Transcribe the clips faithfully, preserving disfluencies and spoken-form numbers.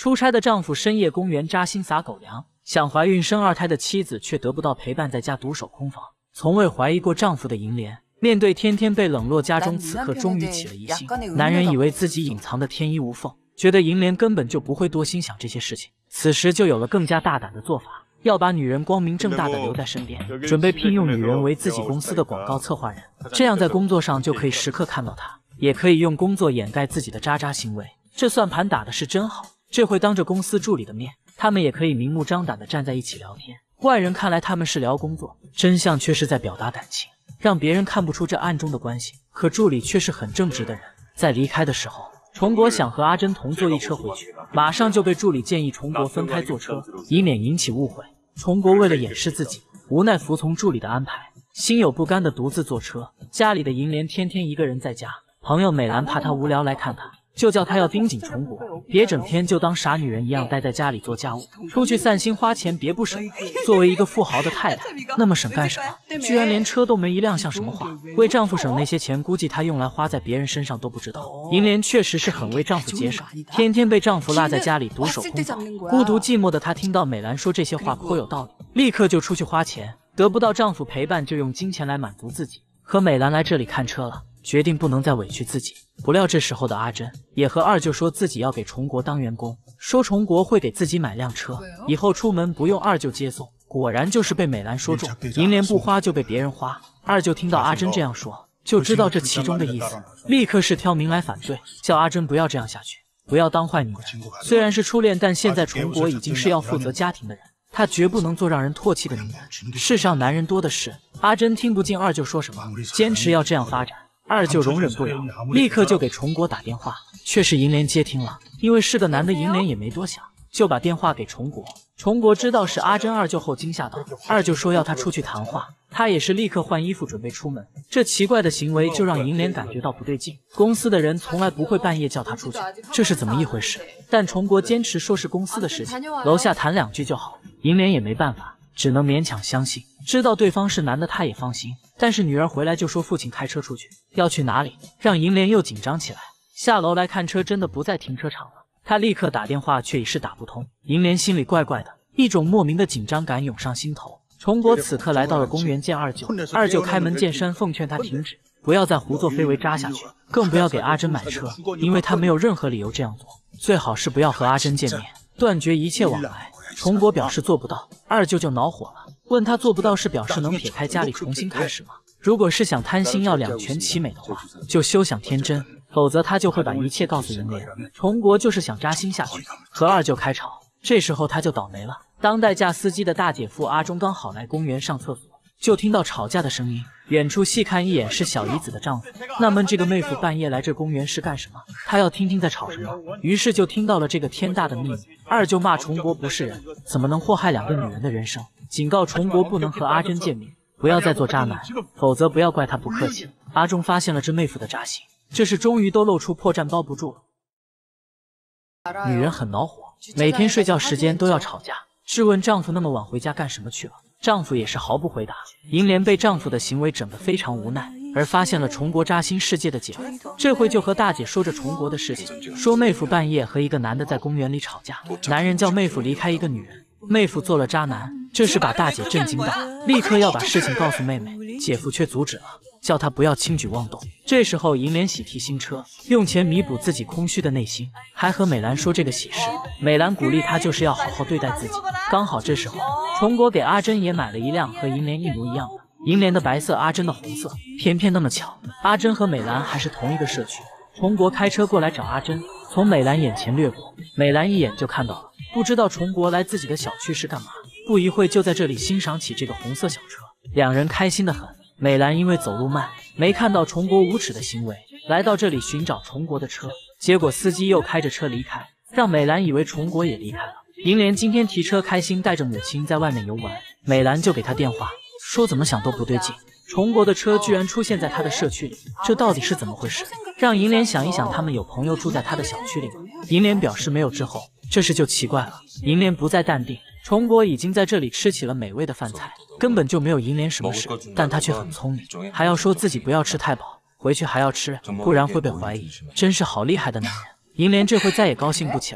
出差的丈夫深夜公园扎心撒狗粮，想怀孕生二胎的妻子却得不到陪伴，在家独守空房。从未怀疑过丈夫的银莲，面对天天被冷落家中，此刻终于起了疑心。男人以为自己隐藏的天衣无缝，觉得银莲根本就不会多心想这些事情，此时就有了更加大胆的做法。 要把女人光明正大的留在身边，准备聘用女人为自己公司的广告策划人，这样在工作上就可以时刻看到她，也可以用工作掩盖自己的渣渣行为。这算盘打的是真好，这回当着公司助理的面，他们也可以明目张胆的站在一起聊天。外人看来他们是聊工作，真相却是在表达感情，让别人看不出这暗中的关系。可助理却是很正直的人，在离开的时候。 崇国想和阿珍同坐一车回去，马上就被助理建议崇国分开坐车，以免引起误会。崇国为了掩饰自己，无奈服从助理的安排，心有不甘的独自坐车。家里的银莲天天一个人在家，朋友美兰怕她无聊来看她，就叫她要盯紧崇国，别整天就当傻女人一样待在家里做家务，出去散心花钱别不省。作为一个富豪的太太，那么省干什么？居然连车都没一辆，像什么话？为丈夫省那些钱，估计她用来花在别人身上都不知道。银莲确实是很为丈夫节省，天天被丈夫落在家里独守空房，孤独寂寞的她听到美兰说这些话颇有道理，立刻就出去花钱，得不到丈夫陪伴，就用金钱来满足自己。和美兰来这里看车了。 决定不能再委屈自己。不料这时候的阿珍也和二舅说自己要给崇国当员工，说崇国会给自己买辆车，以后出门不用二舅接送。果然就是被美兰说中，银莲不花就被别人花。二舅听到阿珍这样说，就知道这其中的意思，立刻是挑明来反对，叫阿珍不要这样下去，不要当坏女人。虽然是初恋，但现在崇国已经是要负责家庭的人。 她绝不能做让人唾弃的女人。世上男人多的是。阿珍听不进二舅说什么，坚持要这样发展。二舅容忍不了，立刻就给崇国打电话，却是银莲接听了。因为是个男的，银莲也没多想，就把电话给崇国。崇国知道是阿珍二舅后惊吓到，二舅说要他出去谈话，他也是立刻换衣服准备出门。这奇怪的行为就让银莲感觉到不对劲。公司的人从来不会半夜叫他出去，这是怎么一回事？但崇国坚持说是公司的事情，楼下谈两句就好。 银莲也没办法，只能勉强相信。知道对方是男的，她也放心。但是女儿回来就说父亲开车出去，要去哪里，让银莲又紧张起来。下楼来看车，真的不在停车场了。她立刻打电话，却已是打不通。银莲心里怪怪的，一种莫名的紧张感涌上心头。崇国此刻来到了公园见二舅，二舅开门见山奉劝他停止，不要再胡作非为扎下去，更不要给阿珍买车，因为他没有任何理由这样做。最好是不要和阿珍见面，断绝一切往来。 崇国表示做不到，二舅就恼火了，问他做不到是表示能撇开家里重新开始吗？如果是想贪心要两全其美的话，就休想天真，否则他就会把一切告诉银莲。崇国就是想扎心下去，和二舅开吵，这时候他就倒霉了。当代驾司机的大姐夫阿忠刚好来公园上厕所，就听到吵架的声音。远处细看一眼是小姨子的丈夫。那么这个妹夫半夜来这公园是干什么？他要听听在吵什么。于是就听到了这个天大的秘密。二舅骂崇国不是人，怎么能祸害两个女人的人生？警告崇国不能和阿珍见面，不要再做渣男，否则不要怪他不客气。阿忠发现了这妹夫的渣心，这是终于都露出破绽，包不住了。女人很恼火，每天睡觉时间都要吵架，质问丈夫那么晚回家干什么去了。丈夫也是毫不回答。银莲被丈夫的行为整得非常无奈，而发现了崇国扎心世界的姐夫，这回就和大姐说着崇国的事情，说妹夫半夜和一个男的在公园里吵架，男人叫妹夫离开一个女人，妹夫做了渣男，这是把大姐震惊到，立刻要把事情告诉妹妹，姐夫却阻止了，叫她不要轻举妄动。这时候银莲喜提新车，用钱弥补自己空虚的内心，还和美兰说这个喜事。美兰鼓励她就是要好好对待自己。刚好这时候崇国给阿珍也买了一辆和银莲一模一样的，银莲的白色，阿珍的红色。偏偏那么巧，阿珍和美兰还是同一个社区。崇国开车过来找阿珍，从美兰眼前掠过，美兰一眼就看到了，不知道崇国来自己的小区是干嘛。不一会就在这里欣赏起这个红色小车，两人开心的很。美兰因为走路慢，没看到崇国无耻的行为，来到这里寻找崇国的车，结果司机又开着车离开，让美兰以为崇国也离开了。银莲今天提车开心，带着母亲在外面游玩，美兰就给他电话，说怎么想都不对劲，崇国的车居然出现在他的社区里，这到底是怎么回事？让银莲想一想，他们有朋友住在他的小区里吗？银莲表示没有之后，这事就奇怪了。银莲不再淡定，崇国已经在这里吃起了美味的饭菜，根本就没有银莲什么事，但他却很聪明，还要说自己不要吃太饱，回去还要吃，不然会被怀疑，真是好厉害的男人。银莲这回再也高兴不起来了，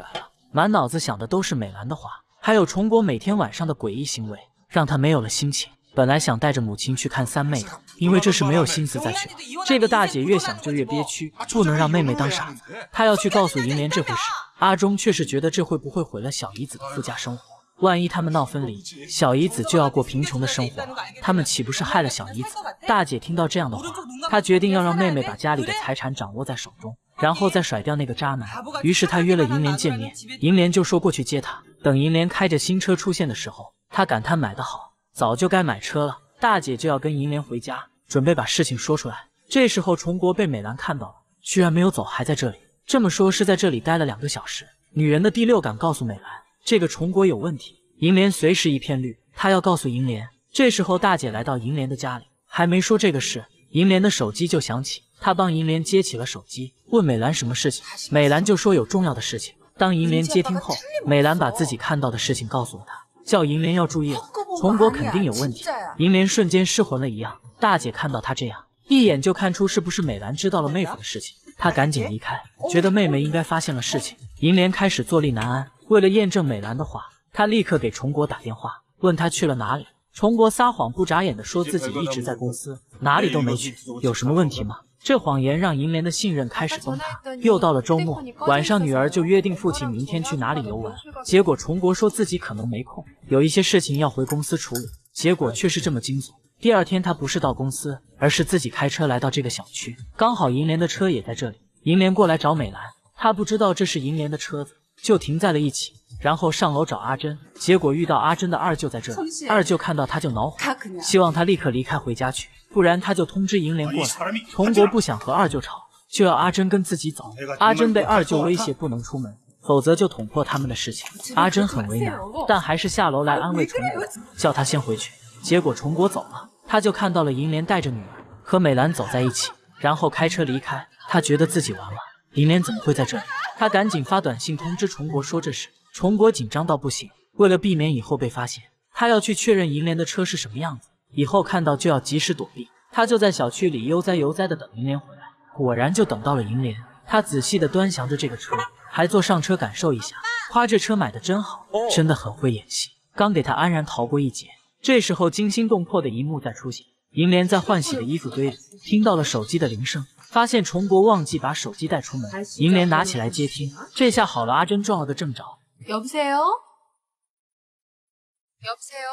满脑子想的都是美兰的话，还有崇国每天晚上的诡异行为，让他没有了心情。本来想带着母亲去看三妹的，因为这是没有心思再去了。这个大姐越想就越憋屈，不能让妹妹当傻子，她要去告诉银莲这回事。阿忠却是觉得这会不会毁了小姨子的夫家生活？万一他们闹分离，小姨子就要过贫穷的生活了，他们岂不是害了小姨子？大姐听到这样的话，她决定要让妹妹把家里的财产掌握在手中，然后再甩掉那个渣男。于是她约了银莲见面，银莲就说过去接她。等银莲开着新车出现的时候，她感叹买得好，早就该买车了。大姐就要跟银莲回家，准备把事情说出来。这时候崇国被美兰看到了，居然没有走，还在这里。这么说是在这里待了两个小时。女人的第六感告诉美兰，这个崇国有问题。银莲随时一片绿，她要告诉银莲。这时候大姐来到银莲的家里，还没说这个事，银莲的手机就响起。她帮银莲接起了手机，问美兰什么事情。美兰就说有重要的事情。当银莲接听后，美兰把自己看到的事情告诉了她，叫银莲要注意了，崇国肯定有问题。银莲瞬间失魂了一样。大姐看到她这样，一眼就看出是不是美兰知道了妹夫的事情，她赶紧离开，觉得妹妹应该发现了事情。银莲开始坐立难安，为了验证美兰的话，她立刻给崇国打电话，问他去了哪里。崇国撒谎不眨眼的说自己一直在公司，哪里都没去，有什么问题吗？这谎言让银莲的信任开始崩塌。又到了周末，晚上女儿就约定父亲明天去哪里游玩，结果崇国说自己可能没空，有一些事情要回公司处理，结果却是这么惊悚。第二天他不是到公司，而是自己开车来到这个小区，刚好银莲的车也在这里。银莲过来找美兰，他不知道这是银莲的车子，就停在了一起，然后上楼找阿珍，结果遇到阿珍的二舅在这里。二舅看到他就恼火，希望他立刻离开回家去，不然他就通知银莲过来。崇国不想和二舅吵，就要阿珍跟自己走。阿珍被二舅威胁不能出门，否则就捅破他们的事情。阿珍很为难，但还是下楼来安慰崇国，叫他先回去。结果崇国走了，他就看到了银莲带着女儿和美兰走在一起，然后开车离开。他觉得自己完了，银莲怎么会在这里？他赶紧发短信通知崇国说这事。崇国紧张到不行，为了避免以后被发现，他要去确认银莲的车是什么样子，以后看到就要及时躲避。他就在小区里悠哉悠哉的等银莲回来，果然就等到了银莲。他仔细的端详着这个车，还坐上车感受一下，夸这车买的真好，真的很会演戏，刚给他安然逃过一劫。这时候惊心动魄的一幕再出现，银莲在换洗的衣服堆里听到了手机的铃声，发现崇国忘记把手机带出门，银莲拿起来接听，这下好了，阿珍撞了个正着。여보세요？ 여보세요？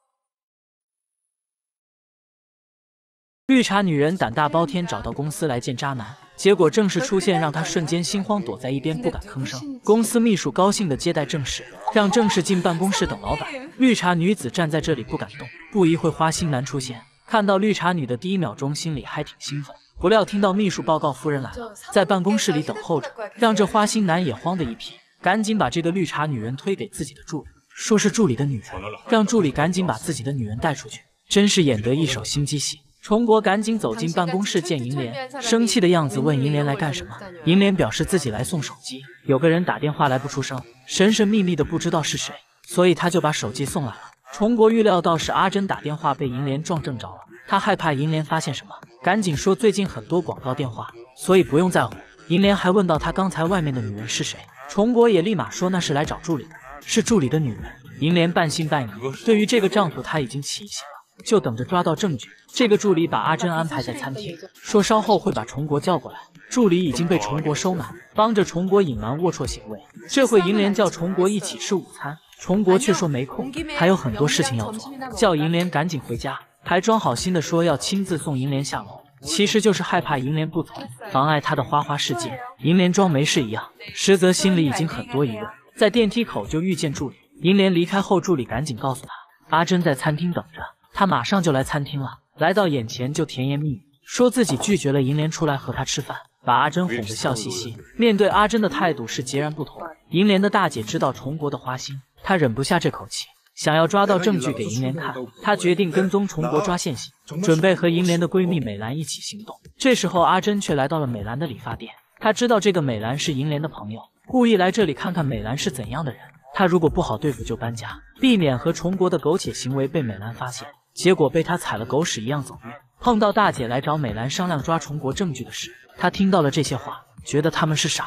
绿茶女人胆大包天找到公司来见渣男，结果正式出现让她瞬间心慌，躲在一边不敢吭声。公司秘书高兴的接待正式，让正式进办公室等老板。绿茶女子站在这里不敢动。不一会花心男出现，看到绿茶女的第一秒钟心里还挺兴奋，不料听到秘书报告夫人来了，在办公室里等候着，让这花心男也慌得一批，赶紧把这个绿茶女人推给自己的助理，说是助理的女人，让助理赶紧把自己的女人带出去，真是演得一手心机戏。崇国赶紧走进办公室见银莲，生气的样子问银莲来干什么。银莲表示自己来送手机，有个人打电话来不出声，神神秘秘的不知道是谁，所以他就把手机送来了。崇国预料到是阿珍打电话被银莲撞正着了，他害怕银莲发现什么，赶紧说最近很多广告电话，所以不用在乎。银莲还问到他刚才外面的女人是谁，崇国也立马说那是来找助理的，是助理的女人。银莲半信半疑，对于这个丈夫她已经起疑心了，就等着抓到证据。这个助理把阿珍安排在餐厅，说稍后会把崇国叫过来。助理已经被崇国收买，帮着崇国隐瞒龌龊行为。这会银莲叫崇国一起吃午餐，崇国却说没空，还有很多事情要做，叫银莲赶紧回家，还装好心的说要亲自送银莲下楼，其实就是害怕银莲不走，妨碍他的花花世界。银莲装没事一样，实则心里已经很多疑问。在电梯口就遇见助理，银莲离开后，助理赶紧告诉他，阿珍在餐厅等着，他马上就来餐厅了。来到眼前就甜言蜜语，说自己拒绝了银莲出来和他吃饭，把阿珍哄得笑嘻嘻。面对阿珍的态度是截然不同。银莲的大姐知道崇国的花心，她忍不下这口气，想要抓到证据给银莲看。她决定跟踪崇国抓现行，准备和银莲的闺蜜美兰一起行动。这时候阿珍却来到了美兰的理发店，她知道这个美兰是银莲的朋友，故意来这里看看美兰是怎样的人。她如果不好对付就搬家，避免和崇国的苟且行为被美兰发现。结果被他踩了狗屎一样走运，碰到大姐来找美兰商量抓崇国证据的事。他听到了这些话，觉得他们是傻子，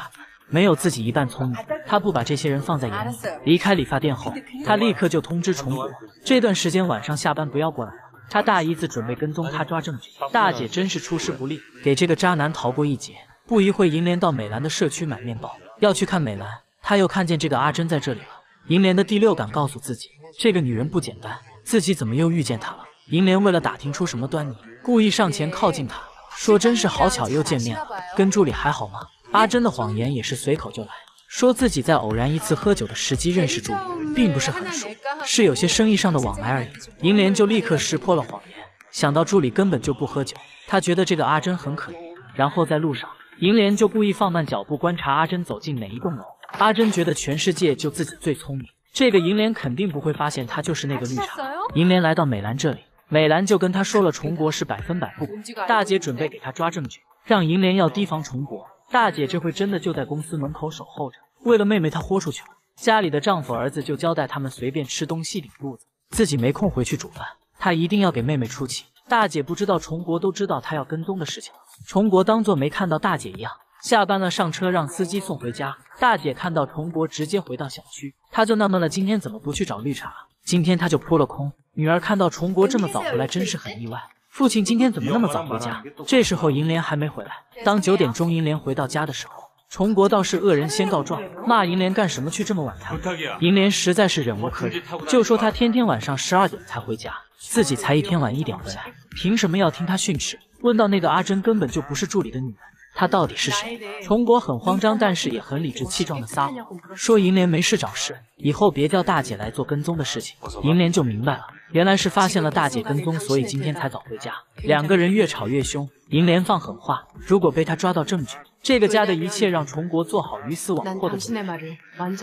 没有自己一半聪明。他不把这些人放在眼里。离开理发店后，他立刻就通知崇国，这段时间晚上下班不要过来了。他大姨子准备跟踪他抓证据。大姐真是出师不利，给这个渣男逃过一劫。不一会，银莲到美兰的社区买面包，要去看美兰。他又看见这个阿珍在这里了。银莲的第六感告诉自己，这个女人不简单，自己怎么又遇见她了？银莲为了打听出什么端倪，故意上前靠近她，说真是好巧又见面了，跟助理还好吗？阿珍的谎言也是随口就来，说自己在偶然一次喝酒的时机认识助理，并不是很熟，是有些生意上的往来而已。银莲就立刻识破了谎言，想到助理根本就不喝酒，他觉得这个阿珍很可疑。然后在路上，银莲就故意放慢脚步观察阿珍走进哪一栋楼。阿珍觉得全世界就自己最聪明，这个银莲肯定不会发现他就是那个绿茶。银莲来到美兰这里，美兰就跟他说了崇国是百分百不管，大姐准备给他抓证据，让银莲要提防崇国。大姐这回真的就在公司门口守候着，为了妹妹她豁出去了。家里的丈夫儿子就交代他们随便吃东西顶肚子，自己没空回去煮饭，她一定要给妹妹出气。大姐不知道崇国都知道她要跟踪的事情了，崇国当作没看到大姐一样，下班了上车让司机送回家。大姐看到崇国直接回到小区，她就纳闷了，今天怎么不去找绿茶？今天她就扑了空。女儿看到崇国这么早回来，真是很意外。父亲今天怎么那么早回家？这时候银莲还没回来。当九点钟银莲回到家的时候，崇国倒是恶人先告状，骂银莲干什么去这么晚才回家。银莲实在是忍无可忍，就说他天天晚上十二点才回家，自己才一天晚一点回来，凭什么要听他训斥？问到那个阿珍根本就不是助理的女人，她到底是谁？崇国很慌张，但是也很理直气壮的撒谎，说银莲没事找事，以后别叫大姐来做跟踪的事情。银莲就明白了，原来是发现了大姐跟踪，所以今天才早回家。两个人越吵越凶，银莲放狠话，如果被他抓到证据，这个家的一切让崇国做好鱼死网破的准备。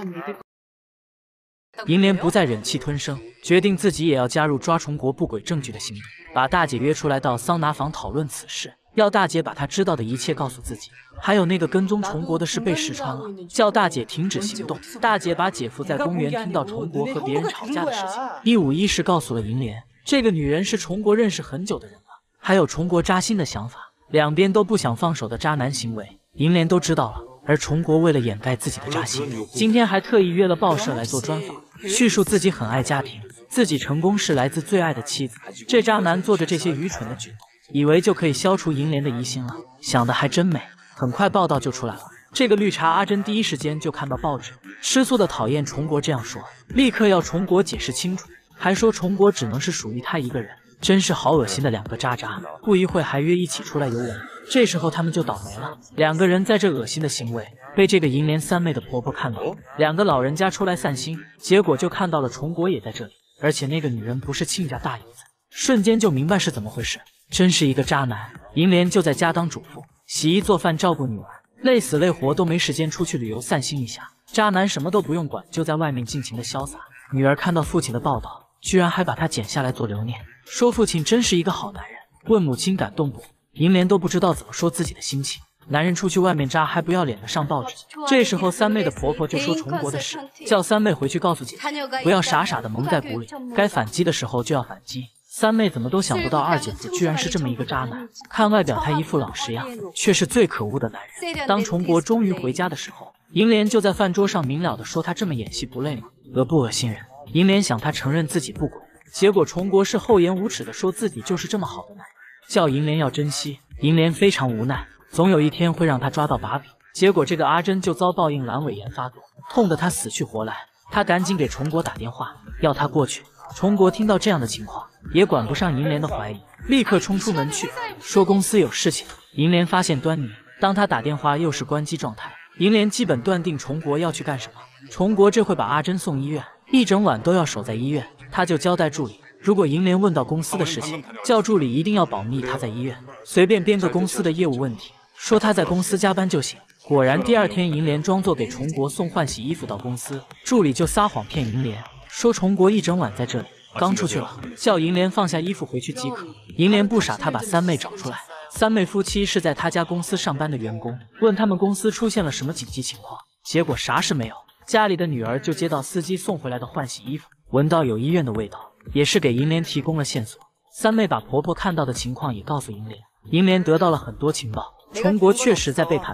银莲不再忍气吞声，决定自己也要加入抓崇国不轨证据的行动，把大姐约出来到桑拿房讨论此事，要大姐把她知道的一切告诉自己。还有那个跟踪崇国的事被识穿了，叫大姐停止行动。大姐把姐夫在公园听到崇国和别人吵架的事情一五一十告诉了银莲。这个女人是崇国认识很久的人了，还有崇国扎心的想法，两边都不想放手的渣男行为，银莲都知道了。而崇国为了掩盖自己的扎心，今天还特意约了报社来做专访，叙述自己很爱家庭，自己成功是来自最爱的妻子。这渣男做着这些愚蠢的举动，以为就可以消除银莲的疑心了，想的还真美。很快报道就出来了，这个绿茶阿珍第一时间就看到报纸，吃醋的讨厌崇国这样说，立刻要崇国解释清楚，还说崇国只能是属于他一个人，真是好恶心的两个渣渣。不一会还约一起出来游玩，这时候他们就倒霉了，两个人在这恶心的行为被这个银莲三妹的婆婆看到了，两个老人家出来散心，结果就看到了崇国也在这里，而且那个女人不是亲家大姨子，瞬间就明白是怎么回事，真是一个渣男。银莲就在家当主妇，洗衣做饭照顾女儿，累死累活都没时间出去旅游散心一下。渣男什么都不用管，就在外面尽情的潇洒。女儿看到父亲的报道，居然还把他剪下来做留念，说父亲真是一个好男人。问母亲感动不？银莲都不知道怎么说自己的心情。男人出去外面渣还不要脸的上报纸。这时候三妹的婆婆就说崇国的事，叫三妹回去告诉姐姐，不要傻傻的蒙在鼓里，该反击的时候就要反击。三妹怎么都想不到二姐夫居然是这么一个渣男，看外表他一副老实样，却是最可恶的男人。当崇国终于回家的时候，银莲就在饭桌上明了的说他这么演戏不累吗？恶不恶心人？银莲想他承认自己不轨，结果崇国是厚颜无耻的说自己就是这么好的男人，叫银莲要珍惜。银莲非常无奈，总有一天会让他抓到把柄。结果这个阿珍就遭报应，阑尾炎发作，痛得他死去活来。他赶紧给崇国打电话，要他过去。崇国听到这样的情况，也管不上银莲的怀疑，立刻冲出门去，说公司有事情。银莲发现端倪，当他打电话又是关机状态，银莲基本断定崇国要去干什么。崇国这会把阿珍送医院，一整晚都要守在医院。他就交代助理，如果银莲问到公司的事情，叫助理一定要保密他在医院，随便编个公司的业务问题，说他在公司加班就行。果然第二天银莲装作给崇国送换洗衣服到公司，助理就撒谎骗银莲，说崇国一整晚在这里，刚出去了，叫银莲放下衣服回去即可。银莲不傻，他把三妹找出来，三妹夫妻是在他家公司上班的员工，问他们公司出现了什么紧急情况，结果啥事没有。家里的女儿就接到司机送回来的换洗衣服，闻到有医院的味道，也是给银莲提供了线索。三妹把婆婆看到的情况也告诉银莲，银莲得到了很多情报，崇国确实在背叛她。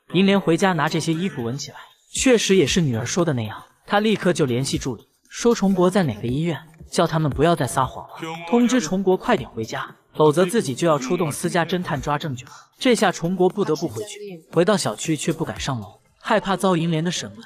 银莲回家拿这些衣服闻起来，确实也是女儿说的那样。她立刻就联系助理，说崇国在哪个医院，叫他们不要再撒谎了，通知崇国快点回家，否则自己就要出动私家侦探抓证据了。这下崇国不得不回去，回到小区却不敢上楼，害怕遭银莲的审问。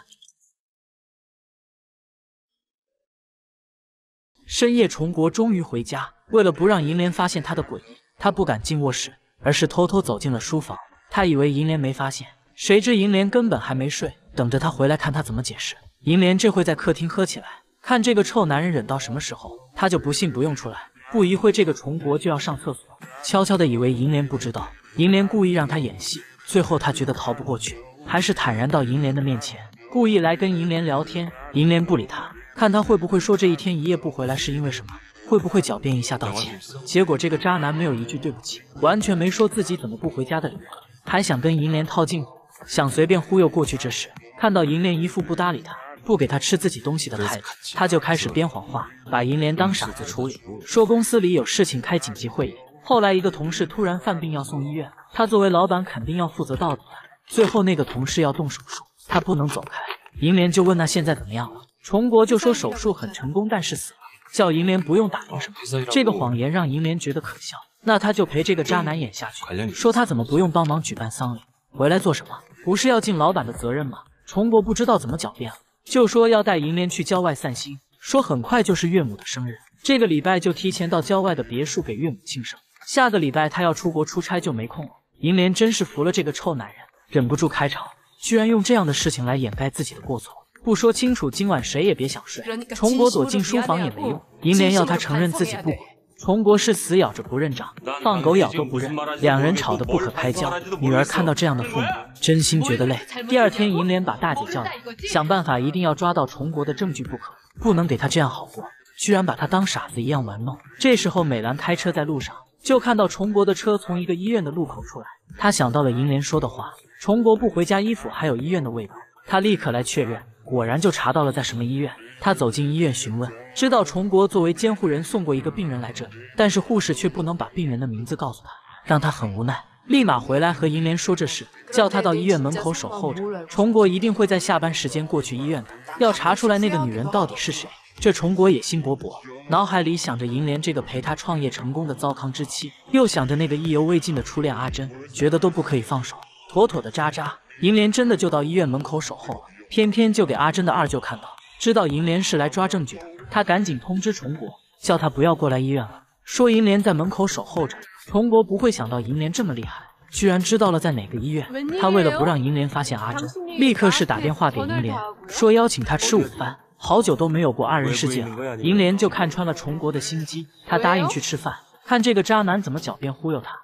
深夜，崇国终于回家，为了不让银莲发现他的诡异，他不敢进卧室，而是偷偷走进了书房。他以为银莲没发现，谁知银莲根本还没睡，等着他回来看他怎么解释。银莲这会在客厅喝起来，看这个臭男人忍到什么时候，他就不信不用出来。不一会，这个崇国就要上厕所，悄悄的以为银莲不知道，银莲故意让他演戏，最后他觉得逃不过去，还是坦然到银莲的面前，故意来跟银莲聊天。银莲不理他，看他会不会说这一天一夜不回来是因为什么，会不会狡辩一下道歉。结果这个渣男没有一句对不起，完全没说自己怎么不回家的理由，还想跟银莲套近乎，想随便忽悠过去。这时看到银莲一副不搭理他，不给他吃自己东西的态度，他就开始编谎话，把银莲当傻子处理，说公司里有事情开紧急会议。后来一个同事突然犯病要送医院，他作为老板肯定要负责到底的。最后那个同事要动手术，他不能走开，银莲就问那现在怎么样了，崇国就说手术很成功，但是死了，叫银莲不用打听什么。这个谎言让银莲觉得可笑，那他就陪这个渣男演下去，说他怎么不用帮忙举办丧礼，回来做什么？不是要尽老板的责任吗？崇国不知道怎么狡辩了，就说要带银莲去郊外散心，说很快就是岳母的生日，这个礼拜就提前到郊外的别墅给岳母庆生，下个礼拜他要出国出差就没空了。银莲真是服了这个臭男人，忍不住开吵，居然用这样的事情来掩盖自己的过错，不说清楚今晚谁也别想睡。崇国躲进书房也没用，银莲要他承认自己不轨，崇国是死咬着不认账，放狗咬都不认，两人吵得不可开交。女儿看到这样的父母，真心觉得累。第二天，银莲把大姐叫来，想办法一定要抓到崇国的证据不可，不能给他这样好过，居然把他当傻子一样玩弄。这时候美兰开车在路上，就看到崇国的车从一个医院的路口出来，他想到了银莲说的话，崇国不回家，衣服还有医院的味道，他立刻来确认，果然就查到了在什么医院。他走进医院询问，知道崇国作为监护人送过一个病人来这里，但是护士却不能把病人的名字告诉他，让他很无奈，立马回来和银莲说这事，叫他到医院门口守候着，崇国一定会在下班时间过去医院的，要查出来那个女人到底是谁。这崇国野心勃勃，脑海里想着银莲这个陪他创业成功的糟糠之妻，又想着那个意犹未尽的初恋阿珍，觉得都不可以放手，妥妥的渣渣。银莲真的就到医院门口守候了，偏偏就给阿珍的二舅看到，知道银莲是来抓证据的，他赶紧通知崇国，叫他不要过来医院了，说银莲在门口守候着。崇国不会想到银莲这么厉害，居然知道了在哪个医院。他为了不让银莲发现阿珍，立刻是打电话给银莲，说邀请他吃午饭，好久都没有过二人世界了。银莲就看穿了崇国的心机，他答应去吃饭，看这个渣男怎么狡辩忽悠他。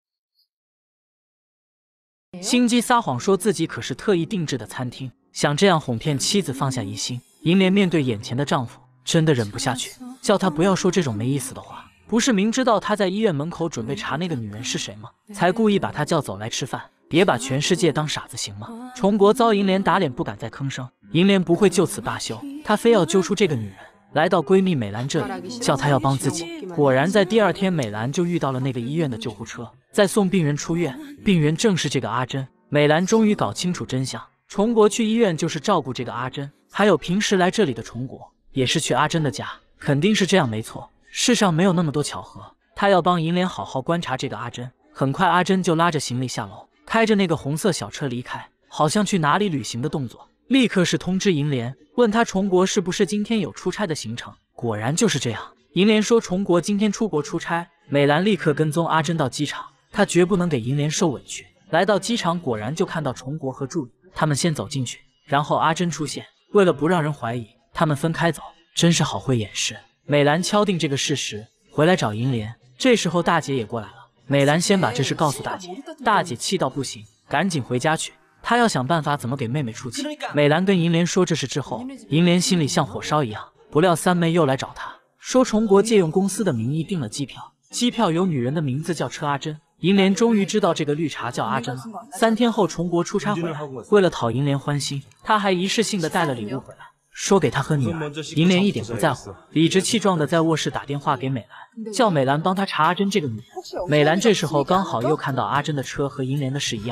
心机撒谎说自己可是特意定制的餐厅，想这样哄骗妻子放下疑心。银莲面对眼前的丈夫，真的忍不下去，叫他不要说这种没意思的话。不是明知道他在医院门口准备查那个女人是谁吗？才故意把他叫走来吃饭，别把全世界当傻子行吗？崇国遭银莲打脸，不敢再吭声。银莲不会就此罢休，她非要揪出这个女人，来到闺蜜美兰这里，叫她要帮自己。果然在第二天，美兰就遇到了那个医院的救护车，在送病人出院，病人正是这个阿珍。美兰终于搞清楚真相，崇国去医院就是照顾这个阿珍，还有平时来这里的崇国也是去阿珍的家，肯定是这样没错。世上没有那么多巧合，他要帮银莲好好观察这个阿珍。很快阿珍就拉着行李下楼，开着那个红色小车离开，好像去哪里旅行的动作。立刻是通知银莲，问他崇国是不是今天有出差的行程，果然就是这样。银莲说崇国今天出国出差，美兰立刻跟踪阿珍到机场，她绝不能给银莲受委屈。来到机场，果然就看到崇国和助理，他们先走进去，然后阿珍出现，为了不让人怀疑，他们分开走，真是好会掩饰。美兰敲定这个事实，回来找银莲。这时候大姐也过来了，美兰先把这事告诉大姐，大姐气到不行，赶紧回家去，她要想办法怎么给妹妹出气。美兰跟银莲说这事之后，银莲心里像火烧一样，不料三妹又来找她，说崇国借用公司的名义订了机票，机票有女人的名字叫车阿珍。银莲终于知道这个绿茶叫阿珍了。三天后，崇国出差回来，为了讨银莲欢心，他还仪式性的带了礼物回来，说给他和女儿。银莲一点不在乎，理直气壮的在卧室打电话给美兰，叫美兰帮他查阿珍这个女人。美兰这时候刚好又看到阿珍的车和银莲的是一样的，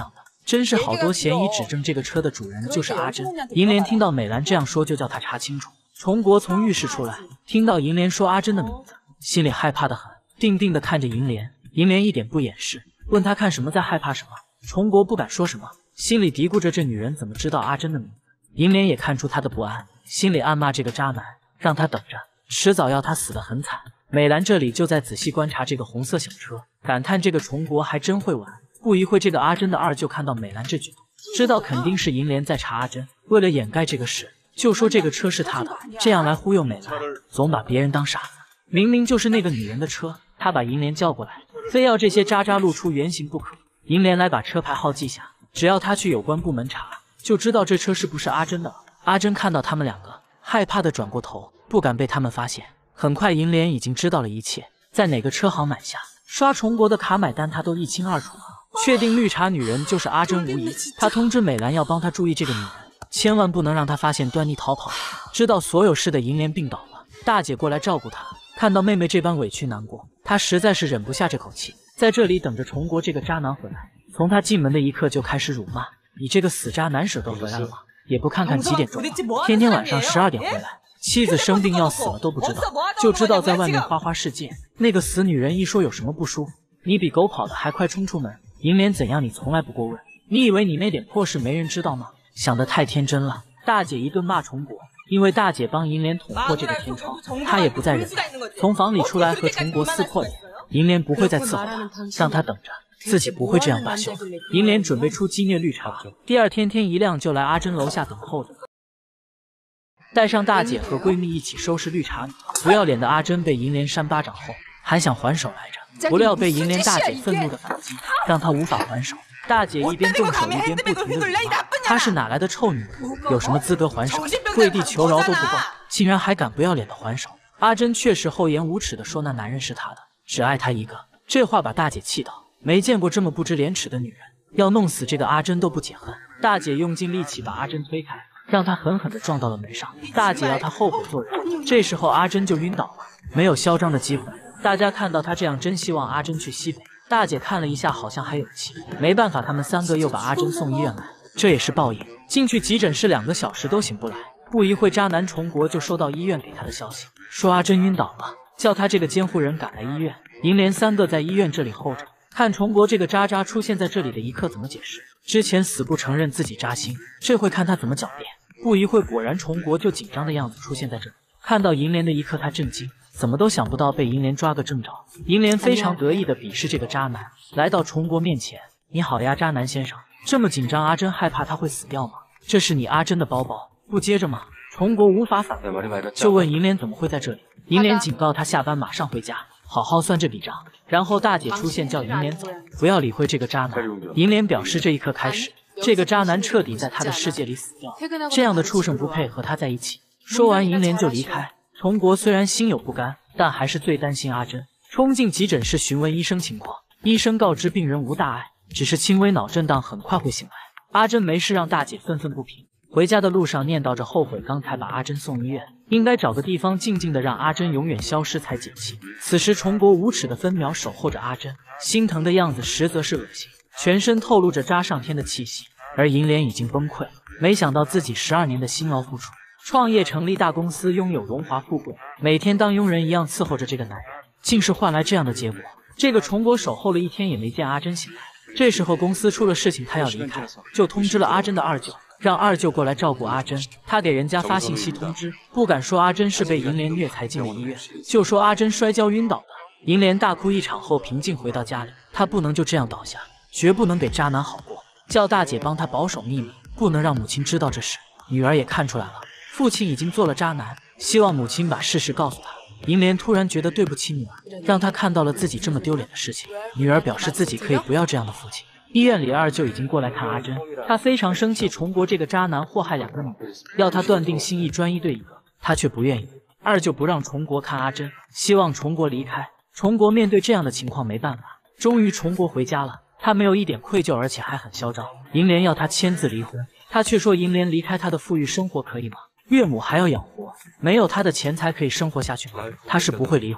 真是好多嫌疑指证这个车的主人就是阿珍。银莲听到美兰这样说，就叫他查清楚。崇国从浴室出来，听到银莲说阿珍的名字，心里害怕的很，定定的看着银莲。银莲一点不掩饰，问他看什么在害怕什么。崇国不敢说什么，心里嘀咕着这女人怎么知道阿珍的名字。银莲也看出他的不安，心里暗骂这个渣男，让他等着，迟早要他死得很惨。美兰这里就在仔细观察这个红色小车，感叹这个崇国还真会玩。不一会，这个阿珍的二舅看到美兰这举动，知道肯定是银莲在查阿珍，为了掩盖这个事，就说这个车是他的，这样来忽悠美兰，总把别人当傻子。明明就是那个女人的车，他把银莲叫过来，非要这些渣渣露出原形不可。银莲来把车牌号记下，只要他去有关部门查，就知道这车是不是阿珍的了。阿珍看到他们两个，害怕的转过头，不敢被他们发现。很快银莲已经知道了一切，在哪个车行买下，刷崇国的卡买单，他都一清二楚了。确定绿茶女人就是阿珍无疑，他通知美兰要帮他注意这个女人，千万不能让她发现端倪逃跑。知道所有事的银莲病倒了，大姐过来照顾她，看到妹妹这般委屈难过，她实在是忍不下这口气，在这里等着崇国这个渣男回来。从他进门的一刻就开始辱骂：“你这个死渣男，舍得回来了吗？也不看看几点钟了，天天晚上十二点回来，妻子生病要死了都不知道，就知道在外面花花世界。那个死女人一说有什么不舒服，你比狗跑的还快，冲出门。银莲怎样你从来不过问，你以为你那点破事没人知道吗？想得太天真了。”大姐一顿骂崇国，因为大姐帮银莲捅破这个天窗，她也不再忍耐，从房里出来和崇国撕破脸。银莲不会再伺候他，让他等着，自己不会这样罢休。银莲准备出击虐绿茶，第二天天一亮就来阿珍楼下等候着，带上大姐和闺蜜一起收拾绿茶女。不要脸的阿珍被银莲扇巴掌后，还想还手来着，不料被银莲大姐愤怒的反击，让她无法还手。大姐一边动手一边不停的辱骂，她是哪来的臭女人，有什么资格还手？跪地求饶都不够，竟然还敢不要脸的还手。阿珍却是厚颜无耻的说那男人是她的，只爱他一个。这话把大姐气到，没见过这么不知廉耻的女人，要弄死这个阿珍都不解恨。大姐用尽力气把阿珍推开，让她狠狠地撞到了门上。大姐要她后悔做人。这时候阿珍就晕倒了，没有嚣张的机会。大家看到她这样，真希望阿珍去西北。大姐看了一下，好像还有气，没办法，他们三个又把阿珍送医院来，这也是报应。进去急诊室两个小时都醒不来，不一会，渣男崇国就收到医院给他的消息，说阿珍晕倒了，叫他这个监护人赶来医院。银莲三个在医院这里候着，看崇国这个渣渣出现在这里的一刻怎么解释。之前死不承认自己扎心，这会看他怎么狡辩。不一会，果然崇国就紧张的样子出现在这里。看到银莲的一刻，他震惊，怎么都想不到被银莲抓个正着。银莲非常得意的鄙视这个渣男，来到崇国面前：“你好呀，渣男先生，这么紧张，阿珍害怕他会死掉吗？这是你阿珍的包包，不接着吗？”崇国无法反驳，就问银莲怎么会在这里。银莲警告他下班马上回家，好好算这笔账。然后大姐出现叫银莲走，不要理会这个渣男。银莲表示这一刻开始，这个渣男彻底在他的世界里死掉，这样的畜生不配和他在一起。说完银莲就离开。崇国虽然心有不甘，但还是最担心阿珍，冲进急诊室询问医生情况。医生告知病人无大碍，只是轻微脑震荡，很快会醒来。阿珍没事，让大姐愤愤不平。回家的路上念叨着后悔刚才把阿珍送医院，应该找个地方静静的让阿珍永远消失才解气。此时崇国无耻的分秒守候着阿珍，心疼的样子实则是恶心，全身透露着渣上天的气息。而银莲已经崩溃，没想到自己十二年的辛劳付出，创业成立大公司，拥有荣华富贵，每天当佣人一样伺候着这个男人，竟是换来这样的结果。这个崇国守候了一天也没见阿珍醒来。这时候公司出了事情，他要离开，就通知了阿珍的二舅，让二舅过来照顾阿珍。他给人家发信息通知，不敢说阿珍是被银莲虐才进了医院，就说阿珍摔跤晕倒了。银莲大哭一场后平静回到家里，他不能就这样倒下，绝不能给渣男好过，叫大姐帮他保守秘密，不能让母亲知道这事。女儿也看出来了，父亲已经做了渣男，希望母亲把事实告诉他。银莲突然觉得对不起女儿，让她看到了自己这么丢脸的事情。女儿表示自己可以不要这样的父亲。医院里二舅已经过来看阿珍，他非常生气崇国这个渣男祸害两个女人，要他断定心意专一对一个，他却不愿意。二舅不让崇国看阿珍，希望崇国离开。崇国面对这样的情况没办法，终于崇国回家了，他没有一点愧疚，而且还很嚣张。银莲要他签字离婚，他却说银莲离开他的富裕生活可以吗？岳母还要养活，没有他的钱财可以生活下去吗？他是不会离婚的。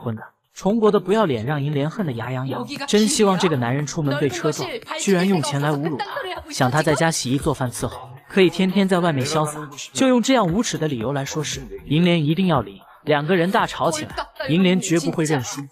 崇国的不要脸让银莲恨得牙痒痒，真希望这个男人出门被车撞，居然用钱来侮辱他，想他在家洗衣做饭伺候，可以天天在外面潇洒，就用这样无耻的理由来说事。银莲一定要离，两个人大吵起来，银莲绝不会认输。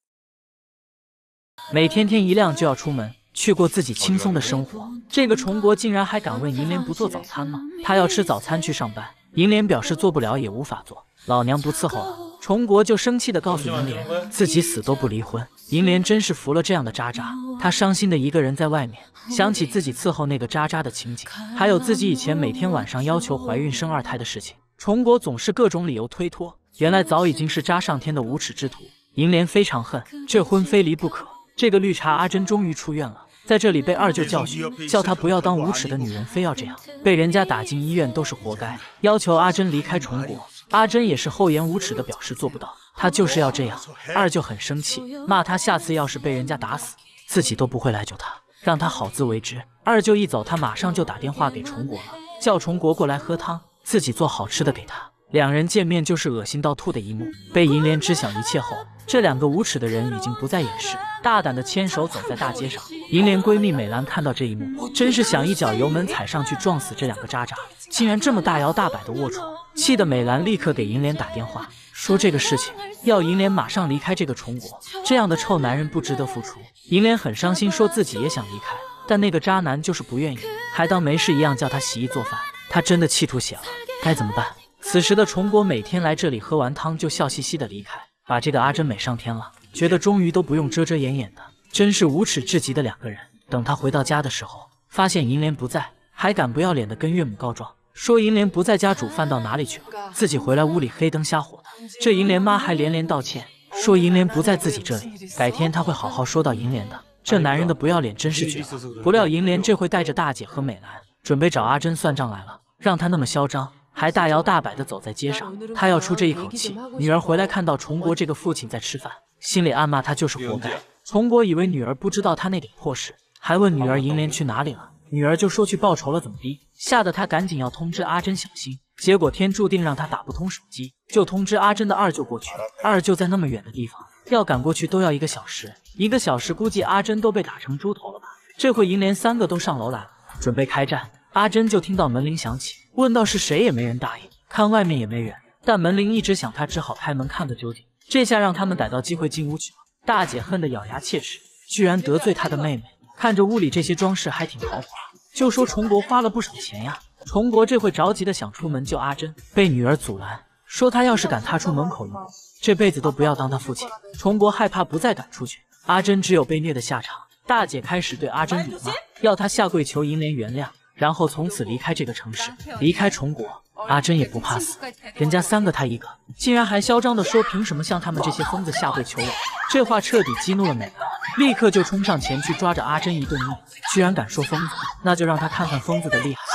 每天天一亮就要出门，去过自己轻松的生活。这个崇国竟然还敢问银莲不做早餐吗？他要吃早餐去上班。银莲表示做不了也无法做，老娘不伺候了。崇国就生气地告诉银莲，自己死都不离婚。银莲真是服了这样的渣渣，她伤心的一个人在外面，想起自己伺候那个渣渣的情景，还有自己以前每天晚上要求怀孕生二胎的事情，崇国总是各种理由推脱。原来早已经是渣上天的无耻之徒。银莲非常恨，这婚非离不可。这个绿茶阿珍终于出院了，在这里被二舅教训，叫她不要当无耻的女人，非要这样，被人家打进医院都是活该，要求阿珍离开崇国。阿珍也是厚颜无耻的表示做不到，她就是要这样。二舅很生气，骂她下次要是被人家打死，自己都不会来救她，让她好自为之。二舅一走，他马上就打电话给崇国了，叫崇国过来喝汤，自己做好吃的给他。两人见面就是恶心到吐的一幕。被银莲知晓一切后，这两个无耻的人已经不再掩饰，大胆的牵手走在大街上。银莲闺蜜美兰看到这一幕，真是想一脚油门踩上去撞死这两个渣渣，竟然这么大摇大摆的龌龊，气得美兰立刻给银莲打电话，说这个事情要银莲马上离开这个崇国，这样的臭男人不值得付出。银莲很伤心，说自己也想离开，但那个渣男就是不愿意，还当没事一样叫她洗衣做饭，她真的气吐血了，该怎么办？此时的崇国每天来这里喝完汤就笑嘻嘻的离开，把这个阿珍美上天了，觉得终于都不用遮遮掩掩的，真是无耻至极的两个人。等他回到家的时候，发现银莲不在，还敢不要脸的跟岳母告状，说银莲不在家煮饭到哪里去了，自己回来屋里黑灯瞎火的。这银莲妈还连连道歉，说银莲不在自己这里，改天他会好好说到银莲的。这男人的不要脸真是绝了。不料银莲这回带着大姐和美兰，准备找阿珍算账来了，让她那么嚣张，还大摇大摆地走在街上，他要出这一口气。女儿回来看到崇国这个父亲在吃饭，心里暗骂他就是活该。崇国以为女儿不知道他那点破事，还问女儿银莲去哪里了，女儿就说去报仇了，怎么的，吓得他赶紧要通知阿珍小心。结果天注定让他打不通手机，就通知阿珍的二舅过去。二舅在那么远的地方，要赶过去都要一个小时，一个小时估计阿珍都被打成猪头了吧。这会银莲三个都上楼来了，准备开战。阿珍就听到门铃响起，问到是谁也没人答应，看外面也没人，但门铃一直响，他只好开门看个究竟。这下让他们逮到机会进屋去了。大姐恨得咬牙切齿，居然得罪她的妹妹。看着屋里这些装饰还挺豪华，就说崇国花了不少钱呀。崇国这会着急的想出门救阿珍，被女儿阻拦，说他要是敢踏出门口一步，这辈子都不要当他父亲。崇国害怕不再敢出去，阿珍只有被虐的下场。大姐开始对阿珍辱骂，要她下跪求银莲原谅，然后从此离开这个城市，离开崇国。阿珍也不怕死，人家三个他一个，竟然还嚣张地说凭什么像他们这些疯子下跪求我。这话彻底激怒了美兰，立刻就冲上前去抓着阿珍一顿弄，居然敢说疯子，那就让他看看疯子的厉害。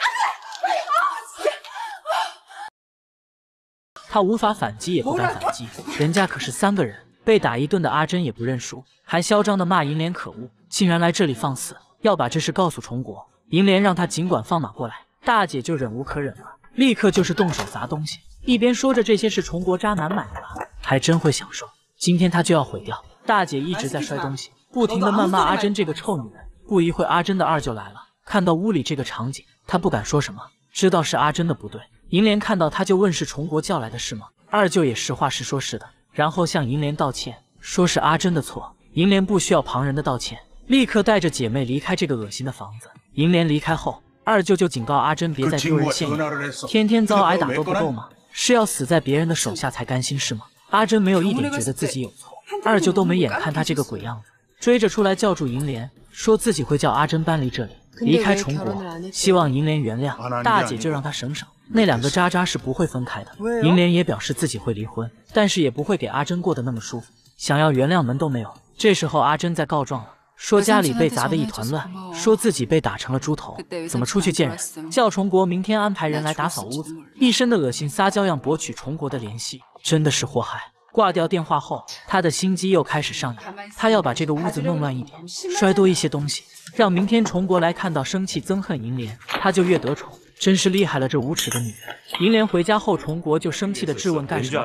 他无法反击也不敢反击，人家可是三个人，被打一顿的阿珍也不认输，还嚣张地骂银莲可恶，竟然来这里放肆，要把这事告诉崇国。银莲让他尽管放马过来，大姐就忍无可忍了，立刻就是动手砸东西，一边说着这些是崇国渣男买的吧，还真会享受，今天他就要毁掉。大姐一直在摔东西，不停地谩骂阿珍这个臭女人。不一会阿珍的二舅来了，看到屋里这个场景，他不敢说什么，知道是阿珍的不对。银莲看到他就问是崇国叫来的是吗？二舅也实话实说是的，然后向银莲道歉，说是阿珍的错。银莲不需要旁人的道歉，立刻带着姐妹离开这个恶心的房子。银莲离开后，二舅就警告阿珍别再丢人现眼，天天遭挨打都不够吗？是要死在别人的手下才甘心是吗？阿珍没有一点觉得自己有错，二舅都没眼看他这个鬼样子，追着出来叫住银莲，说自己会叫阿珍搬离这里，离开崇国，希望银莲原谅。大姐就让他省省，那两个渣渣是不会分开的。银莲也表示自己会离婚，但是也不会给阿珍过得那么舒服，想要原谅门都没有。这时候阿珍在告状了，说家里被砸得一团乱，说自己被打成了猪头，怎么出去见人？叫崇国明天安排人来打扫屋子，一身的恶心撒娇样博取崇国的联系，真的是祸害。挂掉电话后，他的心机又开始上演，他要把这个屋子弄乱一点，摔多一些东西，让明天崇国来看到生气憎恨银莲，他就越得宠。真是厉害了，这无耻的女人！银莲回家后，崇国就生气的质问干什么去了。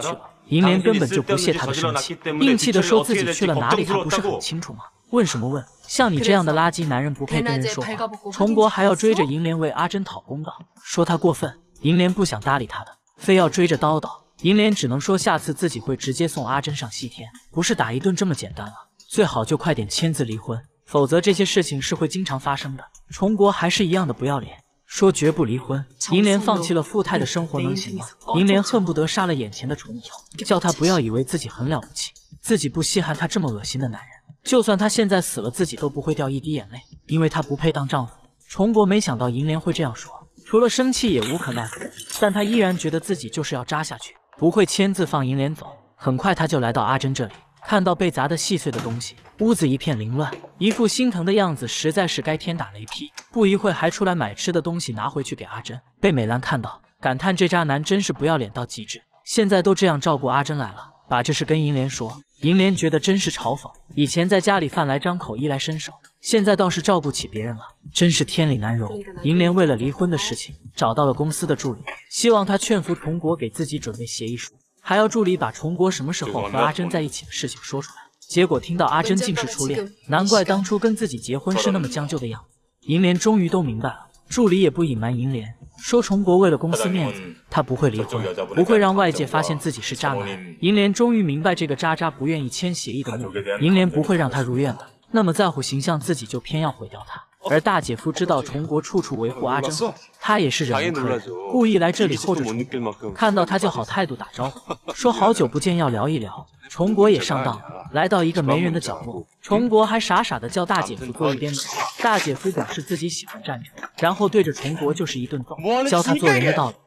银莲根本就不屑他的生气，硬气的说自己去了哪里，他不是很清楚吗？问什么问？像你这样的垃圾男人不配跟人说话。崇国还要追着银莲为阿珍讨公道，说他过分。银莲不想搭理他的，非要追着叨叨。银莲只能说下次自己会直接送阿珍上西天，不是打一顿这么简单了。最好就快点签字离婚，否则这些事情是会经常发生的。崇国还是一样的不要脸，说绝不离婚。银莲放弃了富态的生活能行吗？银莲恨不得杀了眼前的崇国，叫他不要以为自己很了不起，自己不稀罕他这么恶心的男人。就算他现在死了，自己都不会掉一滴眼泪，因为他不配当丈夫。崇国没想到银莲会这样说，除了生气也无可奈何，但他依然觉得自己就是要扎下去，不会签字放银莲走。很快他就来到阿珍这里，看到被砸得细碎的东西，屋子一片凌乱，一副心疼的样子，实在是该天打雷劈。不一会还出来买吃的东西拿回去给阿珍，被美兰看到，感叹这渣男真是不要脸到极致，现在都这样照顾阿珍来了。把这事跟银莲说，银莲觉得真是嘲讽，以前在家里饭来张口衣来伸手，现在倒是照顾起别人了，真是天理难容。银莲为了离婚的事情找到了公司的助理，希望他劝服崇国给自己准备协议书，还要助理把崇国什么时候和阿珍在一起的事情说出来。结果听到阿珍竟是初恋，难怪当初跟自己结婚是那么将就的样子。银莲终于都明白了，助理也不隐瞒银莲，说崇国为了公司面子，他不会离婚，不会让外界发现自己是渣男。银莲终于明白这个渣渣不愿意签协议的目的，银莲不会让他如愿的，那么在乎形象自己就偏要毁掉他。而大姐夫知道崇国处处维护阿珍后，他也是忍无可忍，故意来这里候着崇国，看到他就好态度打招呼，说好久不见要聊一聊。崇国也上当了，来到一个没人的角落，崇国还傻傻的叫大姐夫坐一边走。大姐夫表示自己喜欢站着，然后对着崇国就是一顿揍，教他做人的道理。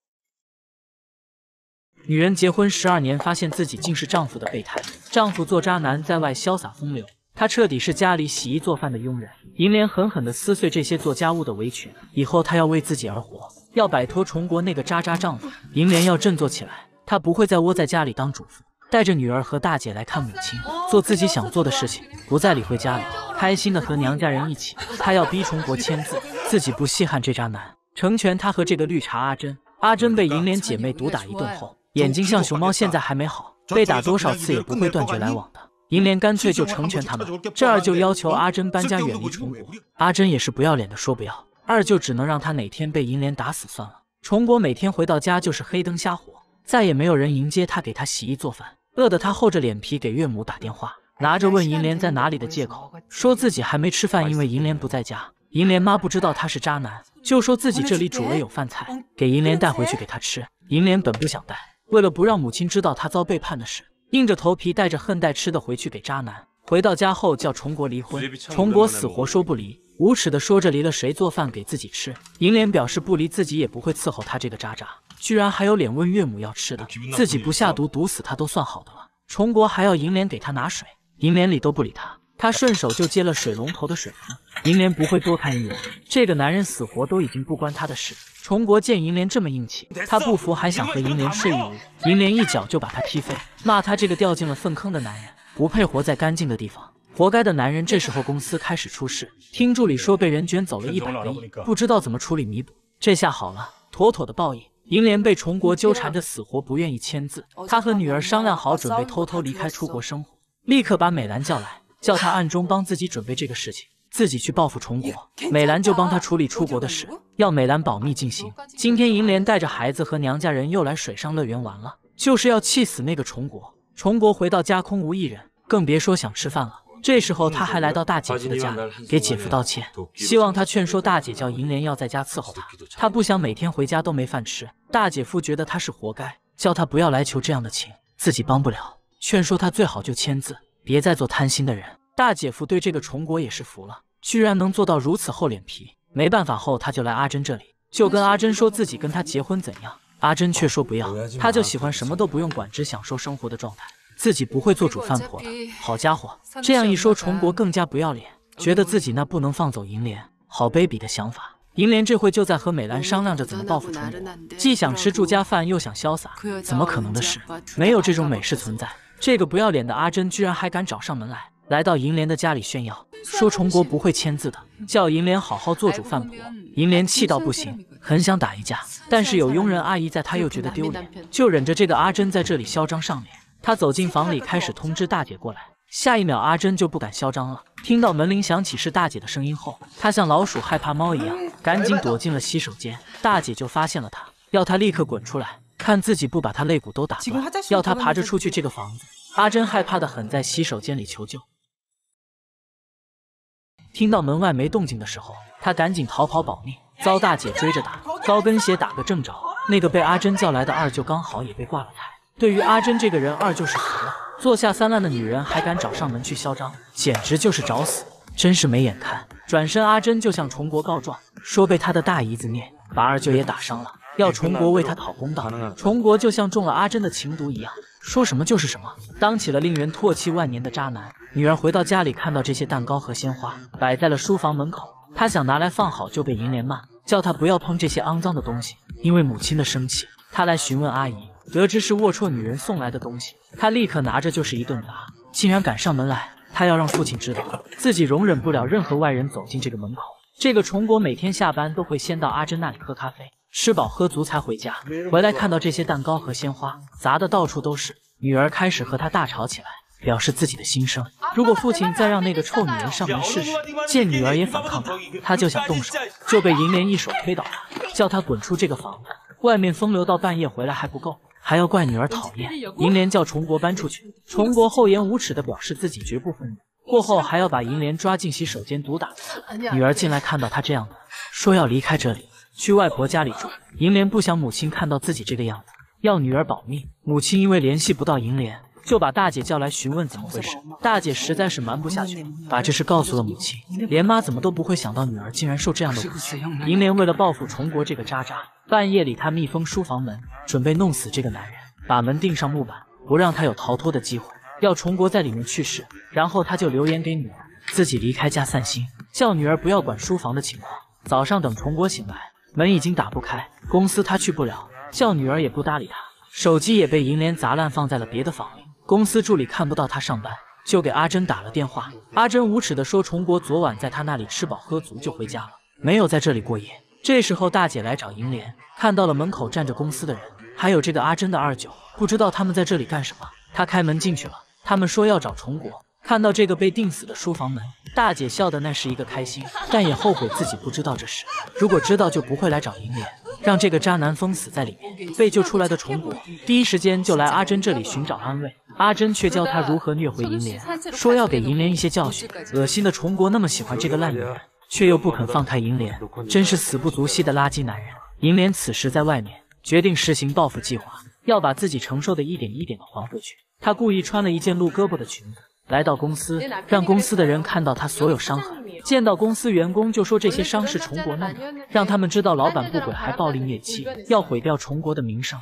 女人结婚十二年，发现自己竟是丈夫的备胎，丈夫做渣男，在外潇洒风流，她彻底是家里洗衣做饭的佣人。银莲狠狠地撕碎这些做家务的围裙，以后她要为自己而活，要摆脱崇国那个渣渣丈夫。银莲要振作起来，她不会再窝在家里当主妇，带着女儿和大姐来看母亲，做自己想做的事情，不再理会家里，开心的和娘家人一起。她要逼崇国签字，自己不稀罕这渣男，成全她和这个绿茶阿珍。阿珍被银莲姐妹毒打一顿后，眼睛像熊猫，现在还没好，被打多少次也不会断绝来往的。银莲干脆就成全他们，这二舅要求阿珍搬家远离崇国，阿珍也是不要脸的说不要，二舅只能让他哪天被银莲打死算了。崇国每天回到家就是黑灯瞎火，再也没有人迎接他，给他洗衣做饭，饿得他厚着脸皮给岳母打电话，拿着问银莲在哪里的借口，说自己还没吃饭，因为银莲不在家。银莲妈不知道他是渣男，就说自己这里煮了有饭菜，给银莲带回去给他吃。银莲本不想带，为了不让母亲知道他遭背叛的事，硬着头皮带着恨带吃的回去给渣男。回到家后叫崇国离婚，崇国死活说不离，无耻的说着离了谁做饭给自己吃。银莲表示不离自己也不会伺候他这个渣渣，居然还有脸问岳母要吃的，自己不下毒毒死他都算好的了。崇国还要银莲给他拿水，银莲理都不理他，他顺手就接了水龙头的水壶。银莲不会多看一眼，这个男人死活都已经不关他的事。崇国见银莲这么硬气，他不服，还想和银莲睡一屋，银莲一脚就把他踢飞，骂他这个掉进了粪坑的男人，不配活在干净的地方，活该的男人。这时候公司开始出事，听助理说被人卷走了一百个亿，不知道怎么处理弥补。这下好了，妥妥的报应。银莲被崇国纠缠着死活不愿意签字，他和女儿商量好准备偷偷离开出国生活，立刻把美兰叫来，叫她暗中帮自己准备这个事情，自己去报复崇国。美兰就帮他处理出国的事，要美兰保密进行。今天银莲带着孩子和娘家人又来水上乐园玩了，就是要气死那个崇国。崇国回到家空无一人，更别说想吃饭了。这时候他还来到大姐夫的家里，给姐夫道歉，希望他劝说大姐叫银莲要在家伺候他，他不想每天回家都没饭吃。大姐夫觉得他是活该，叫他不要来求这样的情，自己帮不了，劝说他最好就签字，别再做贪心的人。大姐夫对这个崇国也是服了，居然能做到如此厚脸皮。没办法后他就来阿珍这里，就跟阿珍说自己跟他结婚怎样。阿珍却说不要，他就喜欢什么都不用管，只享受生活的状态，自己不会做主饭婆的。好家伙，这样一说崇国更加不要脸，觉得自己那不能放走银莲，好卑鄙的想法。银莲这会就在和美兰商量着怎么报复崇国，既想吃住家饭又想潇洒，怎么可能的事，没有这种美事存在。这个不要脸的阿珍居然还敢找上门来，来到银莲的家里炫耀，说崇国不会签字的，叫银莲好好做主饭婆。银莲气到不行， 很想打一架，但是有佣人阿姨在，他又觉得丢脸，就忍着这个阿珍在这里嚣张上脸。他走进房里，开始通知大姐过来。下一秒，阿珍就不敢嚣张了。听到门铃响起是大姐的声音后，她像老鼠害怕猫一样，赶紧躲进了洗手间。大姐就发现了她，要她立刻滚出来，看自己不把她肋骨都打断，要她爬着出去这个房子。阿珍害怕的很，在洗手间里求救。听到门外没动静的时候，她赶紧逃跑保命，遭大姐追着打，高跟鞋打个正着。那个被阿珍叫来的二舅刚好也被挂了台。对于阿珍这个人，二舅是服了。坐下三滥的女人还敢找上门去嚣张，简直就是找死，真是没眼看。转身，阿珍就向崇国告状，说被他的大姨子虐，把二舅也打伤了，要崇国为他讨公道。崇国就像中了阿珍的情毒一样，说什么就是什么，当起了令人唾弃万年的渣男。女儿回到家里，看到这些蛋糕和鲜花摆在了书房门口，她想拿来放好，就被银莲骂，叫她不要碰这些肮脏的东西。因为母亲的生气，她来询问阿姨，得知是龌龊女人送来的东西，她立刻拿着就是一顿打，竟然赶上门来。她要让父亲知道自己容忍不了任何外人走进这个门口。这个崇国每天下班都会先到阿珍那里喝咖啡，吃饱喝足才回家。回来看到这些蛋糕和鲜花砸得到处都是，女儿开始和他大吵起来，表示自己的心声。如果父亲再让那个臭女人上门试试，见女儿也反抗他，他就想动手，就被银莲一手推倒他，叫他滚出这个房子。外面风流到半夜回来还不够，还要怪女儿讨厌。银莲叫崇国搬出去，崇国厚颜无耻地表示自己绝不分忍，过后还要把银莲抓进洗手间毒打。女儿进来看到他这样的，说要离开这里，去外婆家里住。银莲不想母亲看到自己这个样子，要女儿保密。母亲因为联系不到银莲，就把大姐叫来询问怎么回事。大姐实在是瞒不下去，把这事告诉了母亲。莲妈怎么都不会想到女儿竟然受这样的侮辱。银莲为了报复崇国这个渣渣，半夜里她密封书房门，准备弄死这个男人，把门钉上木板，不让他有逃脱的机会，要崇国在里面去世。然后他就留言给女儿，自己离开家散心，叫女儿不要管书房的情况。早上等崇国醒来，门已经打不开，公司他去不了，叫女儿也不搭理他，手机也被银莲砸烂放在了别的房里。公司助理看不到他上班，就给阿珍打了电话。阿珍无耻地说崇国昨晚在他那里吃饱喝足就回家了，没有在这里过夜。这时候大姐来找银莲，看到了门口站着公司的人，还有这个阿珍的二舅，不知道他们在这里干什么。她开门进去了，他们说要找崇国。看到这个被钉死的书房门，大姐笑的那是一个开心，但也后悔自己不知道这事。如果知道就不会来找银莲，让这个渣男封死在里面。被救出来的崇国第一时间就来阿珍这里寻找安慰，阿珍却教他如何虐回银莲，说要给银莲一些教训。恶心的崇国那么喜欢这个烂女人，却又不肯放开银莲，真是死不足惜的垃圾男人。银莲此时在外面，决定实行报复计划，要把自己承受的一点一点的还回去。她故意穿了一件露胳膊的裙子，来到公司，让公司的人看到她所有伤痕。见到公司员工就说这些伤是崇国弄的，让他们知道老板不轨还暴力虐妻，要毁掉崇国的名声。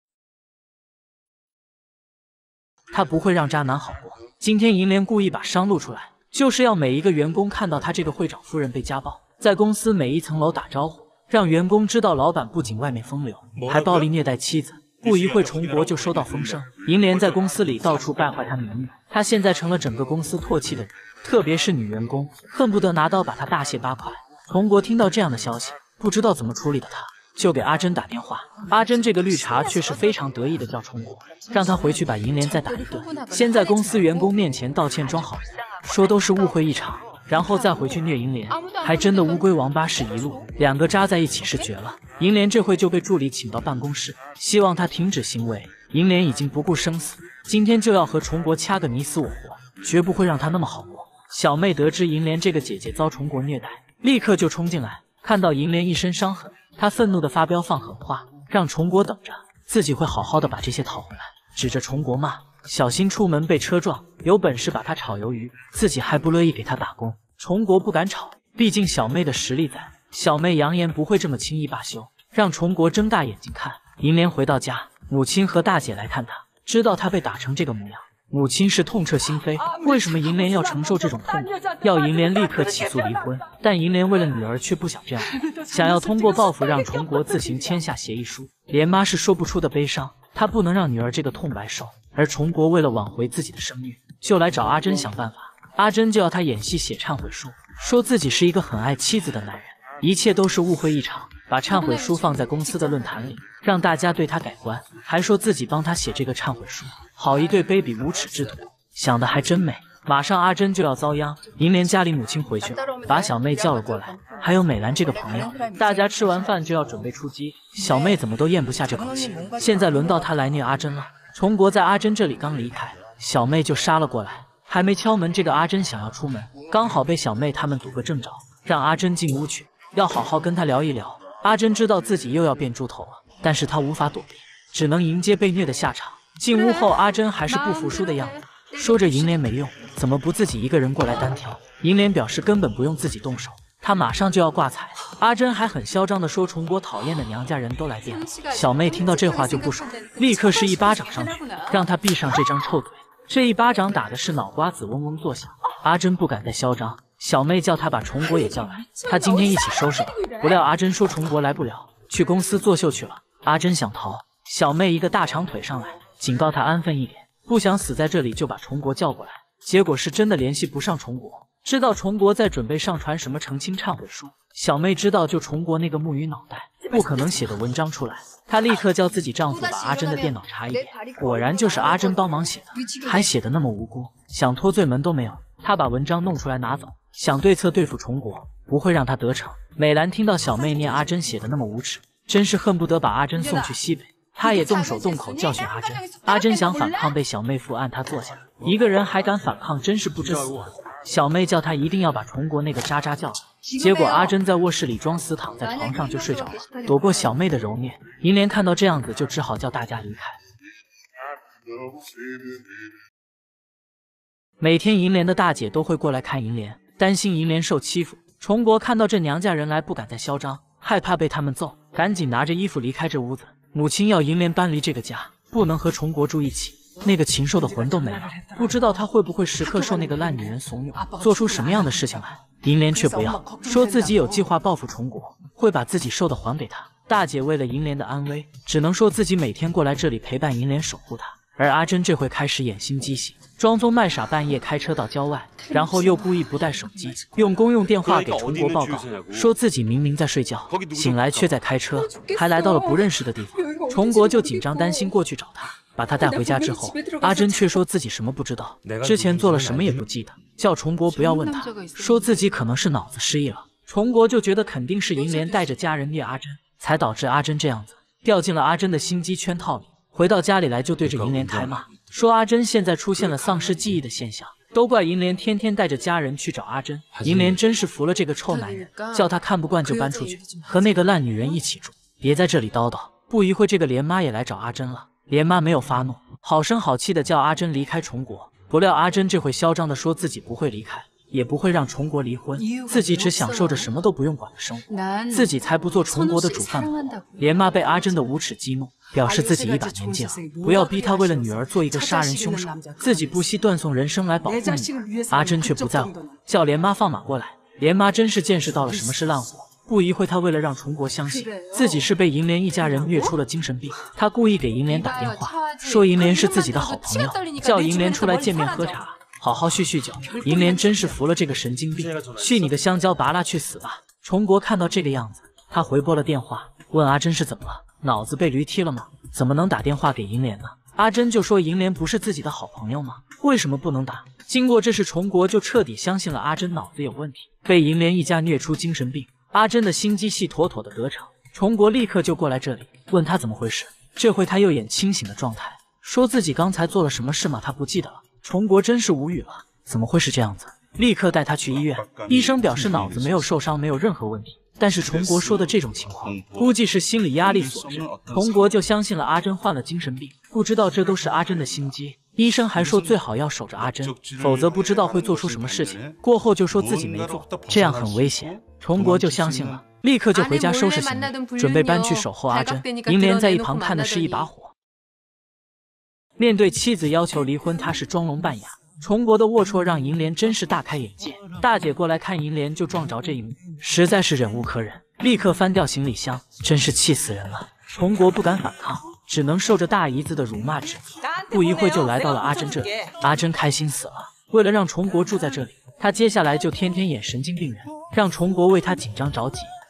他不会让渣男好过。今天银莲故意把伤露出来，就是要每一个员工看到他这个会长夫人被家暴，在公司每一层楼打招呼，让员工知道老板不仅外面风流，还暴力虐待妻子。不一会崇国就收到风声，银莲在公司里到处败坏他名誉，他现在成了整个公司唾弃的人，特别是女员工恨不得拿刀把他大卸八块。崇国听到这样的消息，不知道怎么处理的他，就给阿珍打电话。阿珍这个绿茶却是非常得意的叫崇国，让他回去把银莲再打一顿，先在公司员工面前道歉装好人，说都是误会一场，然后再回去虐银莲。还真的乌龟王八是一路，两个扎在一起是绝了。银莲这回就被助理请到办公室，希望他停止行为。银莲已经不顾生死，今天就要和崇国掐个你死我活，绝不会让他那么好过。小妹得知银莲这个姐姐遭崇国虐待，立刻就冲进来，看到银莲一身伤痕，她愤怒的发飙放狠话，让崇国等着，自己会好好的把这些讨回来。指着崇国骂，小心出门被车撞，有本事把他炒鱿鱼，自己还不乐意给他打工。崇国不敢吵，毕竟小妹的实力在。小妹扬言不会这么轻易罢休，让崇国睁大眼睛看。银莲回到家，母亲和大姐来看她，知道她被打成这个模样，母亲是痛彻心扉。为什么银莲要承受这种痛苦？要银莲立刻起诉离婚，但银莲为了女儿却不想这样，想要通过报复让崇国自行签下协议书。莲妈是说不出的悲伤，她不能让女儿这个痛白受。而崇国为了挽回自己的声誉，就来找阿珍想办法。阿珍就要他演戏写忏悔书，说自己是一个很爱妻子的男人，一切都是误会一场。 把忏悔书放在公司的论坛里，让大家对他改观，还说自己帮他写这个忏悔书。好一对卑鄙无耻之徒，想的还真美。马上阿珍就要遭殃，银莲家里母亲回去了，把小妹叫了过来，还有美兰这个朋友。大家吃完饭就要准备出击，小妹怎么都咽不下这口气，现在轮到她来虐阿珍了。崇国在阿珍这里刚离开，小妹就杀了过来，还没敲门，这个阿珍想要出门，刚好被小妹他们堵个正着，让阿珍进屋去，要好好跟她聊一聊。阿珍知道自己又要变猪头了，但是她无法躲避，只能迎接被虐的下场。进屋后，阿珍还是不服输的样子，说着银莲没用，怎么不自己一个人过来单挑？银莲表示根本不用自己动手，她马上就要挂彩。阿珍还很嚣张地说崇国讨厌的娘家人都来电了。小妹听到这话就不爽，立刻是一巴掌上去，让她闭上这张臭嘴。这一巴掌打的是脑瓜子嗡嗡作响。阿珍不敢再嚣张，小妹叫她把崇国也叫来，她今天一起收拾吧。不料阿珍说崇国来不了，去公司作秀去了。阿珍想逃，小妹一个大长腿上来，警告她安分一点，不想死在这里，就把崇国叫过来。结果是真的联系不上崇国，知道崇国在准备上传什么澄清忏悔书。小妹知道就崇国那个木鱼脑袋，不可能写的文章出来。她立刻叫自己丈夫把阿珍的电脑查一遍，果然就是阿珍帮忙写的，还写的那么无辜，想脱罪门都没有。她把文章弄出来拿走，想对策对付崇国，不会让他得逞。美兰听到小妹念阿珍写的那么无耻，真是恨不得把阿珍送去西北。她也动手动口教训阿珍。阿珍想反抗，被小妹扶按她坐下，一个人还敢反抗，真是不知死活。小妹叫她一定要把崇国那个渣渣叫来，结果阿珍在卧室里装死，躺在床上就睡着了，躲过小妹的揉捏。银莲看到这样子，就只好叫大家离开。每天银莲的大姐都会过来看银莲，担心银莲受欺负。崇国看到这娘家人来，不敢再嚣张，害怕被他们揍，赶紧拿着衣服离开这屋子。母亲要银莲搬离这个家，不能和崇国住一起。那个禽兽的魂都没了，不知道他会不会时刻受那个烂女人怂恿，做出什么样的事情来。银莲却不要，说自己有计划报复崇国，会把自己受的还给他。大姐为了银莲的安危，只能说自己每天过来这里陪伴银莲，守护她。而阿珍这回开始演心机戏，装疯卖傻，半夜开车到郊外，然后又故意不带手机，用公用电话给崇国报告，说自己明明在睡觉，醒来却在开车，还来到了不认识的地方。崇国就紧张担心，过去找他，把他带回家之后，阿珍却说自己什么不知道，之前做了什么也不记得，叫崇国不要问他，说自己可能是脑子失忆了。崇国就觉得肯定是银莲带着家人虐阿珍，才导致阿珍这样子，掉进了阿珍的心机圈套里。回到家里来就对着银莲开骂，说阿珍现在出现了丧失记忆的现象，都怪银莲天天带着家人去找阿珍。银莲真是服了这个臭男人，叫他看不惯就搬出去，和那个烂女人一起住，别在这里叨叨。不一会，这个莲妈也来找阿珍了。莲妈没有发怒，好声好气的叫阿珍离开崇国。不料阿珍这会嚣张的说自己不会离开，也不会让崇国离婚，自己只享受着什么都不用管的生活，自己才不做崇国的煮饭婆。莲妈被阿珍的无耻激怒，表示自己一把年纪了，不要逼她为了女儿做一个杀人凶手，自己不惜断送人生来保护女儿。阿珍却不在乎，叫莲妈放马过来。莲妈真是见识到了什么是烂货。不一会，她为了让崇国相信自己是被银莲一家人虐出了精神病，她故意给银莲打电话，说银莲是自己的好朋友，叫银莲出来见面喝茶，好好叙叙旧。银莲真是服了这个神经病，去你的香蕉拔蜡去死吧！崇国看到这个样子，他回拨了电话，问阿珍是怎么了，脑子被驴踢了吗？怎么能打电话给银莲呢？阿珍就说银莲不是自己的好朋友吗？为什么不能打？经过这事，崇国就彻底相信了阿珍脑子有问题，被银莲一家虐出精神病。阿珍的心机戏妥妥的得逞，崇国立刻就过来这里问他怎么回事。这回他又演清醒的状态，说自己刚才做了什么事吗？他不记得了。崇国真是无语了，怎么会是这样子？立刻带他去医院。医生表示脑子没有受伤，没有任何问题。但是崇国说的这种情况，估计是心理压力所致。崇国就相信了阿珍患了精神病，不知道这都是阿珍的心机。医生还说最好要守着阿珍，否则不知道会做出什么事情。过后就说自己没做，这样很危险。崇国就相信了，立刻就回家收拾行李，准备搬去守候阿珍。银莲在一旁看的是一把火。面对妻子要求离婚，他是装聋扮哑。崇国的龌龊让银莲真是大开眼界。大姐过来看银莲就撞着这一幕，实在是忍无可忍，立刻翻掉行李箱，真是气死人了。崇国不敢反抗，只能受着大姨子的辱骂指责。不一会就来到了阿珍这里，阿珍开心死了。为了让崇国住在这里，他接下来就天天演神经病人，让崇国为他紧张着急。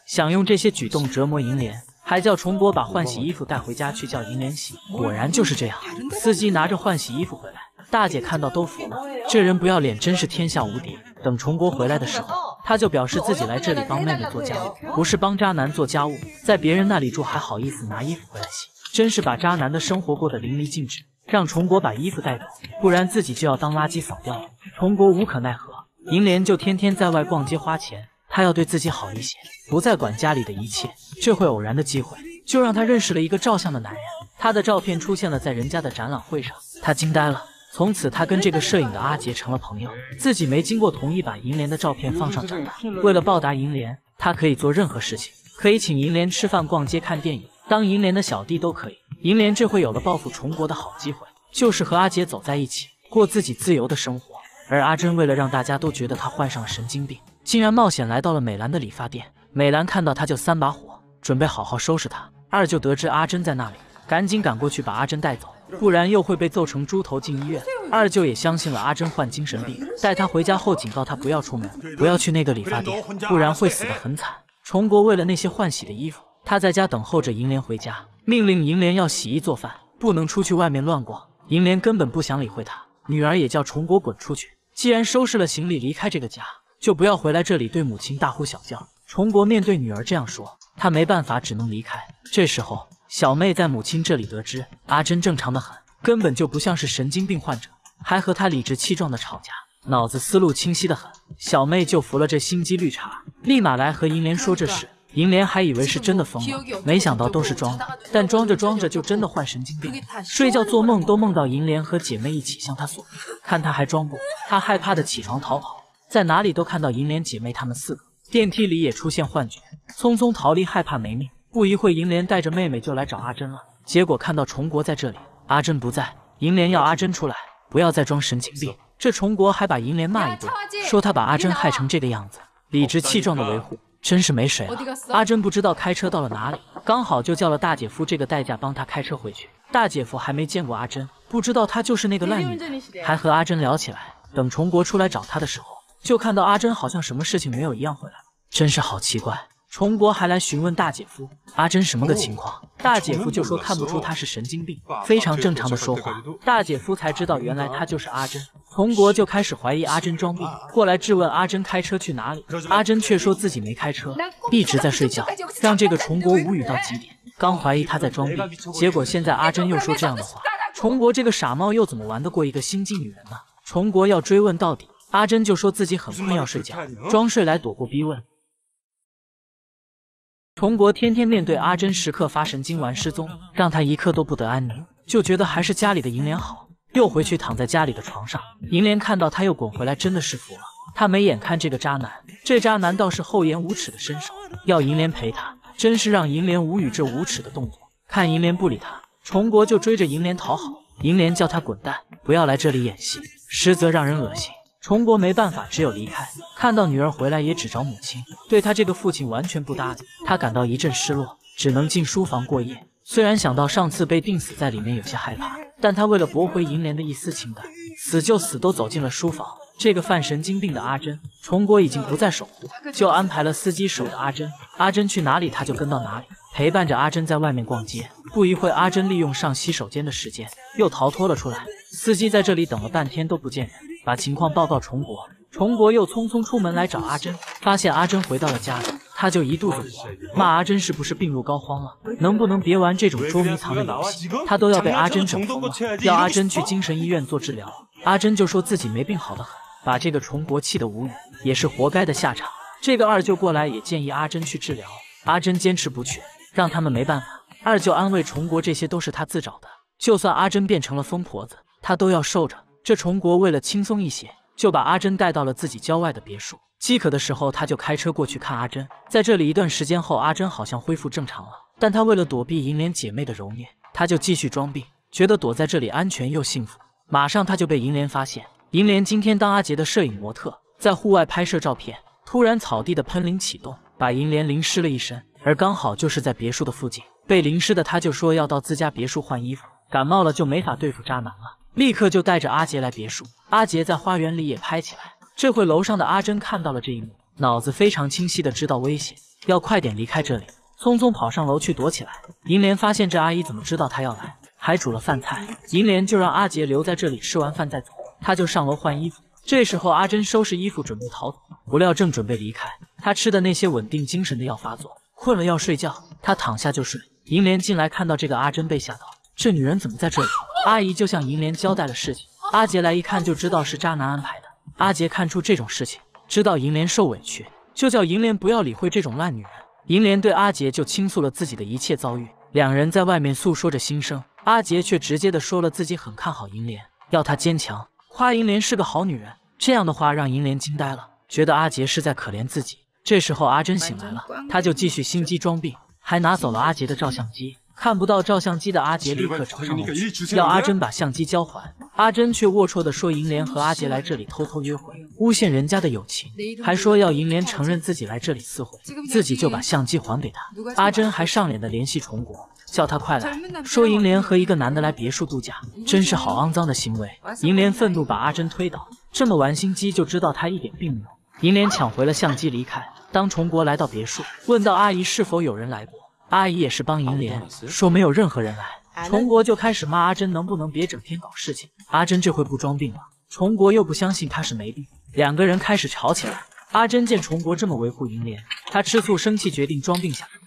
想用这些举动折磨银莲，还叫崇国把换洗衣服带回家去叫银莲洗。果然就是这样，司机拿着换洗衣服回来，大姐看到都服了，这人不要脸，真是天下无敌。等崇国回来的时候，他就表示自己来这里帮妹妹做家务，不是帮渣男做家务，在别人那里住还好意思拿衣服回来洗，真是把渣男的生活过得淋漓尽致。让崇国把衣服带走，不然自己就要当垃圾扫掉了。崇国无可奈何，银莲就天天在外逛街花钱，他要对自己好一些，不再管家里的一切。这会偶然的机会，就让他认识了一个照相的男人，他的照片出现了在人家的展览会上，他惊呆了。从此他跟这个摄影的阿杰成了朋友，自己没经过同意把银莲的照片放上展览。为了报答银莲，他可以做任何事情，可以请银莲吃饭、逛街、看电影，当银莲的小弟都可以。银莲这回有了报复崇国的好机会，就是和阿杰走在一起，过自己自由的生活。而阿珍为了让大家都觉得他患上了神经病，竟然冒险来到了美兰的理发店。美兰看到他就三把火，准备好好收拾他。二舅得知阿珍在那里，赶紧赶过去把阿珍带走，不然又会被揍成猪头进医院。二舅也相信了阿珍患精神病，带他回家后警告他不要出门，不要去那个理发店，不然会死得很惨。崇国为了那些换洗的衣服，他在家等候着银莲回家，命令银莲要洗衣做饭，不能出去外面乱逛。银莲根本不想理会他，女儿也叫崇国滚出去。既然收拾了行李离开这个家，就不要回来这里对母亲大呼小叫。崇国面对女儿这样说，他没办法，只能离开。这时候小妹在母亲这里得知阿珍正常的很，根本就不像是神经病患者，还和他理直气壮的吵架，脑子思路清晰的很。小妹就服了这心机绿茶，立马来和银莲说这事。银莲还以为是真的疯了，没想到都是装的，但装着装着就真的患神经病，睡觉做梦都梦到银莲和姐妹一起向他索命，看他还装不，他害怕的起床逃跑，在哪里都看到银莲姐妹她们四个，电梯里也出现幻觉，匆匆逃离，害怕没命。不一会，银莲带着妹妹就来找阿珍了，结果看到崇国在这里，阿珍不在，银莲要阿珍出来，不要再装神经病。这崇国还把银莲骂一顿，说他把阿珍害成这个样子，理直气壮的维护。真是没水了。阿珍不知道开车到了哪里，刚好就叫了大姐夫这个代驾帮他开车回去。大姐夫还没见过阿珍，不知道她就是那个烂女人，还和阿珍聊起来。等崇国出来找他的时候，就看到阿珍好像什么事情没有一样回来了，真是好奇怪。崇国还来询问大姐夫阿珍什么个情况，大姐夫就说看不出她是神经病，非常正常的说话。大姐夫才知道原来她就是阿珍。崇国就开始怀疑阿珍装病，过来质问阿珍开车去哪里。阿珍却说自己没开车，一直在睡觉，让这个崇国无语到极点。刚怀疑他在装病，结果现在阿珍又说这样的话，崇国这个傻帽又怎么玩得过一个心机女人呢？崇国要追问到底，阿珍就说自己很困要睡觉，装睡来躲过逼问。崇国天天面对阿珍时刻发神经玩失踪，让他一刻都不得安宁，就觉得还是家里的银莲好，又回去躺在家里的床上。银莲看到他又滚回来，真的是服了，他没眼看这个渣男，这渣男倒是厚颜无耻的伸手要银莲陪他，真是让银莲无语。这无耻的动作，看银莲不理他，崇国就追着银莲讨好，银莲叫他滚蛋，不要来这里演戏，实则让人恶心。崇国没办法，只有离开。看到女儿回来也只找母亲，对他这个父亲完全不搭理，他感到一阵失落，只能进书房过夜。虽然想到上次被钉死在里面有些害怕，但他为了驳回银莲的一丝情感，死就死都走进了书房。这个犯神经病的阿珍，崇国已经不再守护，就安排了司机守着阿珍，阿珍去哪里他就跟到哪里，陪伴着阿珍在外面逛街。不一会，阿珍利用上洗手间的时间又逃脱了出来，司机在这里等了半天都不见人，把情况报告崇国。崇国又匆匆出门来找阿珍，发现阿珍回到了家里，他就一肚子火，骂阿珍是不是病入膏肓了，能不能别玩这种捉迷藏的游戏，他都要被阿珍整疯了，要阿珍去精神医院做治疗。阿珍就说自己没病好得很，把这个崇国气得无语，也是活该的下场。这个二舅过来也建议阿珍去治疗，阿珍坚持不去，让他们没办法。二舅安慰崇国这些都是他自找的，就算阿珍变成了疯婆子，他都要受着。这崇国为了轻松一些，就把阿珍带到了自己郊外的别墅。饥渴的时候，他就开车过去看阿珍。在这里一段时间后，阿珍好像恢复正常了，但他为了躲避银莲姐妹的揉捏，他就继续装病，觉得躲在这里安全又幸福。马上他就被银莲发现。银莲今天当阿杰的摄影模特，在户外拍摄照片，突然草地的喷淋启动，把银莲淋湿了一身，而刚好就是在别墅的附近。被淋湿的他就说要到自家别墅换衣服，感冒了就没法对付渣男了，立刻就带着阿杰来别墅。阿杰在花园里也拍起来。这会楼上的阿珍看到了这一幕， 脑子非常清晰的知道危险，要快点离开这里，匆匆跑上楼去躲起来。银莲发现这阿姨怎么知道她要来，还煮了饭菜，银莲就让阿杰留在这里吃完饭再走，他就上楼换衣服。这时候阿珍收拾衣服准备逃走，不料正准备离开，他吃的那些稳定精神的药发作，困了要睡觉，他躺下就睡。银莲进来看到这个阿珍被吓到，这女人怎么在这里？阿姨就向银莲交代了事情，阿杰来一看就知道是渣男安排的。阿杰看出这种事情，知道银莲受委屈，就叫银莲不要理会这种烂女人。银莲对阿杰就倾诉了自己的一切遭遇，两人在外面诉说着心声，阿杰却直接的说了自己很看好银莲，要她坚强，夸银莲是个好女人。这样的话让银莲惊呆了，觉得阿杰是在可怜自己。这时候阿珍醒来了，他就继续心机装病，还拿走了阿杰的照相机。看不到照相机的阿杰立刻找上楼去，要阿珍把相机交还。阿珍却龌龊地说银莲和阿杰来这里偷偷约会，诬陷人家的友情，还说要银莲承认自己来这里私会，自己就把相机还给他。阿珍还上脸的联系崇国，叫他快来，说银莲和一个男的来别墅度假，真是好肮脏的行为。银莲愤怒把阿珍推倒，这么玩心机就知道他一点病没有。银莲抢回了相机离开。当崇国来到别墅，问到阿姨是否有人来过，阿姨也是帮银莲，说没有任何人来。崇国就开始骂阿珍能不能别整天搞事情，阿珍这回不装病了，崇国又不相信他是没病，两个人开始吵起来。阿珍见崇国这么维护银莲，他吃醋生气，决定装病下。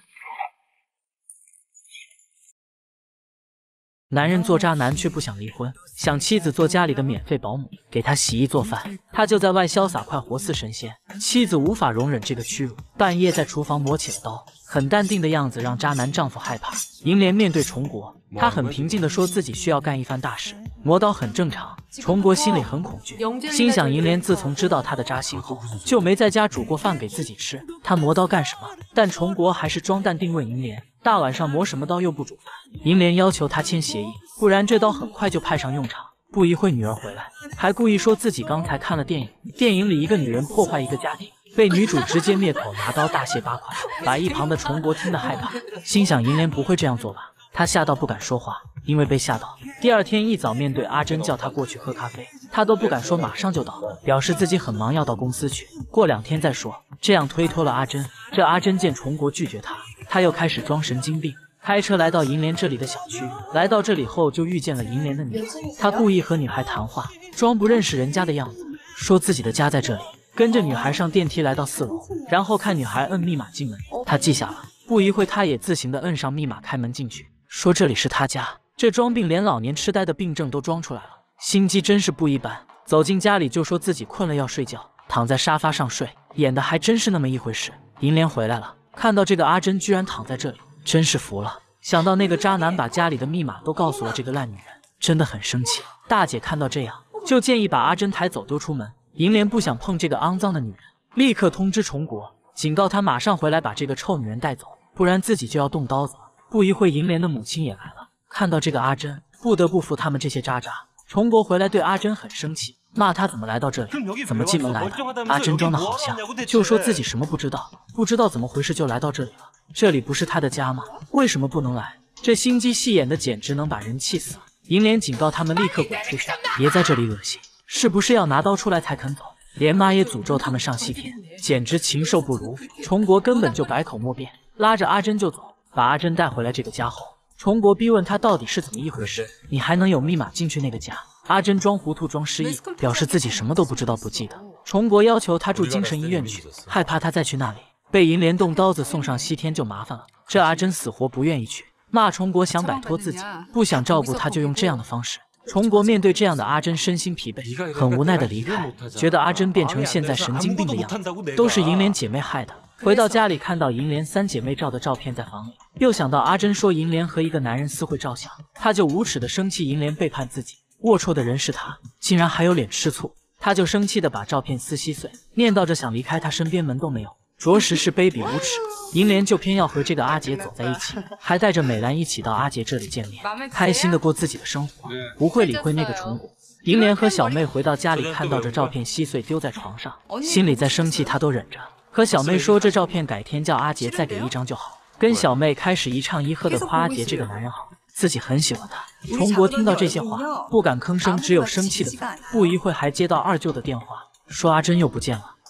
男人做渣男却不想离婚，想妻子做家里的免费保姆，给他洗衣做饭，他就在外潇洒快活似神仙。妻子无法容忍这个屈辱，半夜在厨房磨起了刀，很淡定的样子让渣男丈夫害怕。银莲面对崇国，她很平静地说自己需要干一番大事，磨刀很正常。崇国心里很恐惧，心想银莲自从知道他的渣心后，就没在家煮过饭给自己吃，他磨刀干什么？但崇国还是装淡定问银莲，大晚上磨什么刀又不煮饭？银莲要求他签协议，不然这刀很快就派上用场。不一会女儿回来，还故意说自己刚才看了电影，电影里一个女人破坏一个家庭，被女主直接灭口拿刀大卸八块，把一旁的崇国听得害怕，心想银莲不会这样做吧？他吓到不敢说话，因为被吓到。第二天一早面对阿珍叫他过去喝咖啡，他都不敢说，马上就到，表示自己很忙要到公司去，过两天再说，这样推脱了阿珍。这阿珍见崇国拒绝他，他又开始装神经病，开车来到银莲这里的小区。来到这里后就遇见了银莲的女儿，他故意和女孩谈话，装不认识人家的样子，说自己的家在这里，跟着女孩上电梯来到四楼，然后看女孩摁密码进门，他记下了。不一会他也自行的摁上密码开门进去，说这里是他家。这装病连老年痴呆的病症都装出来了，心机真是不一般。走进家里就说自己困了要睡觉，躺在沙发上睡，演的还真是那么一回事。银莲回来了，看到这个阿珍居然躺在这里，真是服了。想到那个渣男把家里的密码都告诉了这个烂女人，真的很生气。大姐看到这样，就建议把阿珍抬走丢出门。银莲不想碰这个肮脏的女人，立刻通知崇国，警告他马上回来把这个臭女人带走，不然自己就要动刀子了。不一会银莲的母亲也来了，看到这个阿珍，不得不服他们这些渣渣。崇国回来对阿珍很生气，骂他怎么来到这里，怎么进门来的。阿珍装的好像，就说自己什么不知道，不知道怎么回事就来到这里了。这里不是他的家吗？为什么不能来？这心机戏演的简直能把人气死。银莲警告他们立刻滚出去，别在这里恶心，是不是要拿刀出来才肯走？连妈也诅咒他们上西天，简直禽兽不如。崇国根本就百口莫辩，拉着阿珍就走。把阿珍带回来这个家后，崇国逼问他到底是怎么一回事，你还能有密码进去那个家？阿珍装糊涂装失忆，表示自己什么都不知道不记得。崇国要求他住精神医院去，害怕他再去那里被银莲动刀子送上西天就麻烦了。这阿珍死活不愿意去，骂崇国想摆脱自己，不想照顾他就用这样的方式。崇国面对这样的阿珍身心疲惫，很无奈的离开，觉得阿珍变成现在神经病的样子，都是银莲姐妹害的。回到家里看到银莲三姐妹照的照片在房里，又想到阿珍说银莲和一个男人私会照相，他就无耻的生气银莲背叛自己，龌龊的人是他，竟然还有脸吃醋。他就生气的把照片撕稀碎，念叨着想离开他身边门都没有，着实是卑鄙无耻。银莲就偏要和这个阿杰走在一起，还带着美兰一起到阿杰这里见面，开心的过自己的生活，不会理会那个崇国。银莲和小妹回到家里，看到这照片稀碎丢在床上，心里在生气，她都忍着，和小妹说这照片改天叫阿杰再给一张就好，跟小妹开始一唱一和的夸阿杰这个男人好，自己很喜欢他。崇国听到这些话不敢吭声，只有生气的走。不一会还接到二舅的电话，说阿珍又不见了，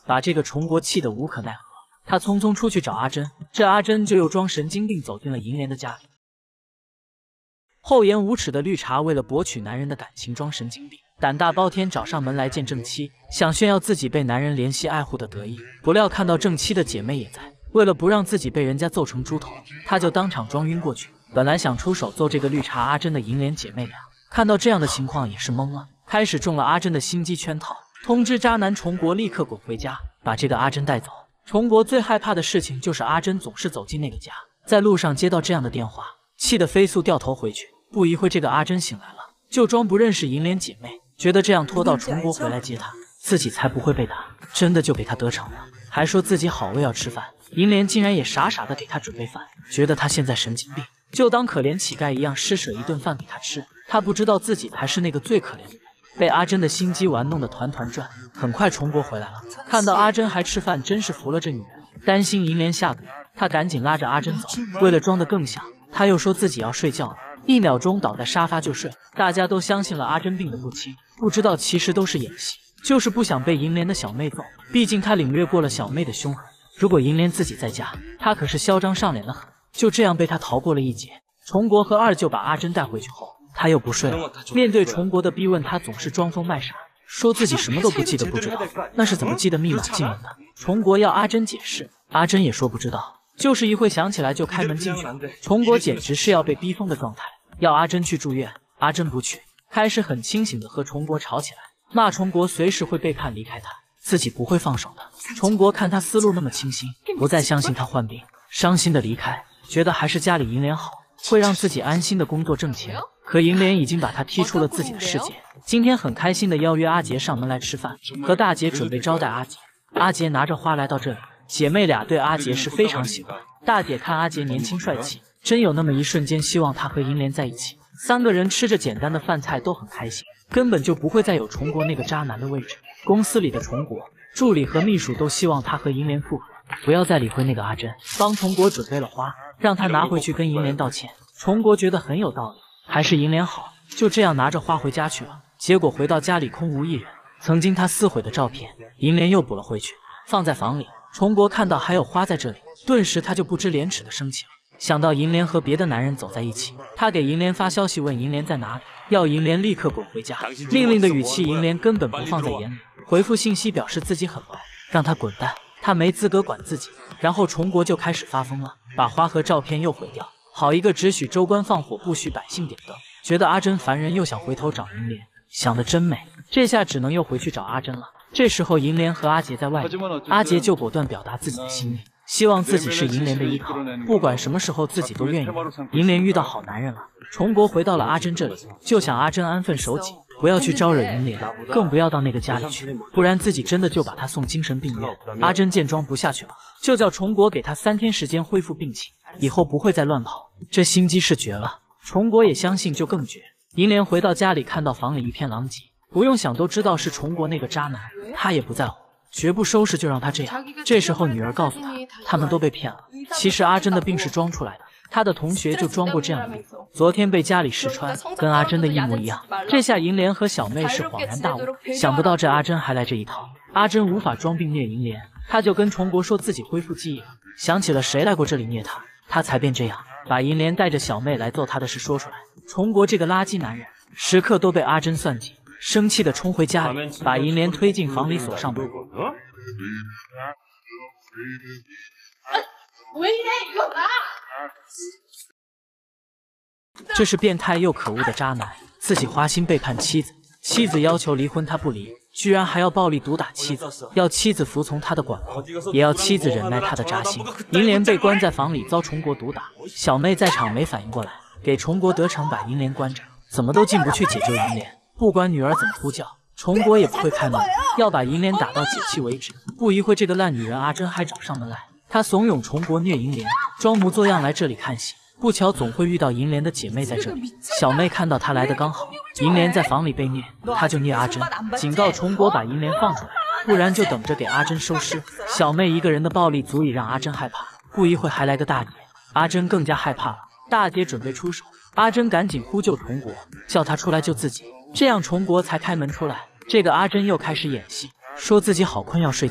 把这个崇国气得无可奈何。他匆匆出去找阿珍，这阿珍就又装神经病走进了银莲的家里。厚颜无耻的绿茶为了博取男人的感情装神经病，胆大包天找上门来见正妻，想炫耀自己被男人怜惜爱护的得意。不料看到正妻的姐妹也在，为了不让自己被人家揍成猪头，他就当场装晕过去。本来想出手揍这个绿茶阿珍的银莲姐妹俩，看到这样的情况也是懵了，开始中了阿珍的心机圈套，通知渣男崇国立刻滚回家，把这个阿珍带走。崇国最害怕的事情就是阿珍总是走进那个家，在路上接到这样的电话，气得飞速掉头回去。不一会，这个阿珍醒来了，就装不认识银莲姐妹，觉得这样拖到崇国回来接她，自己才不会被打，真的就给他得逞了，还说自己好饿要吃饭。银莲竟然也傻傻的给他准备饭，觉得他现在神经病，就当可怜乞丐一样施舍一顿饭给他吃。他不知道自己才是那个最可怜的人，被阿珍的心机玩弄得团团转。很快崇国回来了，看到阿珍还吃饭，真是服了这女人。担心银莲下毒，他赶紧拉着阿珍走。为了装得更像，他又说自己要睡觉了，一秒钟倒在沙发就睡。大家都相信了阿珍病得不轻，不知道其实都是演戏，就是不想被银莲的小妹揍。毕竟他领略过了小妹的凶狠，如果银莲自己在家，他可是嚣张上脸的很。就这样被他逃过了一劫。崇国和二舅把阿珍带回去后，他又不睡了。面对崇国的逼问，他总是装疯卖傻，说自己什么都不记得，不知道那是怎么记得密码进门的。崇国要阿珍解释，阿珍也说不知道，就是一会想起来就开门进去了。崇国简直是要被逼疯的状态，要阿珍去住院，阿珍不去，开始很清醒的和崇国吵起来，骂崇国随时会背叛离开他，自己不会放手的。崇国看他思路那么清晰，不再相信他患病，伤心的离开，觉得还是家里银莲好，会让自己安心的工作挣钱。可银莲已经把他踢出了自己的世界。今天很开心的邀约阿杰上门来吃饭，和大姐准备招待阿杰。阿杰拿着花来到这里，姐妹俩对阿杰是非常喜欢。大姐看阿杰年轻帅气，真有那么一瞬间希望他和银莲在一起。三个人吃着简单的饭菜都很开心，根本就不会再有崇国那个渣男的位置。公司里的崇国助理和秘书都希望他和银莲复合，不要再理会那个阿珍，帮崇国准备了花，让他拿回去跟银莲道歉。崇国觉得很有道理，还是银莲好，就这样拿着花回家去了。结果回到家里空无一人，曾经他撕毁的照片，银莲又补了回去，放在房里。崇国看到还有花在这里，顿时他就不知廉耻的生气了。想到银莲和别的男人走在一起，他给银莲发消息问银莲在哪里，要银莲立刻滚回家。命令的语气银莲根本不放在眼里，回复信息表示自己很忙，让他滚蛋，他没资格管自己。然后崇国就开始发疯了，把花和照片又毁掉。好一个只许州官放火不许百姓点灯，觉得阿珍烦人，又想回头找银莲，想得真美。这下只能又回去找阿珍了。这时候银莲和阿杰在外面，阿杰就果断表达自己的心意，希望自己是银莲的依靠，不管什么时候自己都愿意。银莲遇到好男人了。崇国回到了阿珍这里，就想阿珍安分守己，不要去招惹银莲，更不要到那个家里去，不然自己真的就把他送精神病院。阿珍见装不下去了，就叫崇国给他三天时间恢复病情，以后不会再乱跑。这心机是绝了，崇国也相信，就更绝。银莲回到家里，看到房里一片狼藉，不用想都知道是崇国那个渣男，他也不在乎，绝不收拾，就让他这样。这时候女儿告诉他，他们都被骗了，其实阿珍的病是装出来的，他的同学就装过这样的病，昨天被家里试穿，跟阿珍的一模一样。这下银莲和小妹是恍然大悟，想不到这阿珍还来这一套。阿珍无法装病虐银莲，他就跟崇国说自己恢复记忆了，想起了谁来过这里虐他，他才变这样。把银莲带着小妹来揍他的事说出来，崇国这个垃圾男人时刻都被阿珍算计，生气的冲回家里，把银莲推进房里锁上门。这是变态又可恶的渣男，自己花心背叛妻子，妻子要求离婚他不离，居然还要暴力毒打妻子，要妻子服从他的管控，也要妻子忍耐他的渣心。银莲被关在房里遭崇国毒打，小妹在场没反应过来，给崇国得逞，把银莲关着，怎么都进不去解救银莲。不管女儿怎么呼叫，崇国也不会开门，要把银莲打到解气为止。不一会，这个烂女人阿珍还找上门来，她怂恿崇国虐银莲，装模作样来这里看戏，不巧总会遇到银莲的姐妹在这里。小妹看到她来的刚好，银莲在房里被虐，她就虐阿珍，警告崇国把银莲放出来，不然就等着给阿珍收尸。小妹一个人的暴力足以让阿珍害怕，不一会还来个大姐，阿珍更加害怕了。大姐准备出手，阿珍赶紧呼救崇国，叫他出来救自己，这样崇国才开门出来。这个阿珍又开始演戏，说自己好困要睡觉，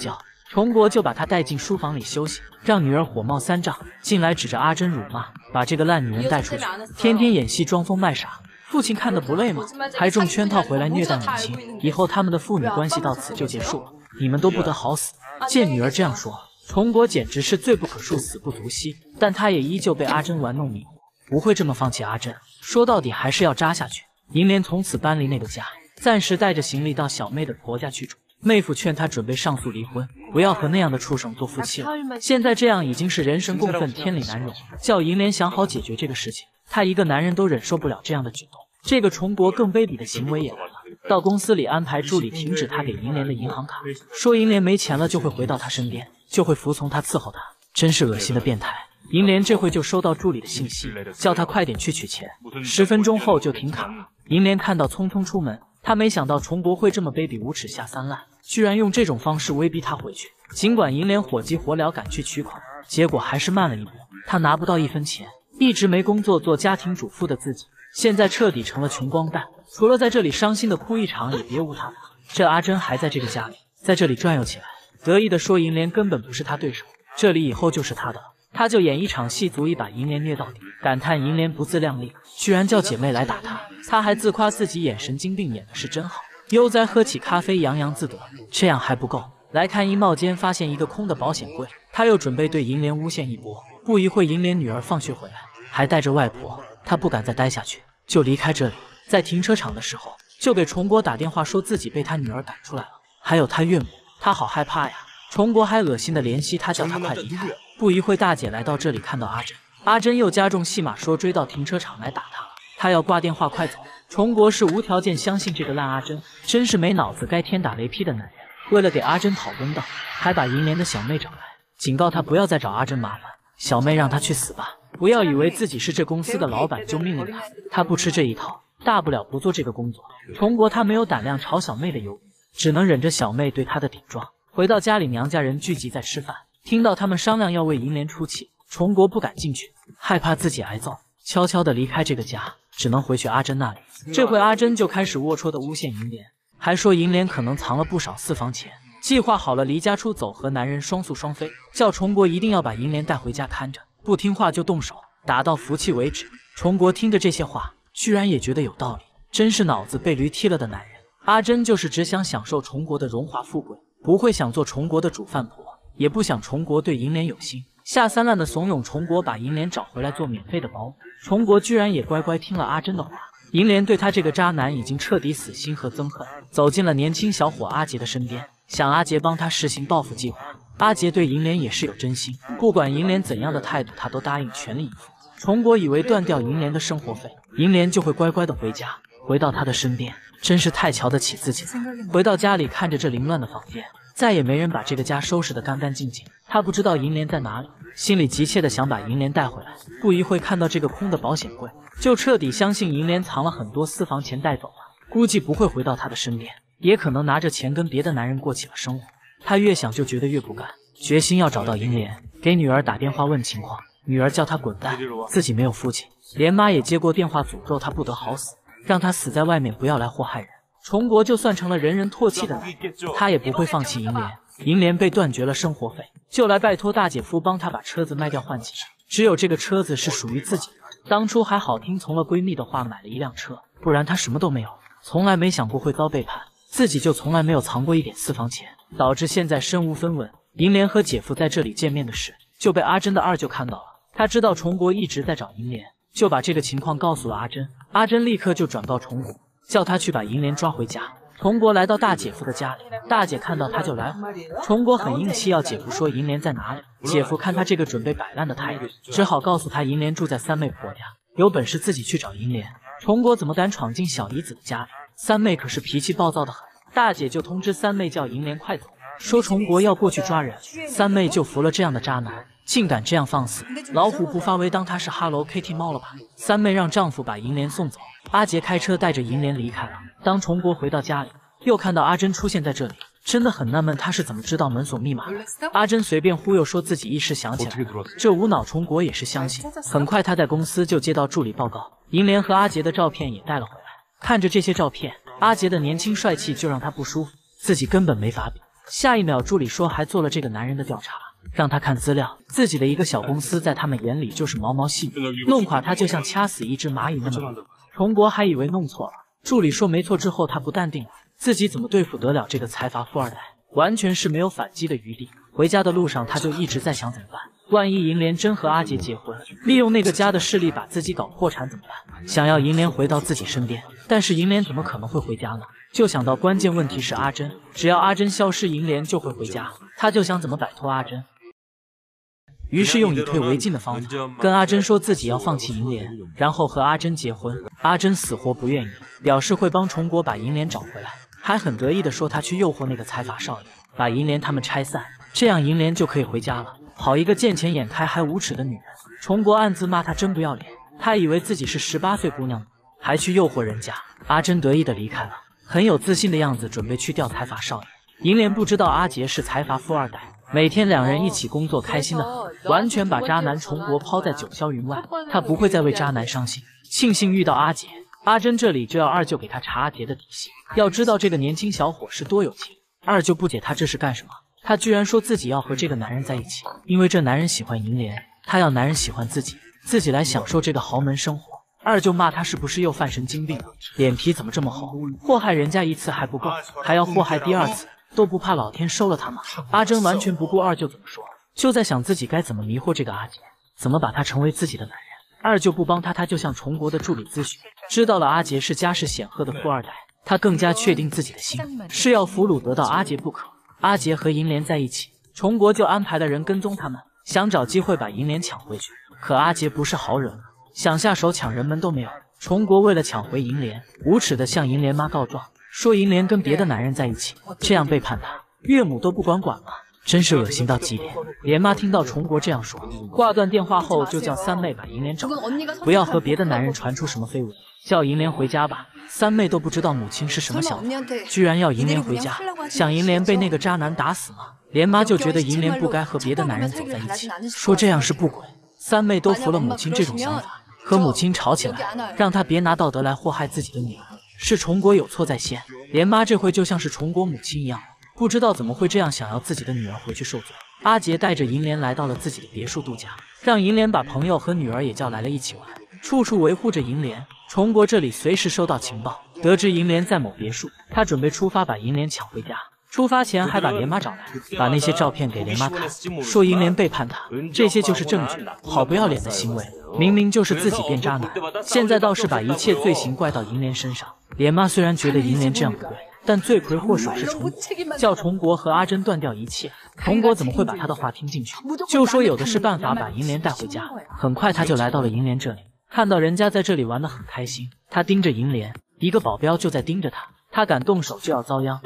崇国就把他带进书房里休息，让女儿火冒三丈，进来指着阿珍辱骂，把这个烂女人带出去，天天演戏装疯卖傻。父亲看得不累吗？还中圈套回来虐待母亲，以后他们的父女关系到此就结束了，你们都不得好死。见女儿这样说，崇国简直是罪不可恕，死不足惜，但他也依旧被阿珍玩弄迷惑，不会这么放弃阿珍，说到底还是要扎下去。银莲从此搬离那个家，暂时带着行李到小妹的婆家去住。妹夫劝他准备上诉离婚，不要和那样的畜生做夫妻了。现在这样已经是人神共愤，天理难容，叫银莲想好解决这个事情。他一个男人都忍受不了这样的举动，这个崇国更卑鄙的行为也来了。到公司里安排助理停止他给银莲的银行卡，说银莲没钱了就会回到他身边，就会服从他伺候他，真是恶心的变态。银莲这会就收到助理的信息，叫他快点去取钱，十分钟后就停卡了。银莲看到匆匆出门，他没想到崇国会这么卑鄙无耻下三滥，居然用这种方式威逼他回去。尽管银莲火急火燎赶去取款，结果还是慢了一步，他拿不到一分钱。一直没工作做家庭主妇的自己，现在彻底成了穷光蛋，除了在这里伤心的哭一场也别无他法。这阿珍还在这个家里，在这里转悠起来，得意地说银莲根本不是他对手，这里以后就是他的了。他就演一场戏，足以把银莲虐到底，感叹银莲不自量力，居然叫姐妹来打他。他还自夸自己演神经病演的是真好，悠哉喝起咖啡洋洋自得。这样还不够，来看衣帽间发现一个空的保险柜，他又准备对银莲诬陷一波。不一会，银莲女儿放学回来，还带着外婆，他不敢再待下去，就离开这里。在停车场的时候，就给崇国打电话说自己被他女儿赶出来了，还有他岳母，他好害怕呀。崇国还恶心的怜惜他，叫他快离开。不一会，大姐来到这里，看到阿珍，阿珍又加重戏码，说追到停车场来打他了，他要挂电话快走。崇国是无条件相信这个烂阿珍，真是没脑子，该天打雷劈的男人。为了给阿珍讨公道，还把银莲的小妹找来，警告他不要再找阿珍麻烦。小妹让他去死吧，不要以为自己是这公司的老板就命令他，他不吃这一套，大不了不做这个工作。崇国他没有胆量吵小妹的鱿鱼，只能忍着小妹对他的顶撞。回到家里，娘家人聚集在吃饭，听到他们商量要为银莲出气，崇国不敢进去，害怕自己挨揍，悄悄地离开这个家，只能回去阿珍那里。这回阿珍就开始龌龊地诬陷银莲，还说银莲可能藏了不少私房钱，计划好了离家出走，和男人双宿双飞，叫崇国一定要把银莲带回家看着，不听话就动手，打到服气为止。崇国听着这些话，居然也觉得有道理，真是脑子被驴踢了的男人。阿珍就是只想享受崇国的荣华富贵，不会想做崇国的主饭婆，也不想崇国对银莲有心，下三滥的怂恿崇国把银莲找回来做免费的保姆。崇国居然也乖乖听了阿珍的话，银莲对他这个渣男已经彻底死心和憎恨，走进了年轻小伙阿杰的身边，想阿杰帮他实行报复计划。阿杰对银莲也是有真心，不管银莲怎样的态度，他都答应全力以赴。崇国以为断掉银莲的生活费，银莲就会乖乖的回家，回到他的身边，真是太瞧得起自己了。回到家里，看着这凌乱的房间，再也没人把这个家收拾得干干净净。他不知道银莲在哪里，心里急切的想把银莲带回来。不一会，看到这个空的保险柜，就彻底相信银莲藏了很多私房钱带走了，估计不会回到他的身边，也可能拿着钱跟别的男人过起了生活。他越想就觉得越不甘，决心要找到银莲，给女儿打电话问情况。女儿叫他滚蛋，自己没有父亲，连妈也接过电话诅咒他不得好死，让他死在外面，不要来祸害人。崇国就算成了人人唾弃的男人，他也不会放弃银莲。银莲被断绝了生活费，就来拜托大姐夫帮他把车子卖掉换钱，只有这个车子是属于自己的。当初还好听从了闺蜜的话买了一辆车，不然他什么都没有，从来没想过会遭背叛，自己就从来没有藏过一点私房钱，导致现在身无分文。银莲和姐夫在这里见面的事就被阿珍的二舅看到了，他知道崇国一直在找银莲，就把这个情况告诉了阿珍。阿珍立刻就转告崇国，叫他去把银莲抓回家。崇国来到大姐夫的家里，大姐看到他就来火，崇国很硬气要姐夫说银莲在哪里。姐夫看他这个准备摆烂的态度，只好告诉他银莲住在三妹婆家，有本事自己去找银莲。崇国怎么敢闯进小姨子的家里？三妹可是脾气暴躁的很，大姐就通知三妹叫银莲快走，说崇国要过去抓人。三妹就服了这样的渣男，竟敢这样放肆，老虎不发威，当他是 Hello Kitty 猫了吧？三妹让丈夫把银莲送走，阿杰开车带着银莲离开了。当崇国回到家里，又看到阿珍出现在这里，真的很纳闷，他是怎么知道门锁密码的？阿珍随便忽悠说自己一时想起来了，这无脑崇国也是相信。很快他在公司就接到助理报告，银莲和阿杰的照片也带了回来。看着这些照片，阿杰的年轻帅气就让他不舒服，自己根本没法比。 下一秒，助理说还做了这个男人的调查，让他看资料，自己的一个小公司在他们眼里就是毛毛细雨，弄垮他就像掐死一只蚂蚁那么难。崇国还以为弄错了，助理说没错之后，他不淡定了，自己怎么对付得了这个财阀富二代，完全是没有反击的余地。回家的路上，他就一直在想怎么办。 万一银莲真和阿杰结婚，利用那个家的势力把自己搞破产怎么办？想要银莲回到自己身边，但是银莲怎么可能会回家呢？就想到关键问题是阿珍，只要阿珍消失，银莲就会回家。他就想怎么摆脱阿珍，于是用以退为进的方法，跟阿珍说自己要放弃银莲，然后和阿珍结婚。阿珍死活不愿意，表示会帮崇国把银莲找回来，还很得意的说他去诱惑那个财阀少爷，把银莲他们拆散，这样银莲就可以回家了。 好一个见钱眼开还无耻的女人！崇国暗自骂她真不要脸，他以为自己是十八岁姑娘，还去诱惑人家。阿珍得意的离开了，很有自信的样子，准备去钓财阀少爷。银莲不知道阿杰是财阀富二代，每天两人一起工作，开心的很，完全把渣男崇国抛在九霄云外。他不会再为渣男伤心，庆幸遇到阿杰。阿珍这里就要二舅给他查阿杰的底细，要知道这个年轻小伙是多有情。二舅不解他这是干什么。 他居然说自己要和这个男人在一起，因为这男人喜欢银莲，他要男人喜欢自己，自己来享受这个豪门生活。二舅骂他是不是又犯神经病了？脸皮怎么这么厚？祸害人家一次还不够，还要祸害第二次，都不怕老天收了他吗？阿珍完全不顾二舅怎么说，就在想自己该怎么迷惑这个阿杰，怎么把他成为自己的男人。二舅不帮他，他就向崇国的助理咨询，知道了阿杰是家世显赫的富二代，他更加确定自己的心是要俘虏得到阿杰不可。 阿杰和银莲在一起，崇国就安排了人跟踪他们，想找机会把银莲抢回去。可阿杰不是好惹，想下手抢人门都没有。崇国为了抢回银莲，无耻的向银莲妈告状，说银莲跟别的男人在一起，这样背叛他，岳母都不管管了，真是恶心到极点。莲妈听到崇国这样说，挂断电话后就叫三妹把银莲找来，不要和别的男人传出什么绯闻，叫银莲回家吧。 三妹都不知道母亲是什么想法，居然要银莲回家，想银莲被那个渣男打死吗？莲妈就觉得银莲不该和别的男人走在一起，说这样是不轨。三妹都服了母亲这种想法，和母亲吵起来，让她别拿道德来祸害自己的女儿。是崇国有错在先，莲妈这回就像是崇国母亲一样，不知道怎么会这样想要自己的女儿回去受罪。阿杰带着银莲来到了自己的别墅度假，让银莲把朋友和女儿也叫来了一起玩，处处维护着银莲。 崇国这里随时收到情报，得知银莲在某别墅，他准备出发把银莲抢回家。出发前还把莲妈找来，把那些照片给莲妈看，说银莲背叛他，这些就是证据。好不要脸的行为，明明就是自己变渣男，现在倒是把一切罪行怪到银莲身上。莲妈虽然觉得银莲这样不对，但罪魁祸首是崇国，叫崇国和阿珍断掉一切。崇国怎么会把他的话听进去？就说有的是办法把银莲带回家。很快他就来到了银莲这里。 看到人家在这里玩得很开心，他盯着银莲，一个保镖就在盯着他，他敢动手就要遭殃。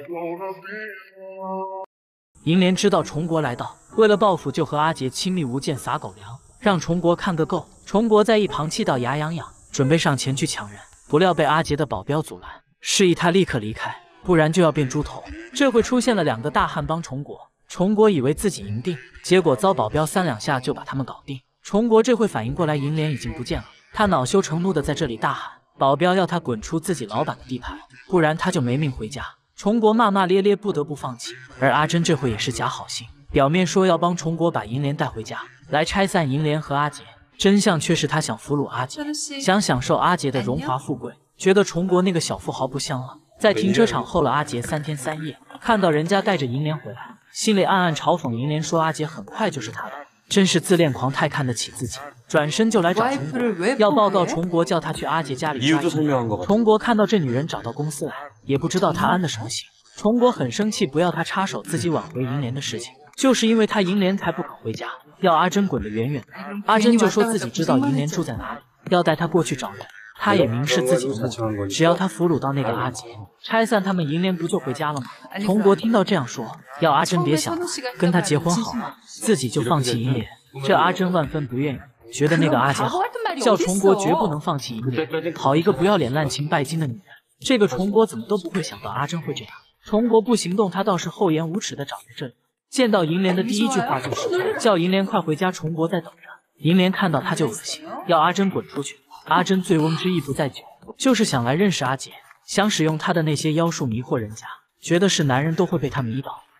银莲知道崇国来到，为了报复就和阿杰亲密无间撒狗粮，让崇国看个够。崇国在一旁气到牙痒痒，准备上前去抢人，不料被阿杰的保镖阻拦，示意他立刻离开，不然就要变猪头。这会出现了两个大汉帮崇国，崇国以为自己赢定，结果遭保镖三两下就把他们搞定。 崇国这会反应过来，银莲已经不见了，他恼羞成怒的在这里大喊：“保镖要他滚出自己老板的地盘，不然他就没命回家。”崇国骂骂咧咧，不得不放弃。而阿珍这会也是假好心，表面说要帮崇国把银莲带回家，来拆散银莲和阿杰，真相却是他想俘虏阿杰，想享受阿杰的荣华富贵，觉得崇国那个小富豪不香了。在停车场候了阿杰三天三夜，看到人家带着银莲回来，心里暗暗嘲讽银莲，说阿杰很快就是他的。 真是自恋狂，太看得起自己，转身就来找崇国，要报告崇国，叫他去阿杰家里抓人。崇国看到这女人找到公司来，也不知道她安的什么心。崇国很生气，不要他插手自己挽回银莲的事情，就是因为他银莲才不肯回家，要阿珍滚得远远的。阿珍就说自己知道银莲住在哪里，要带他过去找人。他也明示自己的目的，只要他俘虏到那个阿杰，拆散他们，银莲不就回家了吗？崇国听到这样说，要阿珍别想了，跟他结婚好了，自己就放弃银莲。这阿珍万分不愿意，觉得那个阿杰好，叫崇国绝不能放弃银莲。好一个不要脸、滥情拜金的女人！这个崇国怎么都不会想到阿珍会这样。崇国不行动，他倒是厚颜无耻的找在这里。见到银莲的第一句话就是叫银莲快回家，崇国在等着。银莲看到他就恶心，要阿珍滚出去。阿珍醉翁之意不在酒，就是想来认识阿杰，想使用他的那些妖术迷惑人家，觉得是男人都会被他迷倒，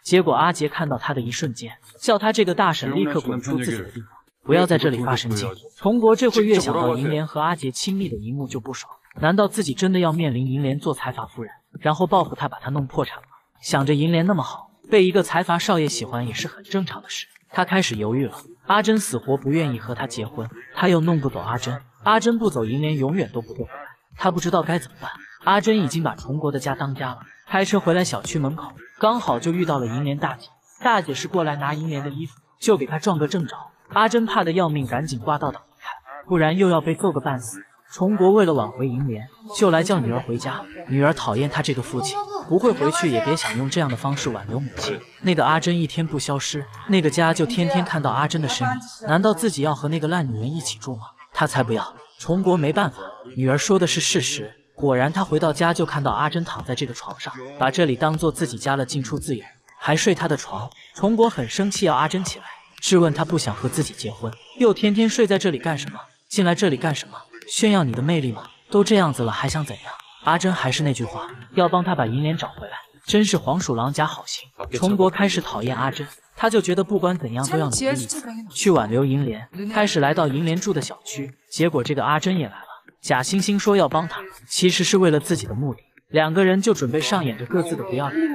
结果阿杰看到他的一瞬间，叫他这个大婶立刻滚出自己的地方，不要在这里发神经。崇国这会越想到银莲和阿杰亲密的一幕就不爽，难道自己真的要面临银莲做财阀夫人，然后报复他把他弄破产吗？想着银莲那么好，被一个财阀少爷喜欢也是很正常的事，他开始犹豫了。阿珍死活不愿意和他结婚，他又弄不走阿珍，阿珍不走，银莲永远都不会回来，他不知道该怎么办。阿珍已经把崇国的家当家了，开车回来小区门口，刚好就遇到了银莲大姐。大姐是过来拿银莲的衣服，就给她撞个正着。阿珍怕得要命，赶紧挂倒挡离开，不然又要被揍个半死。崇国为了挽回银莲，就来叫女儿回家。女儿讨厌他这个父亲，不会回去也别想用这样的方式挽留母亲。那个阿珍一天不消失，那个家就天天看到阿珍的身影。难道自己要和那个烂女人一起住吗？他才不要！崇国没办法，女儿说的是事实。果然，他回到家就看到阿珍躺在这个床上，把这里当做自己家了，进出自由，还睡他的床。崇国很生气，要阿珍起来，质问他不想和自己结婚，又天天睡在这里干什么？进来这里干什么？炫耀你的魅力吗？都这样子了，还想怎样？阿珍还是那句话，要帮他把银莲找回来。真是黄鼠狼假好心。崇国开始讨厌阿珍，他就觉得不管怎样都要努力一次，去挽留银莲。开始来到银莲住的小区，结果这个阿珍也来了，假惺惺说要帮他，其实是为了自己的目的。两个人就准备上演着各自的不要脸。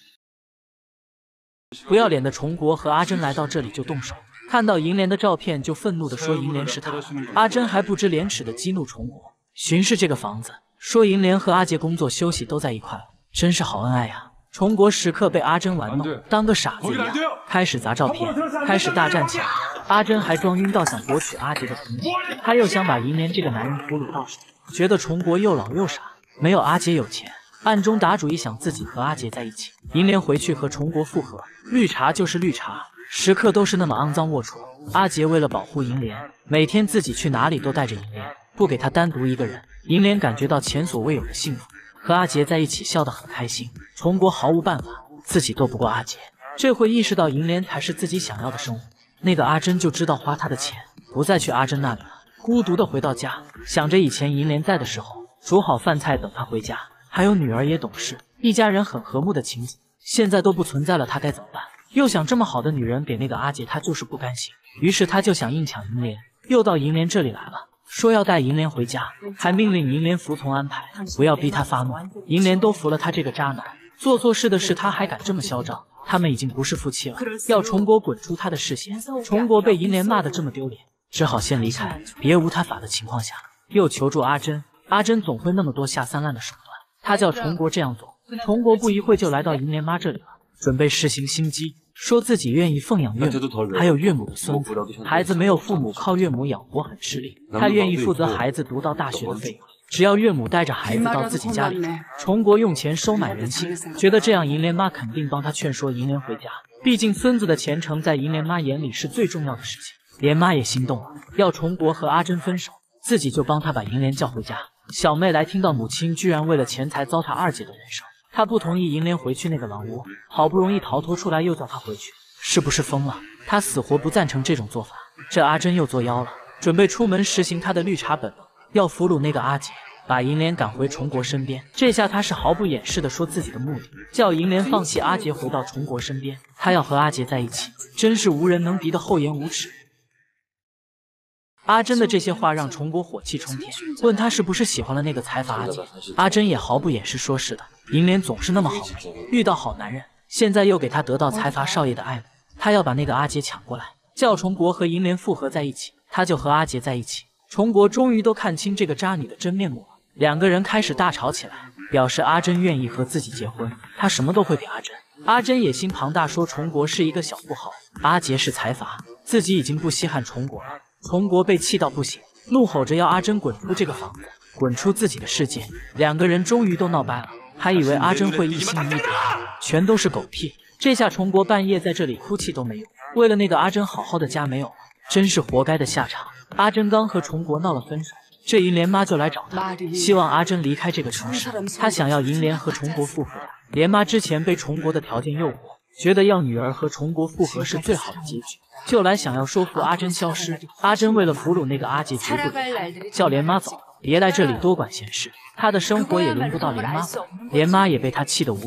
不要脸的崇国和阿珍来到这里就动手，看到银莲的照片就愤怒地说银莲是他的。阿珍还不知廉耻地激怒崇国，巡视这个房子，说银莲和阿杰工作休息都在一块了，真是好恩爱呀。崇国时刻被阿珍玩弄，当个傻子一样，开始砸照片，开始大战起来。阿珍还装晕到想博取阿杰的同情，他又想把银莲这个男人俘虏到手，觉得崇国又老又傻，没有阿杰有钱，暗中打主意想自己和阿杰在一起。银莲回去和崇国复合，绿茶就是绿茶，时刻都是那么肮脏龌龊。阿杰为了保护银莲，每天自己去哪里都带着银莲，不给他单独一个人。银莲感觉到前所未有的幸福，和阿杰在一起笑得很开心。崇国毫无办法，自己斗不过阿杰，这会意识到银莲才是自己想要的生活。那个阿珍就知道花他的钱，不再去阿珍那里了，孤独的回到家，想着以前银莲在的时候，煮好饭菜等他回家，还有女儿也懂事，一家人很和睦的情景，现在都不存在了，他该怎么办？又想这么好的女人给那个阿杰，他就是不甘心，于是他就想硬抢银莲，又到银莲这里来了，说要带银莲回家，还命令银莲服从安排，不要逼他发怒。银莲都服了他这个渣男，做错事的事他还敢这么嚣张，他们已经不是夫妻了，要崇国滚出他的视线。崇国被银莲骂得这么丢脸，只好先离开，别无他法的情况下，又求助阿珍。阿珍总会那么多下三滥的手段，他叫崇国这样做。崇国不一会就来到银莲妈这里了，准备实行心机，说自己愿意奉养岳母，还有岳母的孙子，孩子没有父母，靠岳母养活很吃力，他愿意负责孩子读到大学的费用，只要岳母带着孩子到自己家里住。崇国用钱收买人心，觉得这样银莲妈肯定帮他劝说银莲回家，毕竟孙子的前程在银莲妈眼里是最重要的事情。莲妈也心动了，要崇国和阿珍分手，自己就帮他把银莲叫回家。小妹来听到母亲居然为了钱财糟蹋二姐的人生，她不同意银莲回去那个狼窝，好不容易逃脱出来又叫她回去，是不是疯了？她死活不赞成这种做法。这阿珍又作妖了，准备出门实行她的绿茶本能，要俘虏那个阿杰，把银莲赶回崇国身边。这下她是毫不掩饰的说自己的目的，叫银莲放弃阿杰，回到崇国身边，她要和阿杰在一起，真是无人能敌的厚颜无耻。阿珍的这些话让崇国火气冲天，问他是不是喜欢了那个财阀阿杰。阿珍也毫不掩饰说是的，银莲总是那么好命，遇到好男人，现在又给他得到财阀少爷的爱慕，他要把那个阿杰抢过来，叫崇国和银莲复合在一起，他就和阿杰在一起。崇国终于都看清这个渣女的真面目了，两个人开始大吵起来，表示阿珍愿意和自己结婚，他什么都会给阿珍。阿珍野心庞大，说崇国是一个小富豪，阿杰是财阀，自己已经不稀罕崇国了。崇国被气到不行，怒吼着要阿珍滚出这个房子，滚出自己的世界。两个人终于都闹掰了，还以为阿珍会一心一意对他，全都是狗屁。这下崇国半夜在这里哭泣都没用，为了那个阿珍好好的家没有了，真是活该的下场。阿珍刚和崇国闹了分手，这银莲妈就来找他，希望阿珍离开这个城市，她想要银莲和崇国复合。莲妈之前被崇国的条件诱惑，觉得要女儿和崇国复合是最好的结局，就来想要说服阿珍消失。阿珍为了俘虏那个阿杰绝不离开，叫莲妈走，别来这里多管闲事，她的生活也轮不到莲妈管。莲妈也被她气得无语，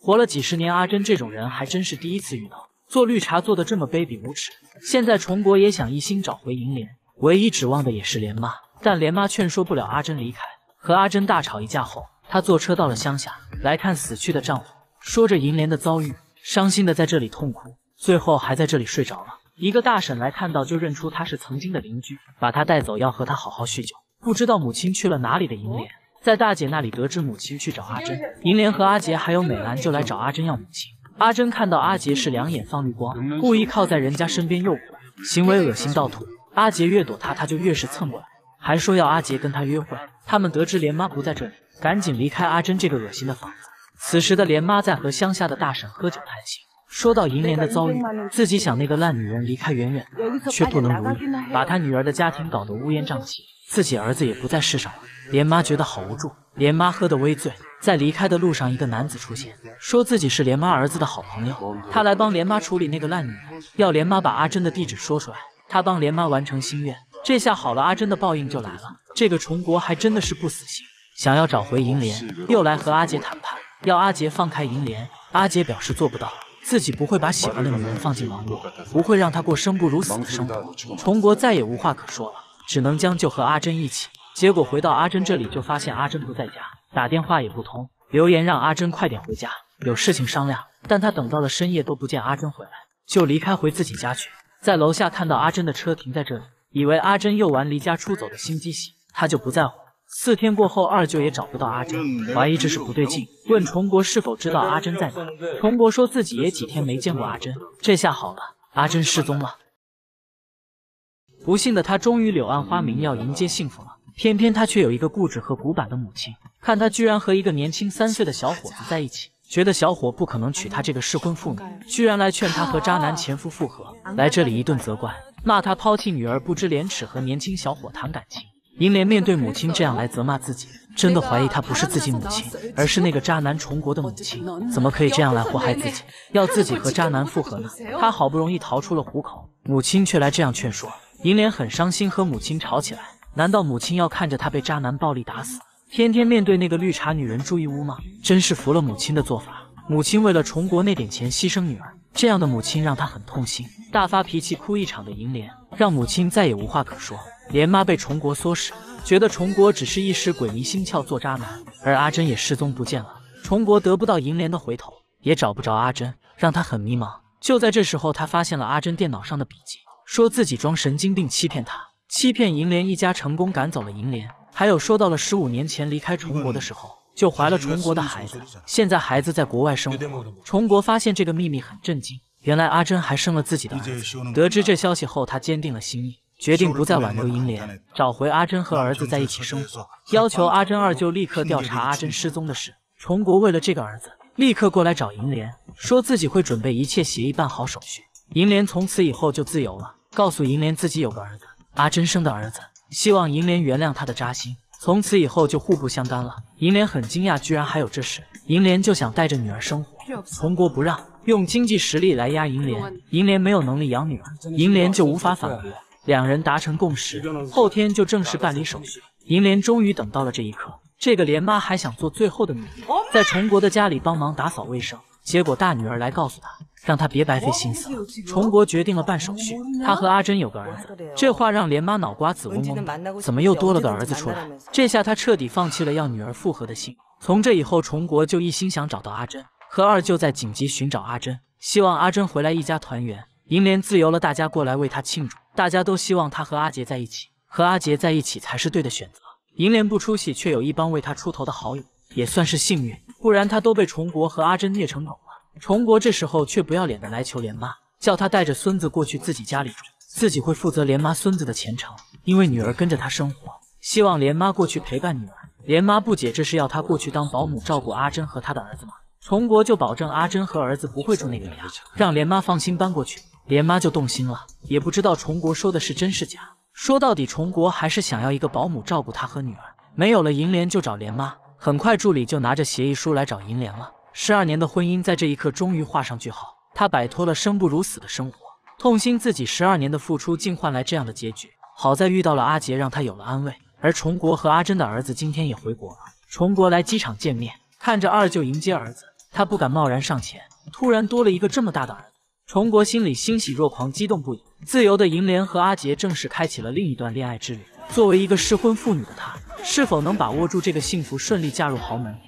活了几十年，阿珍这种人还真是第一次遇到。做绿茶做的这么卑鄙无耻，现在崇国也想一心找回银莲，唯一指望的也是莲妈，但莲妈劝说不了阿珍离开。和阿珍大吵一架后，她坐车到了乡下，来看死去的丈夫，说着银莲的遭遇，伤心的在这里痛哭，最后还在这里睡着了。一个大婶来看到就认出他是曾经的邻居，把他带走要和他好好叙旧。不知道母亲去了哪里的银莲，在大姐那里得知母亲去找阿珍，银莲和阿杰还有美兰就来找阿珍要母亲。阿珍看到阿杰是两眼放绿光，故意靠在人家身边诱惑，行为恶心到吐。阿杰越躲他，他就越是蹭过来，还说要阿杰跟他约会。他们得知莲妈不在这里，赶紧离开阿珍这个恶心的房子。此时的莲妈在和乡下的大婶喝酒谈心，说到银莲的遭遇，自己想那个烂女人离开远远的，却不能如意，把她女儿的家庭搞得乌烟瘴气，自己儿子也不在世上了。莲妈觉得好无助，莲妈喝得微醉，在离开的路上，一个男子出现，说自己是莲妈儿子的好朋友，他来帮莲妈处理那个烂女人，要莲妈把阿珍的地址说出来，他帮莲妈完成心愿。这下好了，阿珍的报应就来了。这个崇国还真的是不死心，想要找回银莲，又来和阿杰谈判，要阿杰放开银莲。阿杰表示做不到，自己不会把喜欢的女人放进网络，不会让她过生不如死的生活。崇国再也无话可说了，只能将就和阿珍一起。结果回到阿珍这里，就发现阿珍不在家，打电话也不通，留言让阿珍快点回家，有事情商量。但他等到了深夜都不见阿珍回来，就离开回自己家去。在楼下看到阿珍的车停在这里，以为阿珍又玩离家出走的新机器，他就不在乎。四天过后，二舅也找不到阿珍，怀疑这是不对劲，问崇国是否知道阿珍在哪。崇国说自己也几天没见过阿珍，这下好了，阿珍失踪了。不幸的他终于柳暗花明，要迎接幸福了。偏偏他却有一个固执和古板的母亲，看他居然和一个年轻三岁的小伙子在一起，觉得小伙不可能娶她这个适婚妇女，居然来劝他和渣男前夫复合，来这里一顿责怪，骂他抛弃女儿不知廉耻，和年轻小伙谈感情。银莲面对母亲这样来责骂自己，真的怀疑她不是自己母亲，而是那个渣男崇国的母亲，怎么可以这样来祸害自己，要自己和渣男复合呢？他好不容易逃出了虎口，母亲却来这样劝说，银莲很伤心，和母亲吵起来。难道母亲要看着他被渣男暴力打死，天天面对那个绿茶女人住一屋吗？真是服了母亲的做法。母亲为了崇国那点钱牺牲女儿，这样的母亲让他很痛心，大发脾气哭一场的银莲，让母亲再也无话可说。莲妈被崇国唆使，觉得崇国只是一时鬼迷心窍做渣男，而阿珍也失踪不见了。崇国得不到银莲的回头，也找不着阿珍，让他很迷茫。就在这时候，他发现了阿珍电脑上的笔记，说自己装神经病欺骗他，欺骗银莲一家，成功赶走了银莲。还有说到了十五年前离开崇国的时候，就怀了崇国的孩子，现在孩子在国外生活。崇国发现这个秘密很震惊，原来阿珍还生了自己的儿子。得知这消息后，他坚定了心意，决定不再挽留银莲，找回阿珍和儿子在一起生活，要求阿珍二舅立刻调查阿珍失踪的事。崇国为了这个儿子，立刻过来找银莲，说自己会准备一切协议，办好手续。银莲从此以后就自由了，告诉银莲自己有个儿子，阿珍生的儿子，希望银莲原谅他的渣心，从此以后就互不相干了。银莲很惊讶，居然还有这事。银莲就想带着女儿生活，崇国不让，用经济实力来压银莲，银莲没有能力养女儿，银莲就无法反驳。两人达成共识，后天就正式办理手续。银莲终于等到了这一刻，这个莲妈还想做最后的努力，在崇国的家里帮忙打扫卫生。结果大女儿来告诉他，让他别白费心思了。崇国决定了办手续，他和阿珍有个儿子。这话让莲妈脑瓜子嗡嗡的，怎么又多了个儿子出来？这下他彻底放弃了要女儿复合的心。从这以后，崇国就一心想找到阿珍，和二舅在紧急寻找阿珍，希望阿珍回来一家团圆。银莲自由了，大家过来为他庆祝，大家都希望他和阿杰在一起，和阿杰在一起才是对的选择。银莲不出息，却有一帮为他出头的好友，也算是幸运，不然他都被崇国和阿珍虐成狗了。崇国这时候却不要脸的来求莲妈，叫他带着孙子过去自己家里住，自己会负责莲妈孙子的前程，因为女儿跟着他生活，希望莲妈过去陪伴女儿。莲妈不解，这是要他过去当保姆照顾阿珍和他的儿子吗？崇国就保证阿珍和儿子不会住那个家，让莲妈放心搬过去。莲妈就动心了，也不知道崇国说的是真是假。说到底，崇国还是想要一个保姆照顾他和女儿。没有了银莲就找莲妈，很快助理就拿着协议书来找银莲了。十二年的婚姻在这一刻终于画上句号，他摆脱了生不如死的生活，痛心自己十二年的付出竟换来这样的结局。好在遇到了阿杰，让他有了安慰。而崇国和阿珍的儿子今天也回国了。崇国来机场见面，看着二舅迎接儿子， 他不敢贸然上前，突然多了一个这么大的儿子。崇国心里欣喜若狂，激动不已。自由的银莲和阿杰正式开启了另一段恋爱之旅。作为一个适婚妇女的她，是否能把握住这个幸福，顺利嫁入豪门？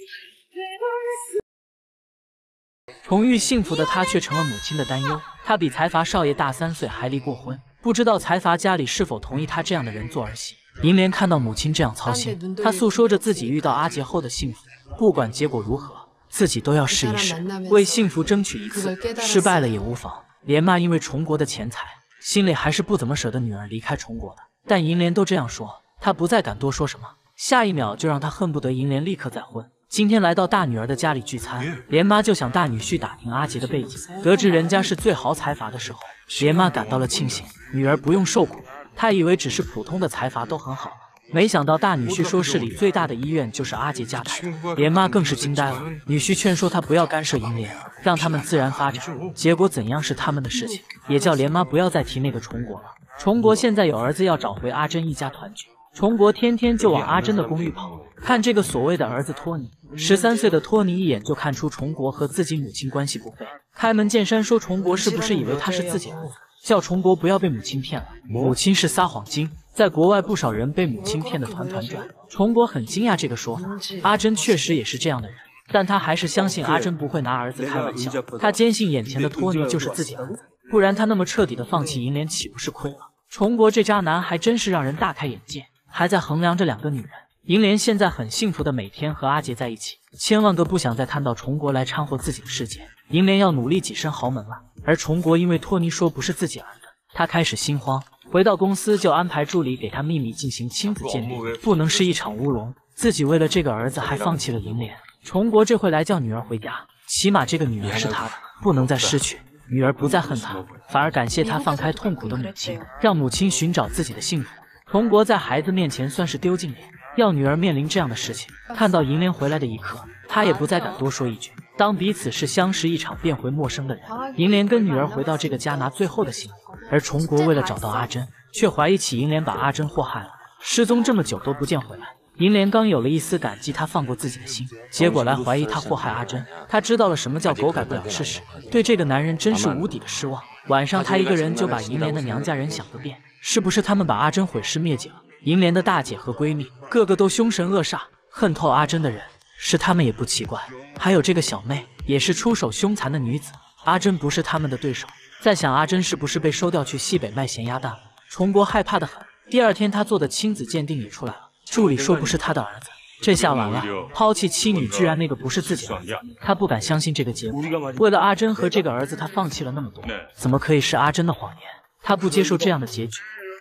重遇幸福的她却成了母亲的担忧。她比财阀少爷大三岁，还离过婚，不知道财阀家里是否同意她这样的人做儿媳。银莲看到母亲这样操心，她诉说着自己遇到阿杰后的幸福，不管结果如何，自己都要试一试，为幸福争取一次，失败了也无妨。莲妈因为崇国的钱财，心里还是不怎么舍得女儿离开崇国的，但银莲都这样说，她不再敢多说什么，下一秒就让她恨不得银莲立刻再婚。今天来到大女儿的家里聚餐，莲妈就想大女婿打听阿杰的背景，得知人家是最豪财阀的时候，莲妈感到了庆幸，女儿不用受苦。她以为只是普通的财阀都很好了，没想到大女婿说市里最大的医院就是阿杰家开的，莲妈更是惊呆了。女婿劝说她不要干涉银莲，让他们自然发展，结果怎样是他们的事情，也叫莲妈不要再提那个崇国了。崇国现在有儿子要找回阿珍一家团聚，崇国天天就往阿珍的公寓跑，看这个所谓的儿子托尼。十三岁的托尼一眼就看出崇国和自己母亲关系不菲，开门见山说崇国是不是以为他是自己儿子，叫崇国不要被母亲骗了，母亲是撒谎精。在国外不少人被母亲骗得团团转，崇国很惊讶这个说法。阿珍确实也是这样的人，但他还是相信阿珍不会拿儿子开玩笑，他坚信眼前的托尼就是自己儿子，不然他那么彻底的放弃银莲岂不是亏了？崇国这渣男还真是让人大开眼界，还在衡量着两个女人。银莲现在很幸福的每天和阿杰在一起，千万个不想再看到崇国来掺和自己的世界。银莲要努力跻身豪门了，而崇国因为托尼说不是自己儿子，他开始心慌。回到公司就安排助理给他秘密进行亲子鉴定，不能是一场乌龙。自己为了这个儿子还放弃了银莲。崇国这回来叫女儿回家，起码这个女儿是他的，不能再失去。女儿不再恨他，反而感谢他放开痛苦的母亲，让母亲寻找自己的幸福。崇国在孩子面前算是丢尽脸，要女儿面临这样的事情。看到银莲回来的一刻，他也不再敢多说一句，当彼此是相识一场变回陌生的人。银莲跟女儿回到这个家拿最后的幸福，而崇国为了找到阿珍，却怀疑起银莲把阿珍祸害了，失踪这么久都不见回来。银莲刚有了一丝感激，他放过自己的心，结果来怀疑他祸害阿珍。他知道了什么叫狗改不了吃屎，对这个男人真是无底的失望。晚上他一个人就把银莲的娘家人想个遍，是不是他们把阿珍毁尸灭迹了？银莲的大姐和闺蜜个个都凶神恶煞，恨透阿珍的人是他们也不奇怪。还有这个小妹也是出手凶残的女子，阿珍不是他们的对手。在想阿珍是不是被收调去西北卖咸鸭蛋了？崇国害怕得很。第二天他做的亲子鉴定也出来了，助理说不是他的儿子，这下完了，抛弃妻女居然那个不是自己儿子，他不敢相信这个结果。为了阿珍和这个儿子，他放弃了那么多，怎么可以是阿珍的谎言？他不接受这样的结局。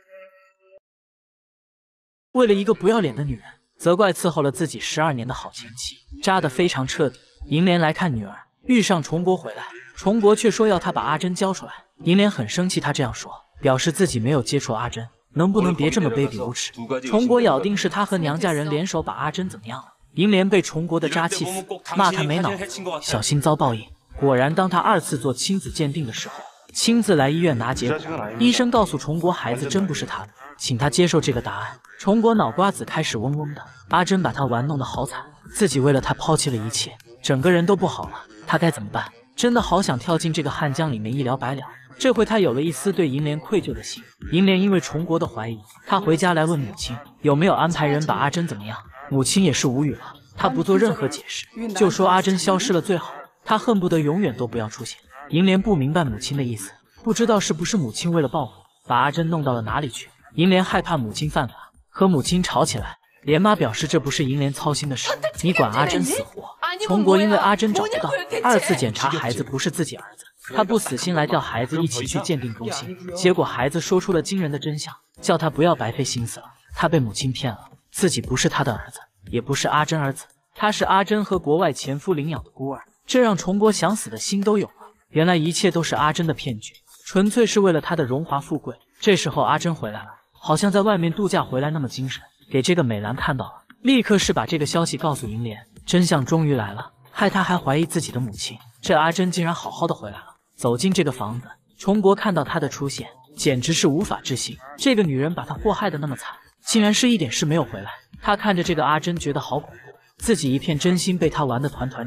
为了一个不要脸的女人，责怪伺候了自己十二年的好前妻，渣得非常彻底。银莲来看女儿，遇上崇国回来，崇国却说要他把阿珍交出来。银莲很生气，他这样说，表示自己没有接触阿珍，能不能别这么卑鄙无耻？崇国咬定是他和娘家人联手把阿珍怎么样了。银莲被崇国的渣气死，骂他没脑子，小心遭报应。果然，当他二次做亲子鉴定的时候，亲自来医院拿结果，医生告诉崇国孩子真不是他的，请他接受这个答案。崇国脑瓜子开始嗡嗡的，阿珍把他玩弄得好惨，自己为了他抛弃了一切，整个人都不好了，他该怎么办？真的好想跳进这个汉江里面一了百了。这回他有了一丝对银莲愧疚的心。银莲因为崇国的怀疑，他回家来问母亲有没有安排人把阿珍怎么样。母亲也是无语了，他不做任何解释，就说阿珍消失了最好，他恨不得永远都不要出现。银莲不明白母亲的意思，不知道是不是母亲为了报复，把阿珍弄到了哪里去。银莲害怕母亲犯法，和母亲吵起来。莲妈表示这不是银莲操心的事，你管阿珍死活。崇国因为阿珍找不到，二次检查孩子不是自己儿子，他不死心来叫孩子一起去鉴定中心，结果孩子说出了惊人的真相，叫他不要白费心思了，他被母亲骗了，自己不是他的儿子，也不是阿珍儿子，他是阿珍和国外前夫领养的孤儿。这让崇国想死的心都有了，原来一切都是阿珍的骗局，纯粹是为了他的荣华富贵。这时候阿珍回来了，好像在外面度假回来那么精神，给这个美兰看到了，立刻是把这个消息告诉银莲，真相终于来了，害他还怀疑自己的母亲。这阿珍竟然好好的回来了。走进这个房子，崇国看到她的出现，简直是无法置信，这个女人把他祸害的那么惨，竟然是一点事没有回来。他看着这个阿珍觉得好恐怖，自己一片真心被他玩得团团转。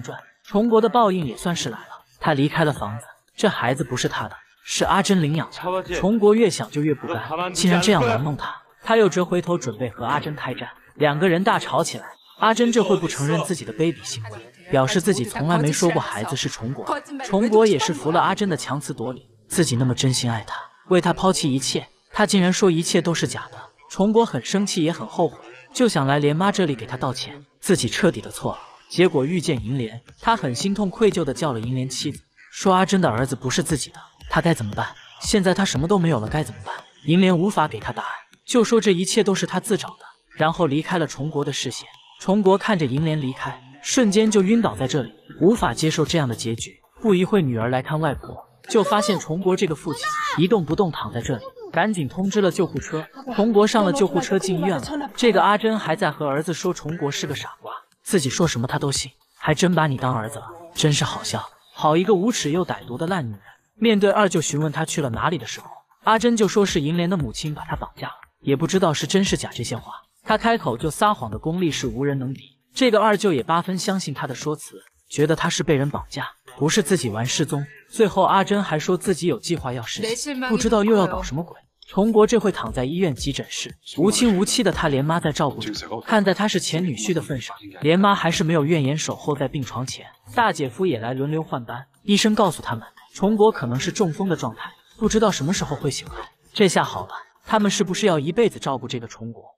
崇国的报应也算是来了，他离开了房子，这孩子不是他的，是阿珍领养的。崇国越想就越不甘，竟然这样玩弄他，他又折回头准备和阿珍开战，两个人大吵起来。阿珍这会不承认自己的卑鄙行为，表示自己从来没说过孩子是崇国。崇国也是服了阿珍的强词夺理，自己那么真心爱他，为他抛弃一切，他竟然说一切都是假的。崇国很生气也很后悔，就想来莲妈这里给他道歉，自己彻底的错了。结果遇见银莲，他很心痛愧疚的叫了银莲妻子，说阿珍的儿子不是自己的，他该怎么办？现在他什么都没有了，该怎么办？银莲无法给他答案，就说这一切都是他自找的，然后离开了崇国的视线。崇国看着银莲离开，瞬间就晕倒在这里，无法接受这样的结局。不一会，女儿来看外婆，就发现崇国这个父亲一动不动躺在这里，赶紧通知了救护车。崇国上了救护车进医院了。这个阿珍还在和儿子说崇国是个傻瓜，自己说什么他都信，还真把你当儿子了，真是好笑。好一个无耻又歹毒的烂女人。面对二舅询问他去了哪里的时候，阿珍就说是银莲的母亲把他绑架了，也不知道是真是假。这些话他开口就撒谎的功力是无人能比。这个二舅也八分相信他的说辞，觉得他是被人绑架，不是自己玩失踪。最后阿珍还说自己有计划要实现，不知道又要搞什么鬼。崇国这会躺在医院急诊室，无亲无戚的他莲妈在照顾着，看在他是前女婿的份上，莲妈还是没有怨言，守候在病床前。大姐夫也来轮流换班，医生告诉他们崇国可能是中风的状态，不知道什么时候会醒来。这下好了，他们是不是要一辈子照顾这个崇国？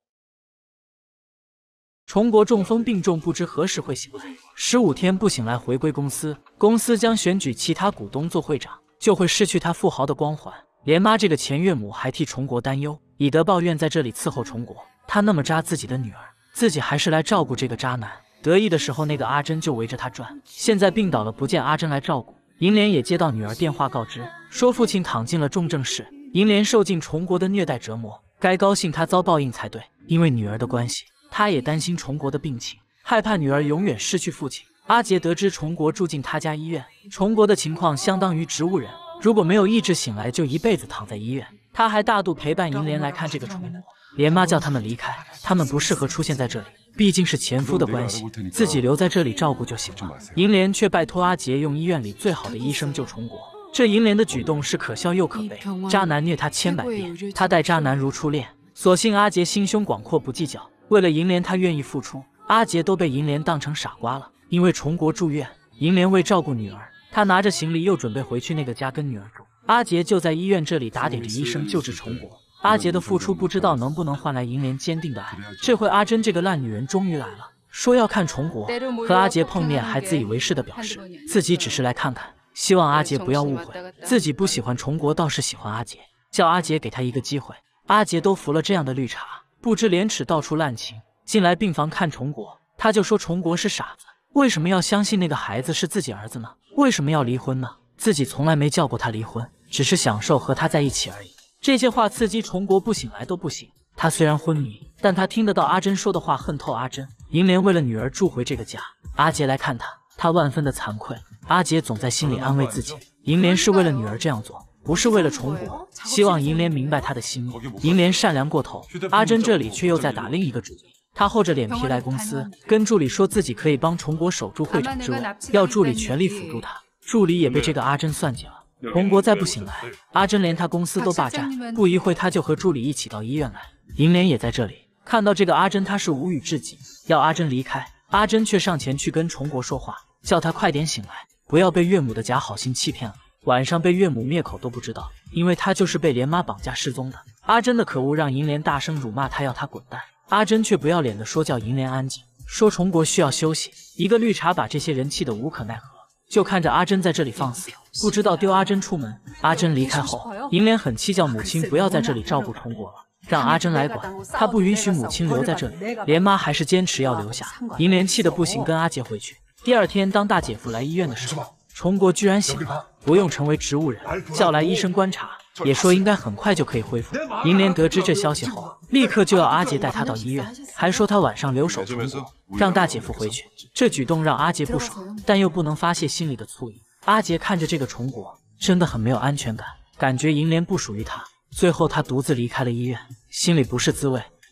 崇国中风病重，不知何时会醒来。十五天不醒来，回归公司，公司将选举其他股东做会长，就会失去他富豪的光环。莲妈这个前岳母还替崇国担忧，以德报怨，在这里伺候崇国。他那么渣自己的女儿，自己还是来照顾这个渣男。得意的时候，那个阿珍就围着他转，现在病倒了，不见阿珍来照顾。银莲也接到女儿电话告知，说父亲躺进了重症室，银莲受尽崇国的虐待折磨，该高兴他遭报应才对。因为女儿的关系，他也担心崇国的病情，害怕女儿永远失去父亲。阿杰得知崇国住进他家医院，崇国的情况相当于植物人，如果没有意志醒来，就一辈子躺在医院。他还大度陪伴银莲来看这个崇国。莲妈叫他们离开，他们不适合出现在这里，毕竟是前夫的关系，自己留在这里照顾就行了。银莲却拜托阿杰用医院里最好的医生救崇国。这银莲的举动是可笑又可悲，渣男虐他千百遍，他待渣男如初恋。所幸阿杰心胸广阔，不计较，为了银莲他愿意付出。阿杰都被银莲当成傻瓜了。因为崇国住院，银莲为照顾女儿，他拿着行李又准备回去那个家跟女儿住。阿杰就在医院这里打点着医生救治崇国。阿杰的付出不知道能不能换来银莲坚定的爱。这回阿珍这个烂女人终于来了，说要看崇国，和阿杰碰面还自以为是的表示自己只是来看看，希望阿杰不要误会，自己不喜欢崇国，倒是喜欢阿杰，叫阿杰给他一个机会。阿杰都服了这样的绿茶，不知廉耻，到处滥情。进来病房看崇国，他就说崇国是傻子，为什么要相信那个孩子是自己儿子呢？为什么要离婚呢？自己从来没叫过他离婚，只是享受和他在一起而已。这些话刺激崇国不醒来都不行。他虽然昏迷，但他听得到阿珍说的话，恨透阿珍。银莲为了女儿住回这个家，阿杰来看他，他万分的惭愧。阿杰总在心里安慰自己，银莲是为了女儿这样做，不是为了崇国，希望银莲明白他的心意。银莲善良过头，阿珍这里却又在打另一个主意。他厚着脸皮来公司，跟助理说自己可以帮崇国守住会长之位，要助理全力辅助他。助理也被这个阿珍算计了。崇国再不醒来，阿珍连他公司都霸占。不一会，他就和助理一起到医院来。银莲也在这里，看到这个阿珍，他是无语至极，要阿珍离开。阿珍却上前去跟崇国说话，叫他快点醒来，不要被岳母的假好心欺骗了。晚上被岳母灭口都不知道，因为他就是被莲妈绑架失踪的。阿珍的可恶让银莲大声辱骂他，要他滚蛋。阿珍却不要脸的说叫银莲安静，说崇国需要休息。一个绿茶把这些人气得无可奈何，就看着阿珍在这里放肆，不知道丢阿珍出门。阿珍离开后，银莲很气，叫母亲不要在这里照顾崇国了，让阿珍来管。他不允许母亲留在这里，莲妈还是坚持要留下。银莲气得不行，跟阿杰回去。第二天，当大姐夫来医院的时候，崇国居然醒了，不用成为植物人，叫来医生观察，也说应该很快就可以恢复。银莲得知这消息后，立刻就要阿杰带他到医院，还说他晚上留守崇国，让大姐夫回去。这举动让阿杰不爽，但又不能发泄心里的醋意。阿杰看着这个崇国，真的很没有安全感，感觉银莲不属于他。最后他独自离开了医院，心里不是滋味。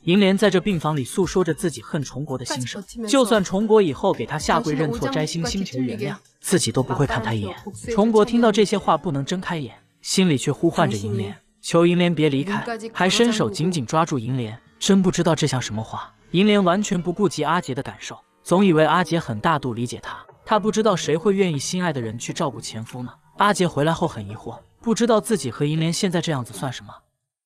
银莲在这病房里诉说着自己恨崇国的心声，就算崇国以后给他下跪认错、摘星星求原谅，自己都不会看他一眼。崇国听到这些话，不能睁开眼，心里却呼唤着银莲，求银莲别离开，还伸手紧紧抓住银莲。真不知道这像什么话。银莲完全不顾及阿杰的感受，总以为阿杰很大度理解他，他不知道谁会愿意心爱的人去照顾前夫呢。阿杰回来后很疑惑，不知道自己和银莲现在这样子算什么。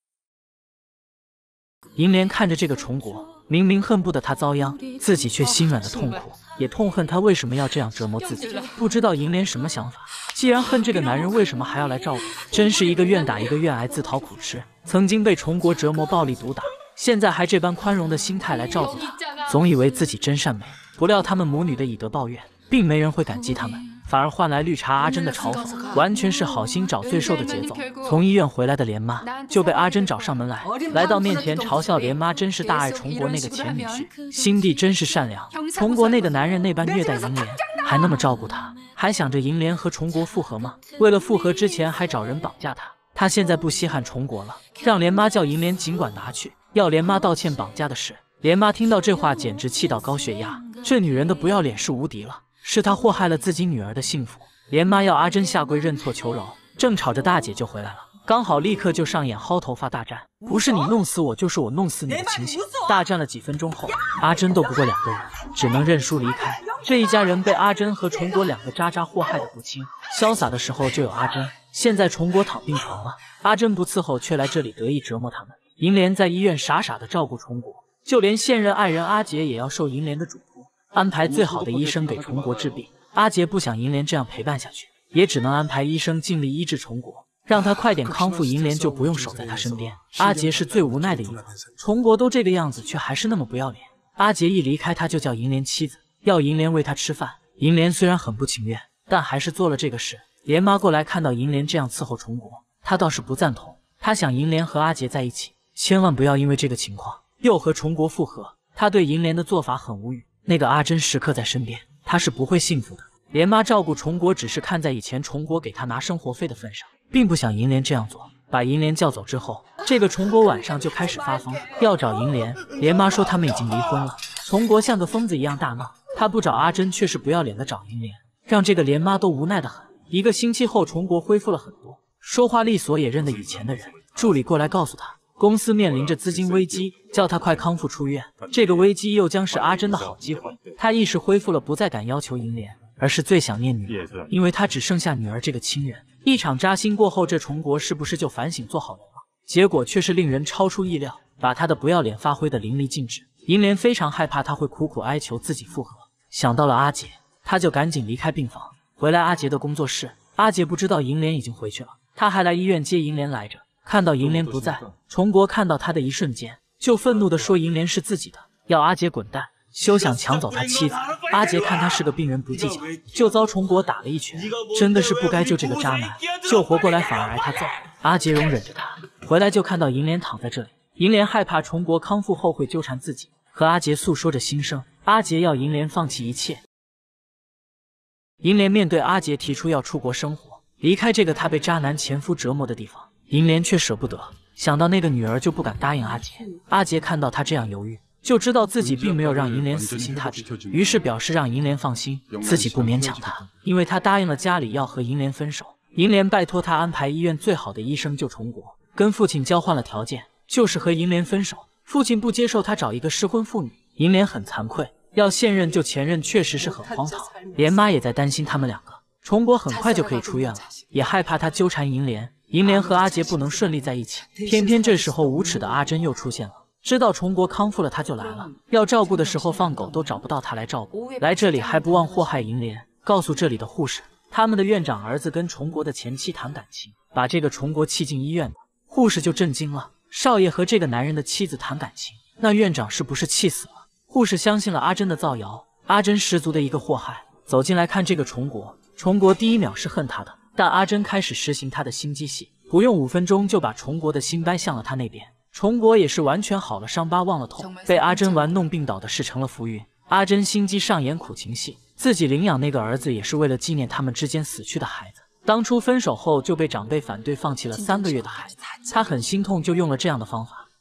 银莲看着这个崇国，明明恨不得他遭殃，自己却心软的痛苦，也痛恨他为什么要这样折磨自己。不知道银莲什么想法，既然恨这个男人，为什么还要来照顾？真是一个愿打一个愿挨，自讨苦吃。曾经被崇国折磨、暴力毒打，现在还这般宽容的心态来照顾他，总以为自己真善美，不料他们母女的以德报怨，并没人会感激他们。反而换来绿茶阿珍的嘲讽，完全是好心找罪受的节奏。从医院回来的莲妈就被阿珍找上门来，来到面前嘲笑莲妈真是大爱崇国那个前女婿，心地真是善良。崇国那个男人那般虐待银莲，还那么照顾她，还想着银莲和崇国复合吗？为了复合之前还找人绑架她。他现在不稀罕崇国了，让莲妈叫银莲尽管拿去，要莲妈道歉绑架的事。莲妈听到这话简直气到高血压，这女人的不要脸是无敌了，是她祸害了自己女儿的幸福。莲妈要阿珍下跪认错求饶，正吵着大姐就回来了，刚好立刻就上演薅头发大战，不是你弄死我就是我弄死你的情形。大战了几分钟后，阿珍斗不过两个人，只能认输离开。这一家人被阿珍和崇国两个渣渣祸害的不轻，潇洒的时候就有阿珍，现在崇国躺病床了，阿珍不伺候，却来这里得意折磨他们。银莲在医院傻傻的照顾崇国，就连现任爱人阿杰也要受银莲的嘱托，安排最好的医生给崇国治病。阿杰不想银莲这样陪伴下去，也只能安排医生尽力医治崇国，让他快点康复，银莲就不用守在他身边。阿杰是最无奈的一个，崇国都这个样子，却还是那么不要脸。阿杰一离开，他就叫银莲妻子，要银莲喂他吃饭。银莲虽然很不情愿，但还是做了这个事。莲妈过来看到银莲这样伺候崇国，她倒是不赞同，她想银莲和阿杰在一起，千万不要因为这个情况又和崇国复合。她对银莲的做法很无语，那个阿珍时刻在身边，她是不会幸福的。莲妈照顾崇国只是看在以前崇国给她拿生活费的份上，并不想银莲这样做。把银莲叫走之后，这个崇国晚上就开始发疯，要找银莲。莲妈说他们已经离婚了。崇国像个疯子一样大闹，他不找阿珍，却是不要脸的找银莲，让这个莲妈都无奈的很。一个星期后，崇国恢复了很多，说话利索，也认得以前的人。助理过来告诉他，公司面临着资金危机，叫他快康复出院。这个危机又将是阿珍的好机会。他意识恢复了，不再敢要求银莲，而是最想念女儿，因为他只剩下女儿这个亲人。一场扎心过后，这崇国是不是就反省做好人了？结果却是令人超出意料，把他的不要脸发挥得淋漓尽致。银莲非常害怕他会苦苦哀求自己复合，想到了阿杰，他就赶紧离开病房，回来阿杰的工作室。阿杰不知道银莲已经回去了，他还来医院接银莲来着。看到银莲不在，崇国看到他的一瞬间，就愤怒地说银莲是自己的，要阿杰滚蛋，休想抢走他妻子。阿杰看他是个病人，不计较，就遭崇国打了一拳，真的是不该救这个渣男，救活过来反而挨他揍。阿杰容忍着他，回来就看到银莲躺在这里。银莲害怕崇国康复后会纠缠自己，和阿杰诉说着心声。阿杰要银莲放弃一切。银莲面对阿杰提出要出国生活，离开这个他被渣男前夫折磨的地方，银莲却舍不得，想到那个女儿就不敢答应阿杰。阿杰看到他这样犹豫，就知道自己并没有让银莲死心塌地，于是表示让银莲放心，自己不勉强他，因为他答应了家里要和银莲分手。银莲拜托他安排医院最好的医生救崇国，跟父亲交换了条件，就是和银莲分手。父亲不接受他找一个失婚妇女，银莲很惭愧，要现任就前任确实是很荒唐。莲妈也在担心他们两个，崇国很快就可以出院了，也害怕他纠缠银莲，银莲和阿杰不能顺利在一起。偏偏这时候无耻的阿珍又出现了，知道崇国康复了，他就来了，要照顾的时候放狗都找不到他来照顾，来这里还不忘祸害银莲，告诉这里的护士，他们的院长儿子跟崇国的前妻谈感情，把这个崇国气进医院的。护士就震惊了，少爷和这个男人的妻子谈感情，那院长是不是气死了？护士相信了阿珍的造谣，阿珍十足的一个祸害。走进来看这个崇国，崇国第一秒是恨他的，但阿珍开始实行他的心机戏，不用五分钟就把崇国的心掰向了他那边。崇国也是完全好了，伤疤忘了痛，被阿珍玩弄病倒的事成了浮云。阿珍心机上演苦情戏，自己领养那个儿子也是为了纪念他们之间死去的孩子。当初分手后就被长辈反对，放弃了三个月的孩子，他很心痛，就用了这样的方法。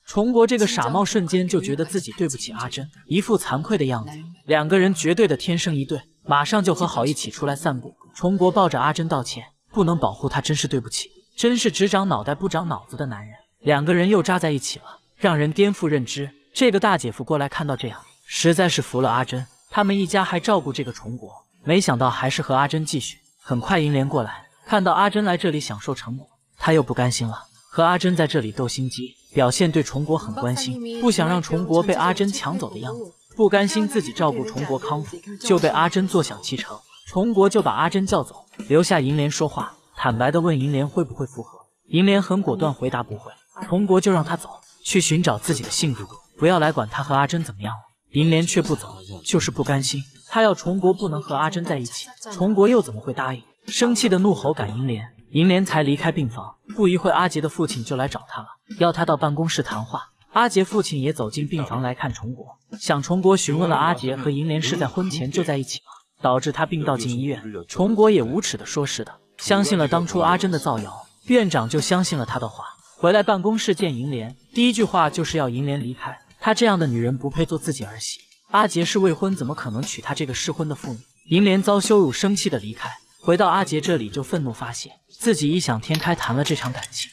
崇国这个傻帽瞬间就觉得自己对不起阿珍，一副惭愧的样子。两个人绝对的天生一对，马上就和好一起出来散步。崇国抱着阿珍道歉，不能保护她，真是对不起，真是只长脑袋不长脑子的男人。两个人又扎在一起了，让人颠覆认知。这个大姐夫过来看到这样，实在是服了阿珍。他们一家还照顾这个崇国，没想到还是和阿珍继续。很快银莲过来，看到阿珍来这里享受成果，他又不甘心了，和阿珍在这里斗心机，表现对崇国很关心，不想让崇国被阿珍抢走的样子。不甘心自己照顾崇国康复，就被阿珍坐享其成。崇国就把阿珍叫走，留下银莲说话，坦白的问银莲会不会复合。银莲很果断回答不会。崇国就让他走，去寻找自己的幸福，不要来管他和阿珍怎么样了。银莲却不走，就是不甘心，他要崇国不能和阿珍在一起。崇国又怎么会答应？生气的怒吼赶银莲，银莲才离开病房。不一会，阿杰的父亲就来找他了，要他到办公室谈话。阿杰父亲也走进病房来看崇国，向崇国询问了阿杰和银莲是在婚前就在一起吗？导致他病到进医院。崇国也无耻的说是的，相信了当初阿珍的造谣，院长就相信了他的话。回来办公室见银莲，第一句话就是要银莲离开，她这样的女人不配做自己儿媳。阿杰是未婚，怎么可能娶她这个适婚的妇女？银莲遭羞辱，生气的离开，回到阿杰这里就愤怒发泄，自己异想天开谈了这场感情。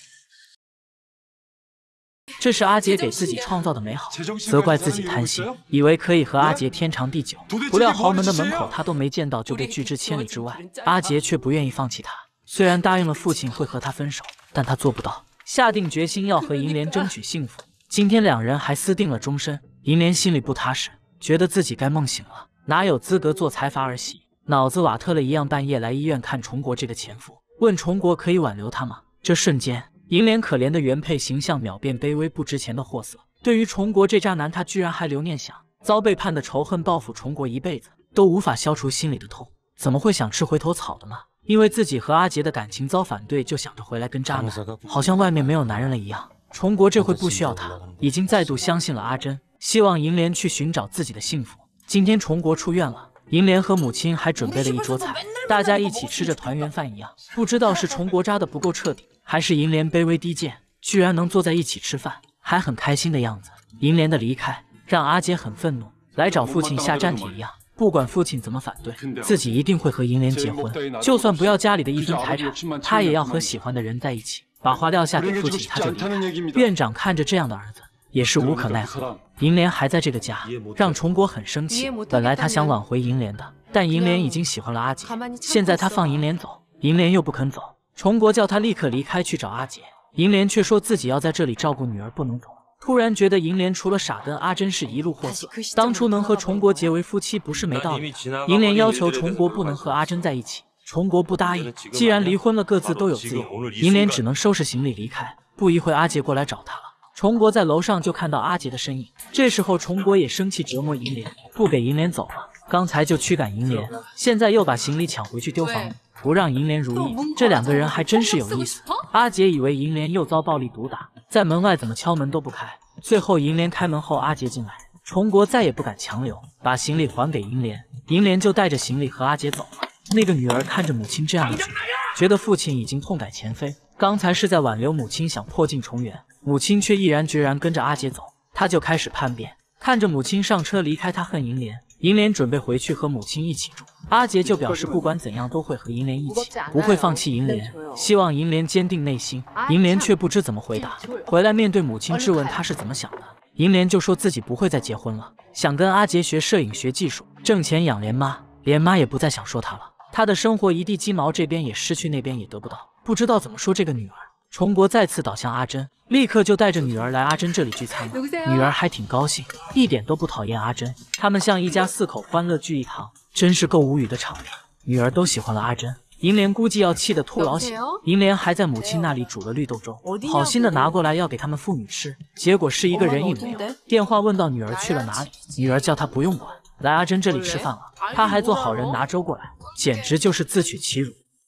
这是阿杰给自己创造的美好，责怪自己贪心，以为可以和阿杰天长地久，不料豪门的门口他都没见到就被拒之千里之外。阿杰却不愿意放弃他，虽然答应了父亲会和他分手，但他做不到，下定决心要和银莲争取幸福。今天两人还私定了终身，银莲心里不踏实，觉得自己该梦醒了，哪有资格做财阀儿媳，脑子瓦特了一样，半夜来医院看崇国这个前夫，问崇国可以挽留他吗？这瞬间银莲可怜的原配形象秒变卑微不值钱的货色。对于崇国这渣男，他居然还留念想，遭背叛的仇恨报复崇国一辈子，都无法消除心里的痛，怎么会想吃回头草的呢？因为自己和阿杰的感情遭反对，就想着回来跟渣男，好像外面没有男人了一样。崇国这回不需要他，已经再度相信了阿珍，希望银莲去寻找自己的幸福。今天崇国出院了，银莲和母亲还准备了一桌菜，大家一起吃着团圆饭一样。不知道是崇国渣的不够彻底，还是银莲卑微低贱，居然能坐在一起吃饭，还很开心的样子。银莲的离开让阿杰很愤怒，来找父亲下战帖一样，不管父亲怎么反对，自己一定会和银莲结婚，就算不要家里的一分财产，他也要和喜欢的人在一起。把话撂下给父亲，他就离开。院长看着这样的儿子，也是无可奈何。银莲还在这个家，让崇国很生气。本来他想挽回银莲的，但银莲已经喜欢了阿杰，现在他放银莲走，银莲又不肯走。崇国叫他立刻离开去找阿杰，银莲却说自己要在这里照顾女儿，不能走。突然觉得银莲除了傻跟阿珍是一路货色，当初能和崇国结为夫妻不是没道理的。银莲要求崇国不能和阿珍在一起，崇国不答应，既然离婚了，各自都有自由。银莲只能收拾行李离开。不一会，阿杰过来找他了。崇国在楼上就看到阿杰的身影，这时候崇国也生气，折磨银莲，不给银莲走了。刚才就驱赶银莲，现在又把行李抢回去丢房里，不让银莲如意。这两个人还真是有意思。阿杰以为银莲又遭暴力毒打，在门外怎么敲门都不开。最后银莲开门后，阿杰进来，崇国再也不敢强留，把行李还给银莲，银莲就带着行李和阿杰走了。那个女儿看着母亲这样的举动，觉得父亲已经痛改前非，刚才是在挽留母亲，想破镜重圆，母亲却毅然决然跟着阿杰走，他就开始叛变。看着母亲上车离开，他恨银莲。银莲准备回去和母亲一起住，阿杰就表示不管怎样都会和银莲一起，不会放弃银莲，希望银莲坚定内心。银莲却不知怎么回答，回来面对母亲质问他是怎么想的，银莲就说自己不会再结婚了，想跟阿杰学摄影学技术，挣钱养莲妈，莲妈也不再想说他了。他的生活一地鸡毛，这边也失去，那边也得不到，不知道怎么说这个女儿。崇国再次倒向阿珍，立刻就带着女儿来阿珍这里聚餐了。女儿还挺高兴，一点都不讨厌阿珍。他们像一家四口欢乐聚一堂，真是够无语的场面。女儿都喜欢了阿珍，银莲估计要气得吐老血。银莲还在母亲那里煮了绿豆粥，好心的拿过来要给他们父女吃，结果是一个人影没有。电话问到女儿去了哪里，女儿叫他不用管，来阿珍这里吃饭了。他还做好人拿粥过来，简直就是自取其辱。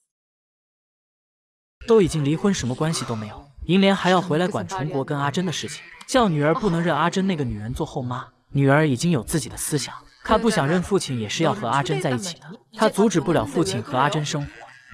都已经离婚，什么关系都没有，银莲还要回来管崇国跟阿珍的事情，叫女儿不能认阿珍那个女人做后妈。女儿已经有自己的思想，她不想认父亲，也是要和阿珍在一起的，她阻止不了父亲和阿珍生活，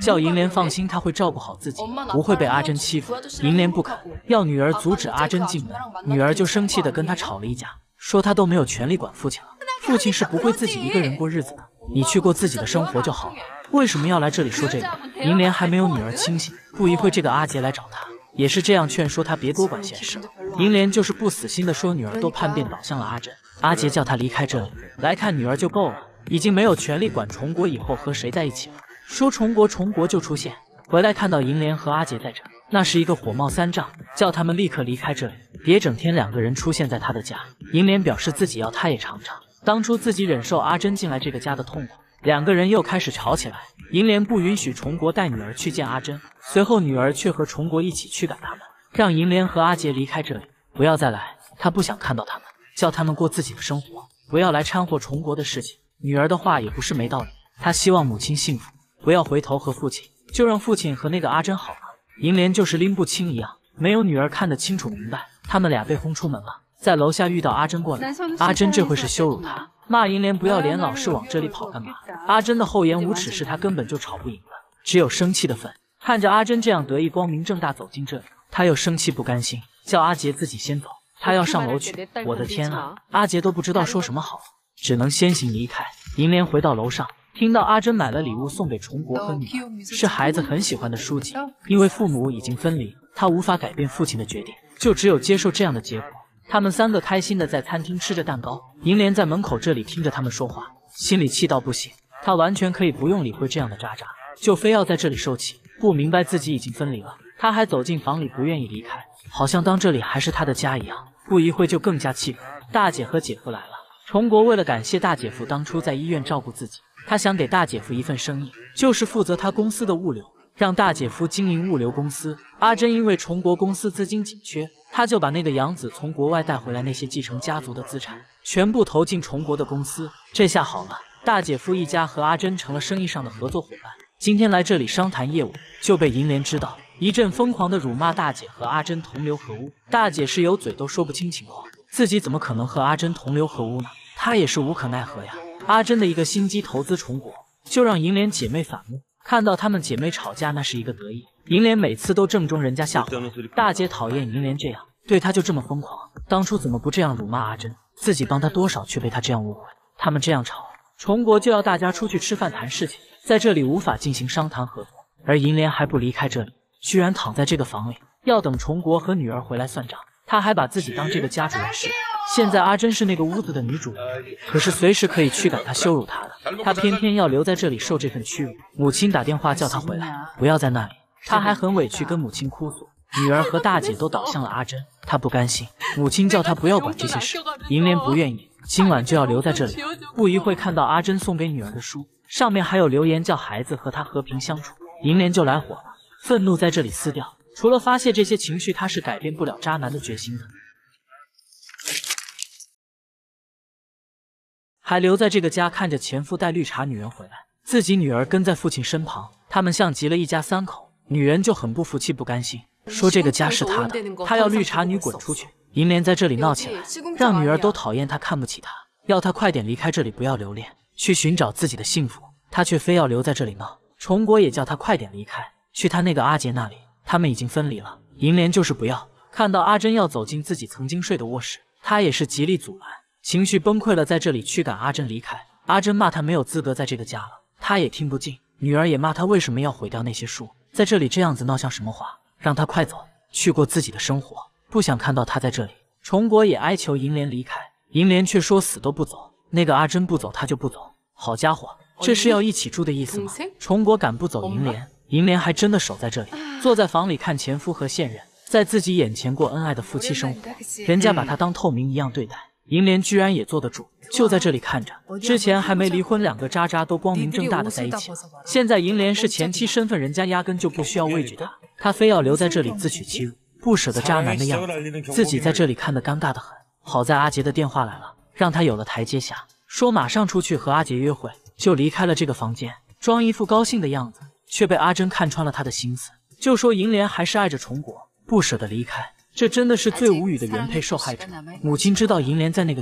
叫银莲放心，他会照顾好自己，不会被阿珍欺负。银莲不肯，要女儿阻止阿珍进门，女儿就生气的跟他吵了一架，说他都没有权利管父亲了，父亲是不会自己一个人过日子的，你去过自己的生活就好了，为什么要来这里说这个？银莲还没有女儿清醒，不一会这个阿杰来找他，也是这样劝说他别多管闲事。银莲就是不死心的说女儿都叛变倒向了阿珍，阿杰叫他离开这里，来看女儿就够了，已经没有权利管崇国以后和谁在一起了。说崇国，崇国就出现，回来看到银莲和阿杰在这，那是一个火冒三丈，叫他们立刻离开这里，别整天两个人出现在他的家。银莲表示自己要他也尝尝当初自己忍受阿珍进来这个家的痛苦。两个人又开始吵起来，银莲不允许崇国带女儿去见阿珍，随后女儿却和崇国一起驱赶他们，让银莲和阿杰离开这里，不要再来，他不想看到他们，叫他们过自己的生活，不要来掺和崇国的事情。女儿的话也不是没道理，她希望母亲幸福，不要回头和父亲，就让父亲和那个阿珍好了。银莲就是拎不清一样，没有女儿看得清楚明白，他们俩被轰出门了，在楼下遇到阿珍过来，阿珍这回是羞辱他，骂银莲不要脸，老是往这里跑干嘛？阿珍的厚颜无耻是他根本就吵不赢的，只有生气的份。看着阿珍这样得意光明正大走进这里，他又生气不甘心，叫阿杰自己先走，他要上楼去。我的天啊，阿杰都不知道说什么好了，只能先行离开。银莲回到楼上，听到阿珍买了礼物送给崇国和女儿，是孩子很喜欢的书籍。因为父母已经分离，他无法改变父亲的决定，就只有接受这样的结果。他们三个开心的在餐厅吃着蛋糕，银莲在门口这里听着他们说话，心里气到不行。他完全可以不用理会这样的渣渣，就非要在这里受气，不明白自己已经分离了。他还走进房里不愿意离开，好像当这里还是他的家一样。不一会就更加气愤。大姐和姐夫来了，崇国为了感谢大姐夫当初在医院照顾自己，他想给大姐夫一份生意，就是负责他公司的物流，让大姐夫经营物流公司。阿珍因为崇国公司资金紧缺，他就把那个养子从国外带回来，那些继承家族的资产全部投进崇国的公司。这下好了，大姐夫一家和阿珍成了生意上的合作伙伴。今天来这里商谈业务，就被银莲知道，一阵疯狂的辱骂大姐和阿珍同流合污。大姐是有嘴都说不清情况，自己怎么可能和阿珍同流合污呢？她也是无可奈何呀。阿珍的一个心机投资崇国，就让银莲姐妹反目，看到她们姐妹吵架，那是一个得意。银莲每次都正中人家下怀，大姐讨厌银莲这样，对她就这么疯狂。当初怎么不这样辱骂阿珍？自己帮她多少，却被她这样误会。他们这样吵，崇国就要大家出去吃饭谈事情，在这里无法进行商谈合作。而银莲还不离开这里，居然躺在这个房里，要等崇国和女儿回来算账。他还把自己当这个家主人似的。现在阿珍是那个屋子的女主人，可是随时可以驱赶他、羞辱他的，他偏偏要留在这里受这份屈辱。母亲打电话叫他回来，不要在那里。他还很委屈跟母亲哭诉，女儿和大姐都倒向了阿珍，他不甘心，母亲叫他不要管这些事。银莲不愿意，今晚就要留在这里。不一会看到阿珍送给女儿的书，上面还有留言叫孩子和他和平相处，银莲就来火了，愤怒在这里撕掉。除了发泄这些情绪，他是改变不了渣男的决心的。还留在这个家看着前夫带绿茶女人回来，自己女儿跟在父亲身旁，他们像极了一家三口。女人就很不服气不甘心，说这个家是他的，他要绿茶女滚出去。银莲在这里闹起来，让女儿都讨厌他看不起他，要他快点离开这里，不要留恋，去寻找自己的幸福。他却非要留在这里闹。崇国也叫他快点离开，去他那个阿杰那里，他们已经分离了。银莲就是不要。看到阿珍要走进自己曾经睡的卧室，他也是极力阻拦，情绪崩溃了，在这里驱赶阿珍离开。阿珍骂他没有资格在这个家了，他也听不进。女儿也骂他为什么要毁掉那些树，在这里这样子闹像什么话，让他快走，去过自己的生活，不想看到他在这里。崇国也哀求银莲离开，银莲却说死都不走，那个阿珍不走他就不走。好家伙，这是要一起住的意思吗？崇国赶不走银莲，银莲还真的守在这里，坐在房里看前夫和现任在自己眼前过恩爱的夫妻生活，人家把他当透明一样对待，银莲居然也坐得住，就在这里看着。之前还没离婚，两个渣渣都光明正大的在一起了，现在银莲是前妻身份，人家压根就不需要畏惧他，他非要留在这里自取其辱，不舍得渣男的样子，自己在这里看得尴尬的很。好在阿杰的电话来了，让他有了台阶下，说马上出去和阿杰约会，就离开了这个房间，装一副高兴的样子，却被阿珍看穿了他的心思，就说银莲还是爱着崇国，不舍得离开。这真的是最无语的原配受害者。母亲知道银莲在那个家，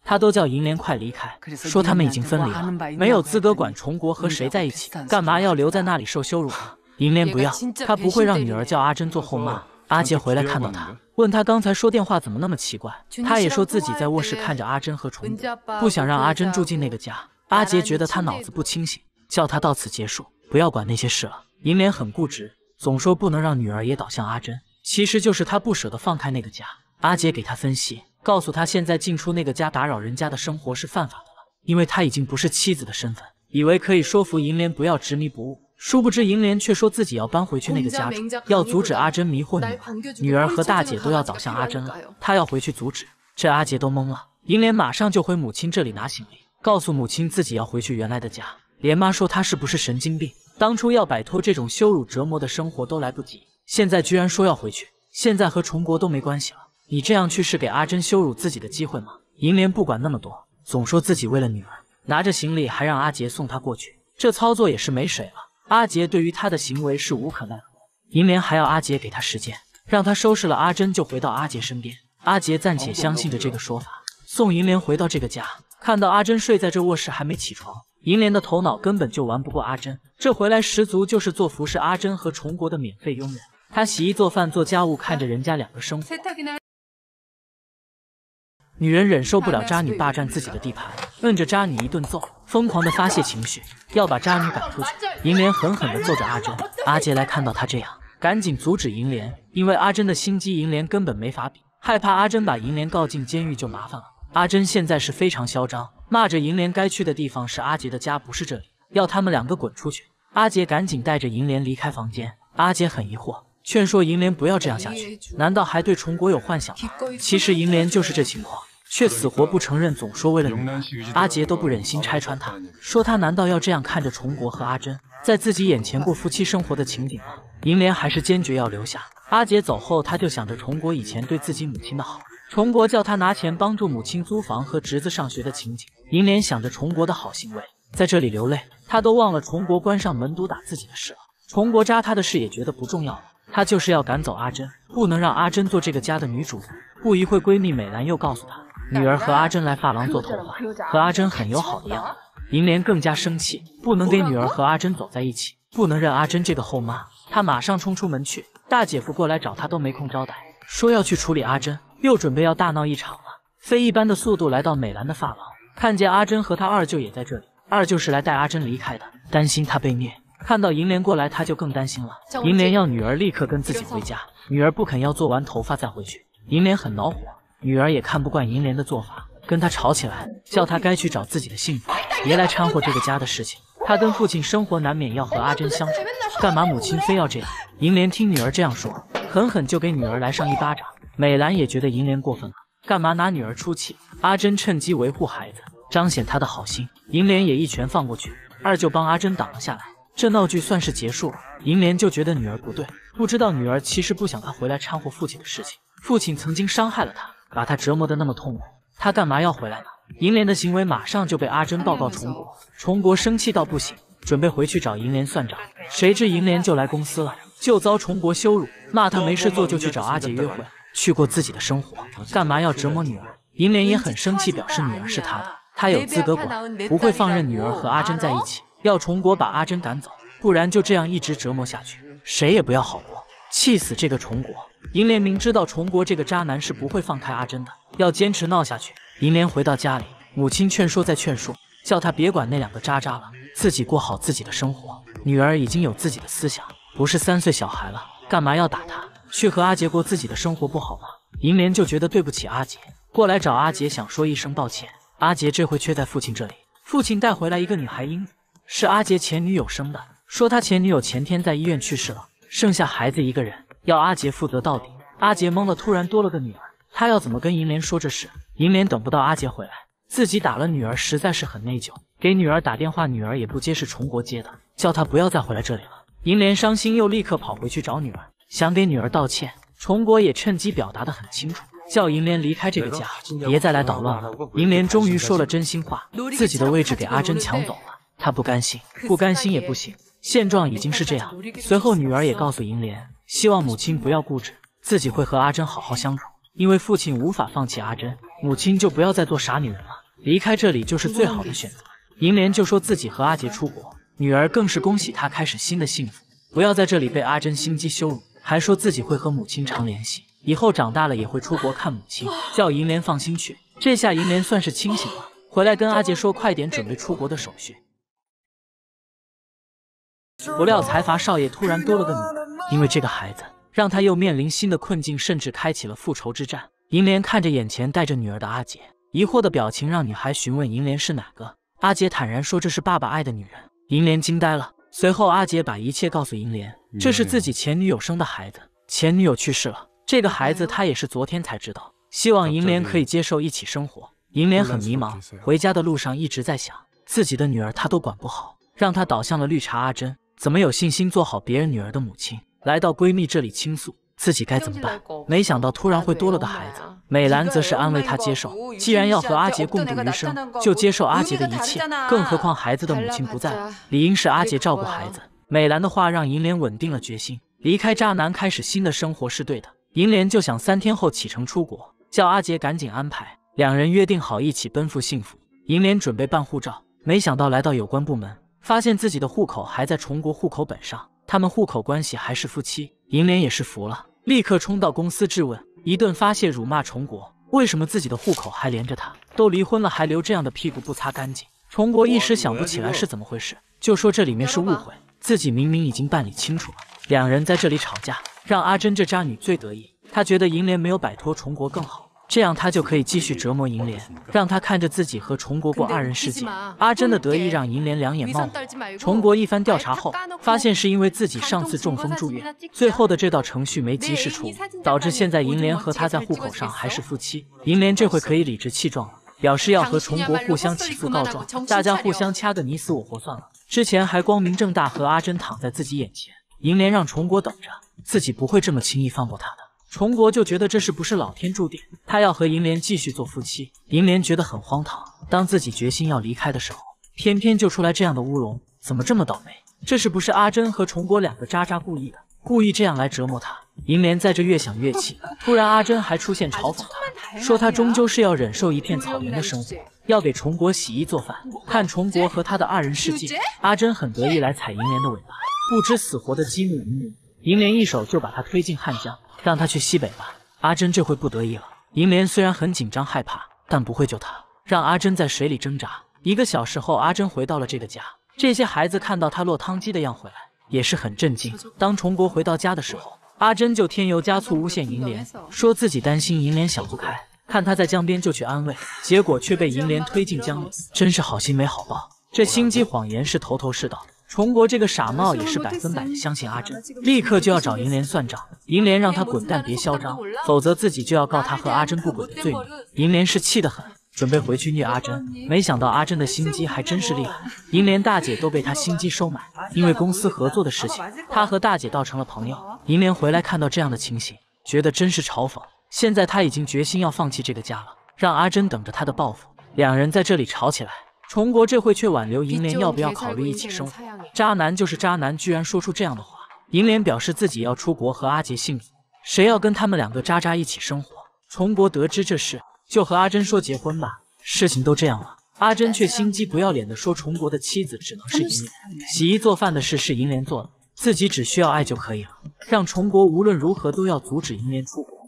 他都叫银莲快离开，说他们已经分离了，没有资格管崇国和谁在一起，干嘛要留在那里受羞辱呢？银莲不要，他不会让女儿叫阿珍做后妈。阿杰回来看到他，问他刚才说电话怎么那么奇怪，他也说自己在卧室看着阿珍和崇国，不想让阿珍住进那个家。阿杰觉得他脑子不清醒，叫他到此结束，不要管那些事了。银莲很固执，总说不能让女儿也倒向阿珍，其实就是他不舍得放开那个家。阿杰给他分析，告诉他现在进出那个家打扰人家的生活是犯法的了，因为他已经不是妻子的身份，以为可以说服银莲不要执迷不悟，殊不知银莲却说自己要搬回去那个家住，要阻止阿珍迷惑女儿，女儿和大姐都要倒向阿珍了，他要回去阻止。这阿杰都懵了，银莲马上就回母亲这里拿行李，告诉母亲自己要回去原来的家。莲妈说他是不是神经病，当初要摆脱这种羞辱折磨的生活都来不及，现在居然说要回去，现在和崇国都没关系了，你这样去是给阿珍羞辱自己的机会吗？银莲不管那么多，总说自己为了女儿，拿着行李还让阿杰送她过去，这操作也是没水了。阿杰对于他的行为是无可奈何，银莲还要阿杰给他时间，让他收拾了阿珍就回到阿杰身边。阿杰暂且相信着这个说法，送银莲回到这个家，看到阿珍睡在这卧室还没起床，银莲的头脑根本就玩不过阿珍，这回来十足就是做服侍阿珍和崇国的免费佣人。他洗衣做饭做家务，看着人家两个生活。女人忍受不了渣女霸占自己的地盘，摁着渣女一顿揍，疯狂的发泄情绪，要把渣女赶出去。银莲狠狠地揍着阿珍，阿杰来看到他这样，赶紧阻止银莲，因为阿珍的心机银莲根本没法比，害怕阿珍把银莲告进监狱就麻烦了。阿珍现在是非常嚣张，骂着银莲该去的地方是阿杰的家，不是这里，要他们两个滚出去。阿杰赶紧带着银莲离开房间。阿杰很疑惑，劝说银莲不要这样下去，难道还对崇国有幻想吗？其实银莲就是这情况，却死活不承认，总说为了女儿。阿杰都不忍心拆穿他，说他难道要这样看着崇国和阿珍在自己眼前过夫妻生活的情景吗？银莲还是坚决要留下。阿杰走后，他就想着崇国以前对自己母亲的好，崇国叫他拿钱帮助母亲租房和侄子上学的情景。银莲想着崇国的好行为，在这里流泪，他都忘了崇国关上门毒打自己的事了。崇国扎他的事也觉得不重要了，他就是要赶走阿珍，不能让阿珍做这个家的女主人。不一会，闺蜜美兰又告诉他，女儿和阿珍来发廊做头发，和阿珍很友好的样子。银莲更加生气，不能给女儿和阿珍走在一起，不能认阿珍这个后妈。她马上冲出门去，大姐夫过来找她都没空招待，说要去处理阿珍，又准备要大闹一场了。飞一般的速度来到美兰的发廊，看见阿珍和她二舅也在这里。二舅是来带阿珍离开的，担心她被虐。看到银莲过来，他就更担心了。银莲要女儿立刻跟自己回家，女儿不肯，要做完头发再回去。银莲很恼火，女儿也看不惯银莲的做法，跟她吵起来，叫她该去找自己的幸福，别来掺和这个家的事情。她跟父亲生活难免要和阿珍相处，干嘛母亲非要这样？银莲听女儿这样说，狠狠就给女儿来上一巴掌。美兰也觉得银莲过分了，干嘛拿女儿出气？阿珍趁机维护孩子，彰显她的好心。银莲也一拳放过去，二舅帮阿珍挡了下来。这闹剧算是结束了。银莲就觉得女儿不对，不知道女儿其实不想她回来掺和父亲的事情，父亲曾经伤害了她，把她折磨得那么痛苦，她干嘛要回来呢？银莲的行为马上就被阿珍报告崇国，崇国生气到不行，准备回去找银莲算账。谁知银莲就来公司了，就遭崇国羞辱，骂她没事做就去找阿姐约会，去过自己的生活，干嘛要折磨女儿？银莲也很生气，表示女儿是她的，她有资格管，不会放任女儿和阿珍在一起。要崇国把阿珍赶走，不然就这样一直折磨下去，谁也不要好过。气死这个崇国！银莲明知道崇国这个渣男是不会放开阿珍的，要坚持闹下去。银莲回到家里，母亲劝说再劝说，叫她别管那两个渣渣了，自己过好自己的生活。女儿已经有自己的思想，不是三岁小孩了，干嘛要打她？去和阿杰过自己的生活不好吗？银莲就觉得对不起阿杰，过来找阿杰想说一声抱歉。阿杰这回却在父亲这里，父亲带回来一个女孩婴子，是阿杰前女友生的，说他前女友前天在医院去世了，剩下孩子一个人，要阿杰负责到底。阿杰懵了，突然多了个女儿，他要怎么跟银莲说这事？银莲等不到阿杰回来，自己打了女儿，实在是很内疚，给女儿打电话，女儿也不接，是崇国接的，叫她不要再回来这里了。银莲伤心，又立刻跑回去找女儿，想给女儿道歉。崇国也趁机表达得很清楚，叫银莲离开这个家，别再来捣乱了。银莲终于说了真心话，自己的位置给阿珍抢走了。他不甘心，不甘心也不行，现状已经是这样。随后女儿也告诉银莲，希望母亲不要固执，自己会和阿珍好好相处。 因为父亲无法放弃阿珍，母亲就不要再做傻女人了，离开这里就是最好的选择。银莲就说自己和阿杰出国，女儿更是恭喜她开始新的幸福，不要在这里被阿珍心机羞辱，还说自己会和母亲常联系，以后长大了也会出国看母亲，叫银莲放心去。这下银莲算是清醒了，回来跟阿杰说快点准备出国的手续。不料财阀少爷突然多了个女儿，因为这个孩子让他又面临新的困境，甚至开启了复仇之战。银莲看着眼前带着女儿的阿杰，疑惑的表情让女孩询问银莲是哪个。阿杰坦然说这是爸爸爱的女人。银莲惊呆了，随后阿杰把一切告诉银莲，这是自己前女友生的孩子，前女友去世了，这个孩子他也是昨天才知道，希望银莲可以接受一起生活。银莲很迷茫，回家的路上一直在想，自己的女儿她都管不好，让她倒向了绿茶阿珍，怎么有信心做好别人女儿的母亲？来到闺蜜这里倾诉自己该怎么办，没想到突然会多了个孩子。美兰则是安慰她接受，既然要和阿杰共度余生，就接受阿杰的一切，更何况孩子的母亲不在，理应是阿杰照顾孩子。美兰的话让银莲稳定了决心，离开渣男开始新的生活是对的。银莲就想三天后启程出国，叫阿杰赶紧安排。两人约定好一起奔赴幸福。银莲准备办护照，没想到来到有关部门，发现自己的户口还在重国户口本上，他们户口关系还是夫妻。银莲也是服了，立刻冲到公司质问，一顿发泄辱骂重国，为什么自己的户口还连着他？都离婚了还留这样的屁股不擦干净？重国一时想不起来是怎么回事，就说这里面是误会，自己明明已经办理清楚了。两人在这里吵架，让阿珍这渣女最得意，她觉得银莲没有摆脱重国更好，这样他就可以继续折磨银莲，让他看着自己和重国过二人世界。阿珍的得意让银莲两眼冒火。重国一番调查后，发现是因为自己上次中风住院，最后的这道程序没及时处理，导致现在银莲和他在户口上还是夫妻。银莲这回可以理直气壮了，表示要和重国互相起诉告状，大家互相掐个你死我活算了。之前还光明正大和阿珍躺在自己眼前，银莲让重国等着，自己不会这么轻易放过他的。重国就觉得这是不是老天注定，他要和银莲继续做夫妻。银莲觉得很荒唐，当自己决心要离开的时候，偏偏就出来这样的乌龙，怎么这么倒霉？这是不是阿珍和重国两个渣渣故意的，故意这样来折磨他？银莲在这越想越气，突然阿珍还出现嘲讽他，说他终究是要忍受一片草原的生活，要给重国洗衣做饭，看重国和他的二人世界。阿珍很得意来踩银莲的尾巴，不知死活的激怒银莲，银莲一手就把他推进汉江，让他去西北吧。阿珍这回不得意了，银莲虽然很紧张害怕，但不会救他，让阿珍在水里挣扎。一个小时后，阿珍回到了这个家，这些孩子看到他落汤鸡的样回来，也是很震惊。当重国回到家的时候，阿珍就添油加醋诬陷银莲，说自己担心银莲想不开，看他在江边就去安慰，结果却被银莲推进江里，真是好心没好报。这心机谎言是头头是道。重国这个傻帽也是百分百的相信阿珍，立刻就要找银莲算账。银莲让他滚蛋别嚣张，否则自己就要告他和阿珍不轨的罪名。银莲是气得很，准备回去虐阿珍，没想到阿珍的心机还真是厉害，银莲大姐都被他心机收买。因为公司合作的事情，他和大姐倒成了朋友。银莲回来看到这样的情形，觉得真是嘲讽。现在他已经决心要放弃这个家了，让阿珍等着他的报复。两人在这里吵起来，重国这回却挽留银莲，要不要考虑一起生活？渣男就是渣男，居然说出这样的话。银莲表示自己要出国和阿杰幸福，谁要跟他们两个渣渣一起生活？重国得知这事，就和阿珍说结婚吧。事情都这样了，阿珍却心机不要脸的说重国的妻子只能是银莲，洗衣做饭的事是银莲做的，自己只需要爱就可以了，让重国无论如何都要阻止银莲出国。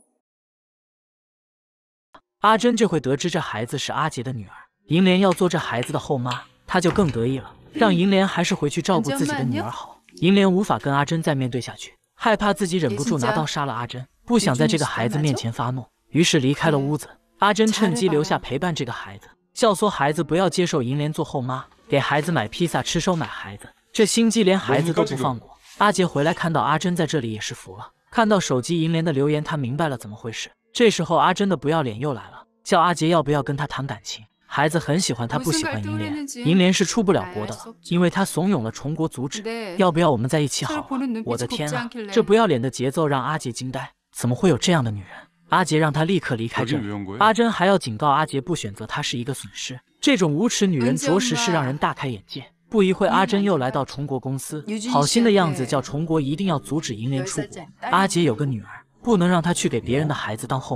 阿珍这会得知这孩子是阿杰的女儿，银莲要做这孩子的后妈，她就更得意了，让银莲还是回去照顾自己的女儿好。银莲无法跟阿珍再面对下去，害怕自己忍不住拿刀杀了阿珍，不想在这个孩子面前发怒，于是离开了屋子。阿珍趁机留下陪伴这个孩子，教唆孩子不要接受银莲做后妈，给孩子买披萨吃，收买孩子，这心机连孩子都不放过。阿杰回来看到阿珍在这里也是服了，看到手机银莲的留言，他明白了怎么回事。这时候阿珍的不要脸又来了，叫阿杰要不要跟他谈感情。孩子很喜欢他，不喜欢银莲，银莲是出不了国的了，因为他怂恿了重国阻止。要不要我们在一起好了？我的天啊，这不要脸的节奏让阿杰惊呆，怎么会有这样的女人？阿杰让他立刻离开这里。阿珍还要警告阿杰不选择他是一个损失，这种无耻女人着实是让人大开眼界。不一会，阿珍又来到重国公司，好心的样子叫重国一定要阻止银莲出国。阿杰有个女儿，不能让她去给别人的孩子当后妈，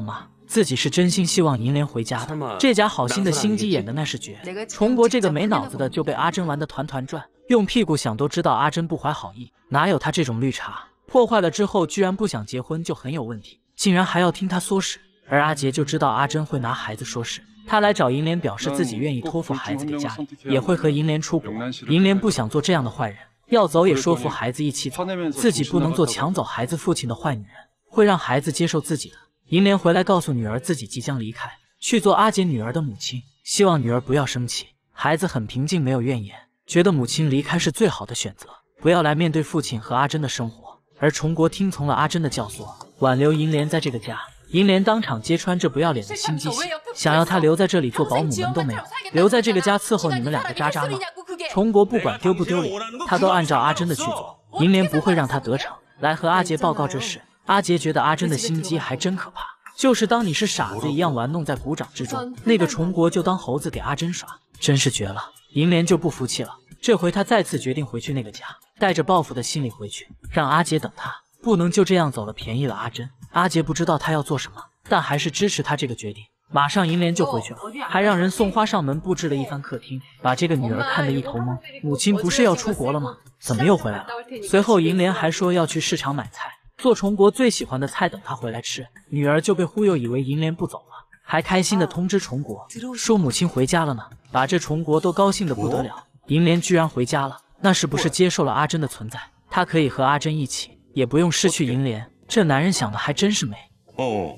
自己是真心希望银莲回家的。这家好心的心机演的那是绝。崇国这个没脑子的就被阿珍玩得团团转，用屁股想都知道阿珍不怀好意，哪有他这种绿茶？破坏了之后居然不想结婚就很有问题，竟然还要听他唆使。而阿杰就知道阿珍会拿孩子说事，他来找银莲表示自己愿意托付孩子给家里，也会和银莲出国。银莲不想做这样的坏人，要走也说服孩子一起走，自己不能做抢走孩子父亲的坏女人，会让孩子接受自己的。银莲回来告诉女儿自己即将离开，去做阿杰女儿的母亲，希望女儿不要生气。孩子很平静，没有怨言，觉得母亲离开是最好的选择，不要来面对父亲和阿珍的生活。而崇国听从了阿珍的教唆，挽留银莲在这个家。银莲当场揭穿这不要脸的心机戏，想要他留在这里做保姆门都没有，留在这个家伺候你们两个渣渣吗？崇国不管丢不丢脸，他都按照阿珍的去做。银莲不会让他得逞，来和阿杰报告这事。阿杰觉得阿珍的心机还真可怕，就是当你是傻子一样玩弄在鼓掌之中，那个崇国就当猴子给阿珍耍，真是绝了。银莲就不服气了，这回他再次决定回去那个家，带着报复的心理回去，让阿杰等他，不能就这样走了，便宜了阿珍。阿杰不知道他要做什么，但还是支持他这个决定。马上银莲就回去了，还让人送花上门，布置了一番客厅，把这个女儿看得一头懵。母亲不是要出国了吗？怎么又回来了？随后银莲还说要去市场买菜，做崇国最喜欢的菜等他回来吃。女儿就被忽悠以为银莲不走了，还开心的通知崇国说母亲回家了呢，把这崇国都高兴得不得了。银莲居然回家了，那是不是接受了阿珍的存在？他可以和阿珍一起，也不用失去银莲。这男人想的还真是美哦。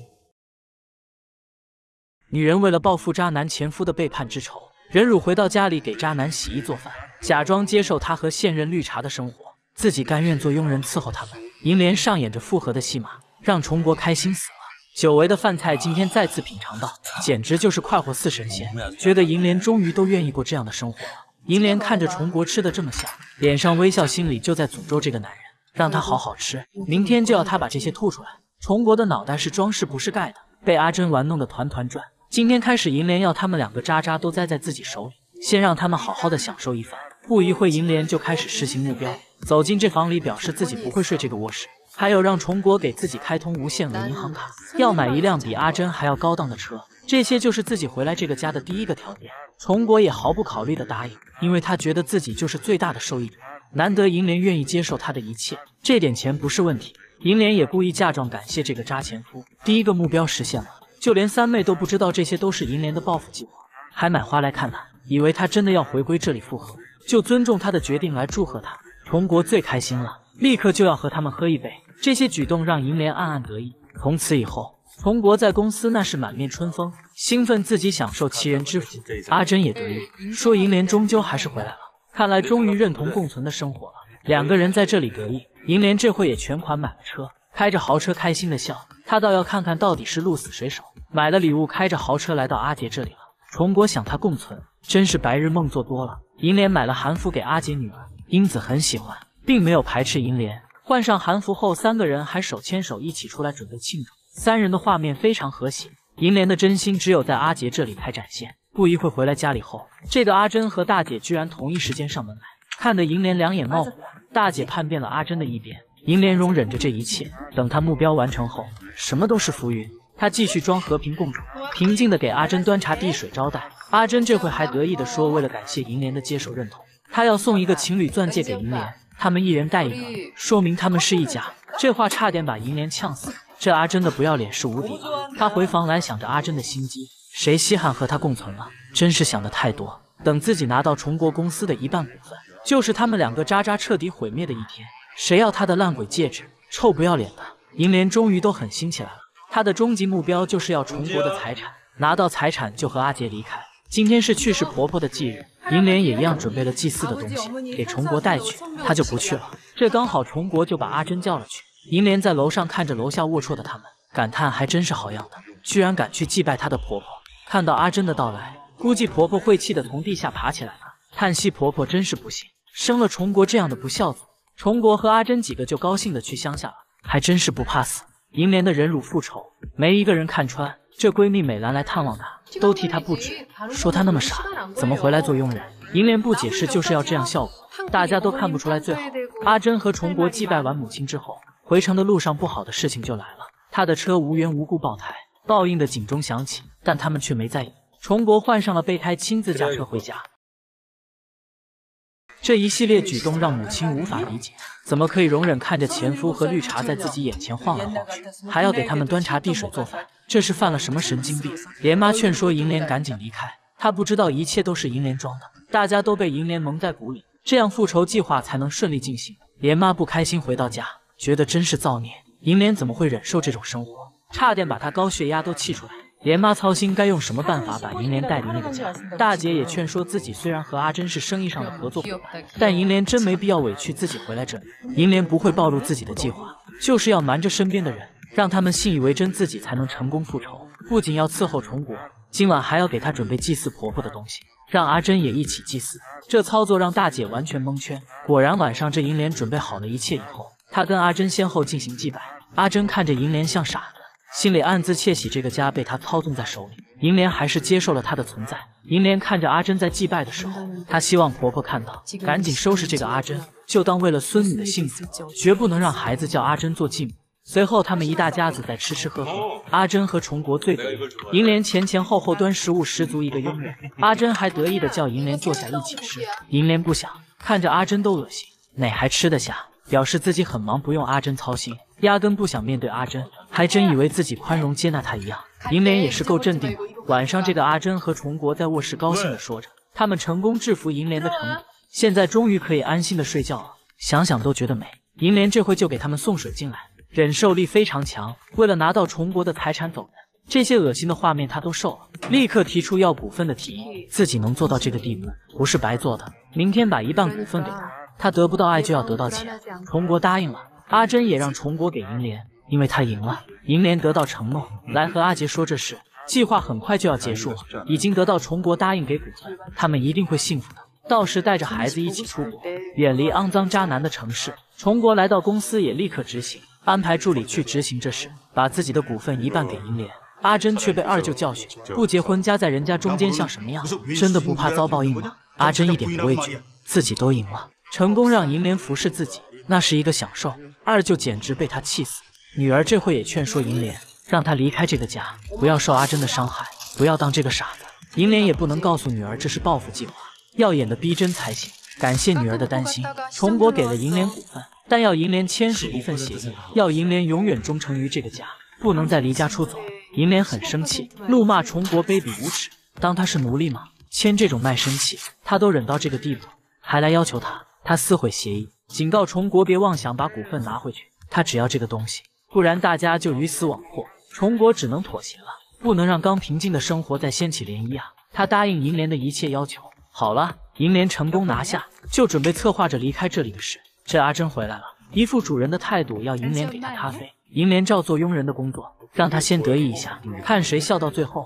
女人为了报复渣男前夫的背叛之仇，忍辱回到家里给渣男洗衣做饭，假装接受他和现任绿茶的生活，自己甘愿做佣人伺候他们。银莲上演着复合的戏码，让崇国开心死了。久违的饭菜今天再次品尝到，简直就是快活似神仙，觉得银莲终于都愿意过这样的生活了。银莲看着崇国吃得这么香，脸上微笑，心里就在诅咒这个男人，让他好好吃，明天就要他把这些吐出来。崇国的脑袋是装饰不是盖的，被阿珍玩弄得团团转。今天开始，银莲要他们两个渣渣都栽在自己手里，先让他们好好的享受一番。不一会，银莲就开始实行目标，走进这房里，表示自己不会睡这个卧室，还有让崇国给自己开通无限额银行卡，要买一辆比阿珍还要高档的车，这些就是自己回来这个家的第一个条件。崇国也毫不考虑的答应，因为他觉得自己就是最大的受益者，难得银莲愿意接受他的一切，这点钱不是问题。银莲也故意嫁妆感谢这个渣前夫，第一个目标实现了。就连三妹都不知道这些都是银莲的报复计划，还买花来看他，以为他真的要回归这里复合，就尊重他的决定来祝贺他。崇国最开心了，立刻就要和他们喝一杯。这些举动让银莲暗暗得意。从此以后，崇国在公司那是满面春风，兴奋自己享受其人之福。阿珍也得意，说银莲终究还是回来了，看来终于认同共存的生活了。两个人在这里得意，银莲这会也全款买了车，开着豪车开心的笑。他倒要看看到底是鹿死谁手，买了礼物，开着豪车来到阿杰这里了。崇国想他共存，真是白日梦做多了。银莲买了韩服给阿杰女儿，英子很喜欢，并没有排斥银莲。换上韩服后，三个人还手牵手一起出来准备庆祝，三人的画面非常和谐。银莲的真心只有在阿杰这里才展现。不一会回来家里后，这个阿珍和大姐居然同一时间上门来，看得银莲两眼冒火。大姐叛变了阿珍的一边，银莲容忍着这一切，等她目标完成后，什么都是浮云。她继续装和平共处，平静的给阿珍端茶递水招待。阿珍这会还得意的说，为了感谢银莲的接受认同，她要送一个情侣钻戒给银莲，他们一人戴一个，说明他们是一家。这话差点把银莲呛死，这阿珍的不要脸是无敌的。她回房来想着阿珍的心机，谁稀罕和她共存了，真是想的太多。等自己拿到崇国公司的一半股份，就是他们两个渣渣彻底毁灭的一天。谁要他的烂鬼戒指？臭不要脸的！银莲终于都狠心起来了，他的终极目标就是要崇国的财产，拿到财产就和阿杰离开。今天是去世婆婆的忌日，银莲也一样准备了祭祀的东西给崇国带去，他就不去了。这刚好崇国就把阿珍叫了去。银莲在楼上看着楼下龌龊的他们，感叹还真是好样的，居然敢去祭拜她的婆婆。看到阿珍的到来，估计婆婆会气得从地下爬起来了，叹息婆婆真是不行，生了崇国这样的不孝子。崇国和阿珍几个就高兴的去乡下了，还真是不怕死。银莲的忍辱复仇，没一个人看穿。这闺蜜美兰来探望她，都替她不值，说她那么傻，怎么回来做佣人？银莲不解释，就是要这样效果，大家都看不出来。最好，阿珍和崇国祭拜完母亲之后，回城的路上不好的事情就来了，她的车无缘无故爆胎， 报应的警钟响起，但他们却没在意。崇国换上了备胎，亲自驾车回家。这一系列举动让母亲无法理解，怎么可以容忍看着前夫和绿茶在自己眼前晃来晃去，还要给他们端茶递水做饭？这是犯了什么神经病？莲妈劝说银莲赶紧离开，她不知道一切都是银莲装的，大家都被银莲蒙在鼓里，这样复仇计划才能顺利进行。莲妈不开心回到家，觉得真是造孽，银莲怎么会忍受这种生活？差点把她高血压都气出来。莲妈操心该用什么办法把银莲带离那个家。大姐也劝说自己，虽然和阿珍是生意上的合作伙伴，但银莲真没必要委屈自己回来这里。银莲不会暴露自己的计划，就是要瞒着身边的人，让他们信以为真，自己才能成功复仇。不仅要伺候崇国，今晚还要给她准备祭祀婆婆的东西，让阿珍也一起祭祀。这操作让大姐完全蒙圈。果然晚上这银莲准备好了一切以后，她跟阿珍先后进行祭拜。阿珍看着银莲像傻子，心里暗自窃喜，这个家被他操纵在手里。银莲还是接受了他的存在。银莲看着阿珍在祭拜的时候，她希望婆婆看到，赶紧收拾这个阿珍，就当为了孙女的幸福，绝不能让孩子叫阿珍做继母。随后他们一大家子在吃吃喝喝，阿珍和崇国最得意，银莲前前后后端食物十足一个佣人。阿珍还得意的叫银莲坐下一起吃，银莲不想，看着阿珍都恶心，哪还吃得下，表示自己很忙，不用阿珍操心，压根不想面对阿珍，还真以为自己宽容接纳她一样。银莲也是够镇定的。晚上这个阿珍和崇国在卧室高兴地说着，他们成功制服银莲的城主，现在终于可以安心的睡觉了，想想都觉得美。银莲这回就给他们送水进来，忍受力非常强，为了拿到崇国的财产走人，这些恶心的画面他都受了，立刻提出要股份的提议。自己能做到这个地步，不是白做的，明天把一半股份给他，他得不到爱就要得到钱。崇国答应了，阿珍也让崇国给银莲，因为他赢了。银莲得到承诺，来和阿杰说这事，计划很快就要结束了，已经得到崇国答应给股份，他们一定会幸福的。到时带着孩子一起出国，远离肮脏渣男的城市。崇国来到公司也立刻执行，安排助理去执行这事，把自己的股份一半给银莲。阿珍却被二舅教训，不结婚夹在人家中间像什么样？真的不怕遭报应吗？阿珍一点不畏惧，自己都赢了，成功让银莲服侍自己，那是一个享受。二舅简直被他气死。女儿这会也劝说银莲，让她离开这个家，不要受阿珍的伤害，不要当这个傻子。银莲也不能告诉女儿这是报复计划，要演得逼真才行。感谢女儿的担心，崇国给了银莲股份，但要银莲签署一份协议，要银莲永远忠诚于这个家，不能再离家出走。银莲很生气，怒骂崇国卑鄙无耻，当他是奴隶吗？签这种卖身契，他都忍到这个地步，还来要求他。他撕毁协议，警告崇国别妄想把股份拿回去，他只要这个东西，不然大家就鱼死网破。崇国只能妥协了，不能让刚平静的生活再掀起涟漪啊！他答应银莲的一切要求。好了，银莲成功拿下，就准备策划着离开这里的事。这阿珍回来了，一副主人的态度，要银莲给他咖啡。银莲照做佣人的工作，让他先得意一下，看谁笑到最后。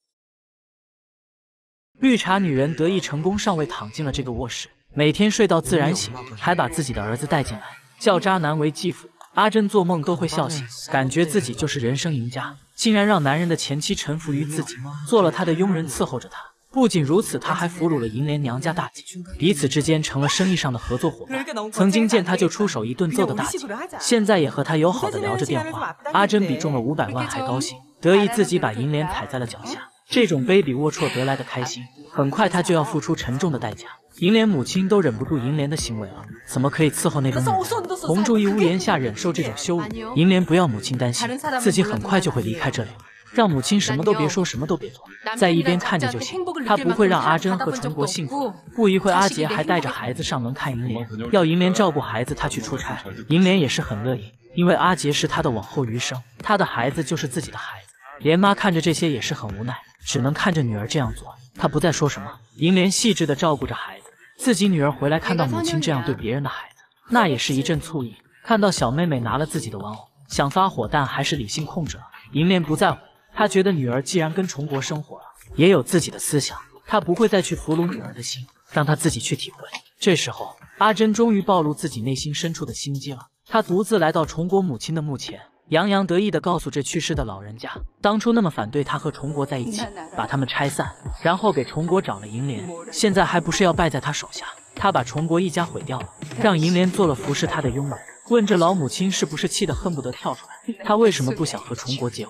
绿茶女人得意成功上位，躺进了这个卧室，每天睡到自然醒，还把自己的儿子带进来，叫渣男为继父。阿珍做梦都会笑醒，感觉自己就是人生赢家，竟然让男人的前妻臣服于自己，做了他的佣人伺候着他。不仅如此，他还俘虏了银莲娘家大姐，彼此之间成了生意上的合作伙伴。曾经见他就出手一顿揍的大姐，现在也和他友好的聊着电话。阿珍比中了五百万还高兴，得意自己把银莲踩在了脚下。这种卑鄙龌龊得来的开心，很快他就要付出沉重的代价。银莲母亲都忍不住银莲的行为了，怎么可以伺候那个女人？同住一屋檐下忍受这种羞辱，银莲不要母亲担心，自己很快就会离开这里。让母亲什么都别说，什么都别做，在一边看着就行。他不会让阿珍和崇国幸福。不一会，阿杰还带着孩子上门看银莲，要银莲照顾孩子，他去出差。银莲也是很乐意，因为阿杰是他的往后余生，他的孩子就是自己的孩子。莲妈看着这些也是很无奈，只能看着女儿这样做，她不再说什么。银莲细致地照顾着孩子，自己女儿回来看到母亲这样对别人的孩子，那也是一阵醋意。看到小妹妹拿了自己的玩偶，想发火，但还是理性控制了。银莲不在乎。他觉得女儿既然跟崇国生活了，也有自己的思想，他不会再去俘虏女儿的心，让她自己去体会。这时候，阿珍终于暴露自己内心深处的心机了。她独自来到崇国母亲的墓前，洋洋得意地告诉这去世的老人家，当初那么反对他和崇国在一起，把他们拆散，然后给崇国找了银莲，现在还不是要败在他手下？他把崇国一家毁掉了，让银莲做了服侍他的佣人。问这老母亲是不是气得恨不得跳出来？她为什么不想和崇国结婚？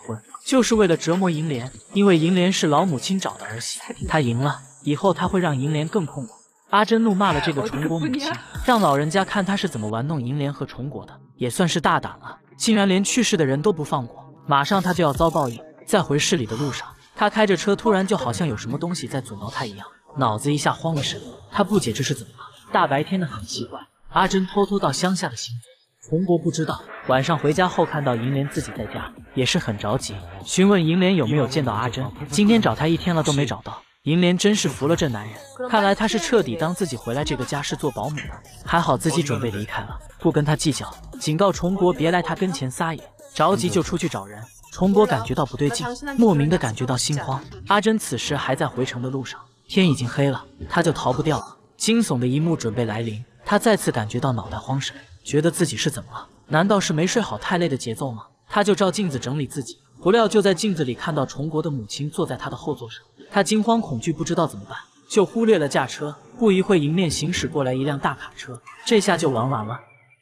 就是为了折磨银莲，因为银莲是老母亲找的儿媳，她赢了，以后她会让银莲更痛苦。阿珍怒骂了这个崇国母亲，让老人家看她是怎么玩弄银莲和崇国的，也算是大胆了，竟然连去世的人都不放过。马上他就要遭报应。在回市里的路上，他开着车，突然就好像有什么东西在阻挠他一样，脑子一下慌了神。他不解这是怎么了，大白天的很奇怪。阿珍偷偷到乡下的行踪，崇国不知道。晚上回家后看到银莲自己在家，也是很着急，询问银莲有没有见到阿珍。今天找他一天了都没找到。银莲真是服了这男人，看来他是彻底当自己回来这个家是做保姆的。还好自己准备离开了，不跟他计较，警告崇国别来他跟前撒野。着急就出去找人。崇国感觉到不对劲，莫名的感觉到心慌。阿珍此时还在回城的路上，天已经黑了，他就逃不掉了。惊悚的一幕准备来临，他再次感觉到脑袋慌神，觉得自己是怎么了？难道是没睡好太累的节奏吗？他就照镜子整理自己，不料就在镜子里看到崇国的母亲坐在他的后座上，他惊慌恐惧，不知道怎么办，就忽略了驾车。不一会，迎面行驶过来一辆大卡车，这下就玩完了。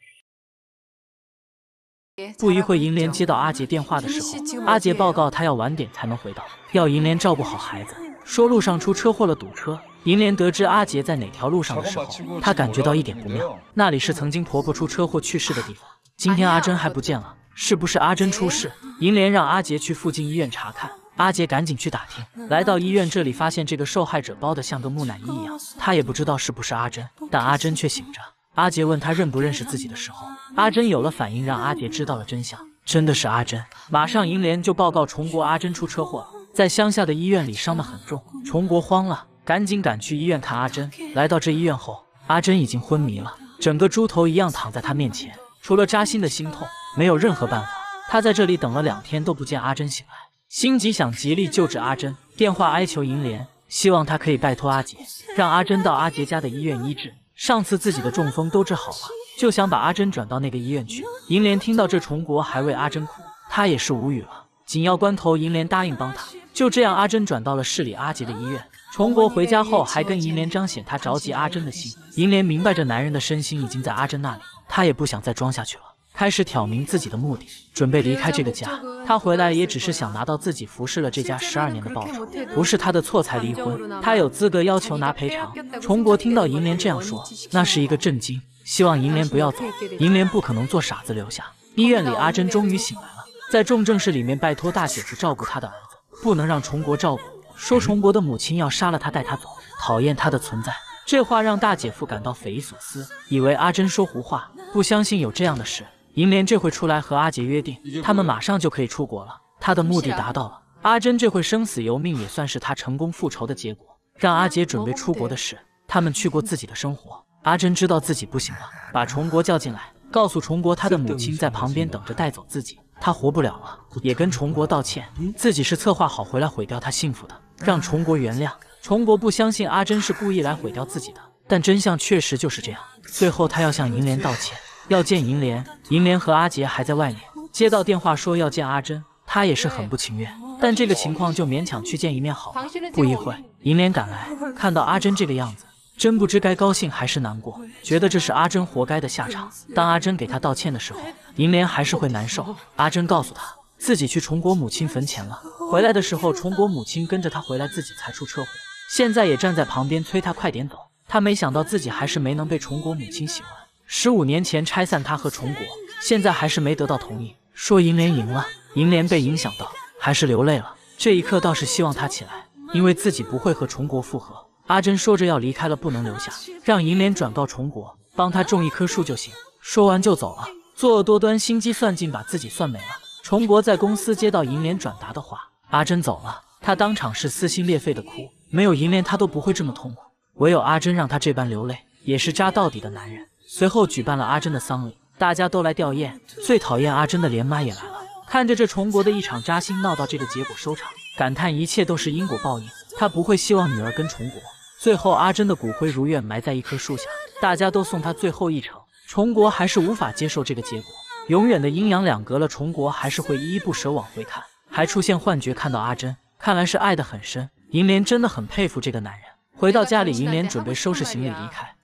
不一会，银莲接到阿杰电话的时候，阿杰报告他要晚点才能回到，要银莲照顾好孩子，说路上出车祸了，堵车。银莲得知阿杰在哪条路上的时候，他感觉到一点不妙，那里是曾经婆婆出车祸去世的地方。今天阿珍还不见了，是不是阿珍出事？银莲让阿杰去附近医院查看，阿杰赶紧去打听。来到医院这里，发现这个受害者包得像个木乃伊一样，他也不知道是不是阿珍，但阿珍却醒着。阿杰问他认不认识自己的时候，阿珍有了反应，让阿杰知道了真相，真的是阿珍。马上银莲就报告崇国阿珍出车祸了，在乡下的医院里伤得很重。崇国慌了，赶紧赶去医院看阿珍。来到这医院后，阿珍已经昏迷了，整个猪头一样躺在他面前，除了扎心的心痛，没有任何办法。他在这里等了两天都不见阿珍醒来，心急想极力救治阿珍，电话哀求银莲，希望他可以拜托阿杰，让阿珍到阿杰家的医院医治。上次自己的中风都治好了，就想把阿珍转到那个医院去。银莲听到这，崇国还为阿珍哭，他也是无语了。紧要关头，银莲答应帮他。就这样，阿珍转到了市里阿杰的医院。崇国回家后还跟银莲彰显他着急阿珍的心。银莲明白这男人的身心已经在阿珍那里，他也不想再装下去了，开始挑明自己的目的，准备离开这个家。他回来也只是想拿到自己服侍了这家十二年的报酬，不是他的错才离婚，他有资格要求拿赔偿。崇国听到银莲这样说，那是一个震惊，希望银莲不要走。银莲不可能做傻子留下。医院里，阿珍终于醒来了，在重症室里面拜托大姐夫照顾他的儿子，不能让崇国照顾，说崇国的母亲要杀了他带他走，讨厌他的存在。这话让大姐夫感到匪夷所思，以为阿珍说胡话，不相信有这样的事。银莲这会出来和阿杰约定，他们马上就可以出国了。他的目的达到了，阿珍这会生死由命，也算是他成功复仇的结果。让阿杰准备出国的事，他们去过自己的生活。阿珍知道自己不行了，把崇国叫进来，告诉崇国他的母亲在旁边等着带走自己，他活不了了，也跟崇国道歉，自己是策划好回来毁掉他幸福的，让崇国原谅。崇国不相信阿珍是故意来毁掉自己的，但真相确实就是这样。最后他要向银莲道歉，要见银莲。银莲和阿杰还在外面，接到电话说要见阿珍，他也是很不情愿，但这个情况就勉强去见一面好了。不一会，银莲赶来，看到阿珍这个样子，真不知该高兴还是难过，觉得这是阿珍活该的下场。当阿珍给他道歉的时候，银莲还是会难受。阿珍告诉他自己去崇国母亲坟前了，回来的时候崇国母亲跟着他回来，自己才出车祸，现在也站在旁边催他快点走。他没想到自己还是没能被崇国母亲喜欢，十五年前拆散他和崇国，现在还是没得到同意，说银莲赢了。银莲被影响到，还是流泪了。这一刻倒是希望他起来，因为自己不会和崇国复合。阿珍说着要离开了，不能留下，让银莲转告崇国，帮他种一棵树就行。说完就走了，作恶多端，心机算尽，把自己算没了。崇国在公司接到银莲转达的话，阿珍走了，他当场是撕心裂肺的哭，没有银莲他都不会这么痛苦，唯有阿珍让他这般流泪，也是渣到底的男人。随后举办了阿珍的丧礼，大家都来吊唁，最讨厌阿珍的连妈也来了。看着这崇国的一场扎心闹到这个结果收场，感叹一切都是因果报应，他不会希望女儿跟崇国。最后阿珍的骨灰如愿埋在一棵树下，大家都送他最后一程。崇国还是无法接受这个结果，永远的阴阳两隔了，崇国还是会依依不舍往回看，还出现幻觉看到阿珍，看来是爱得很深。银莲真的很佩服这个男人。回到家里，银莲准备收拾行李离开，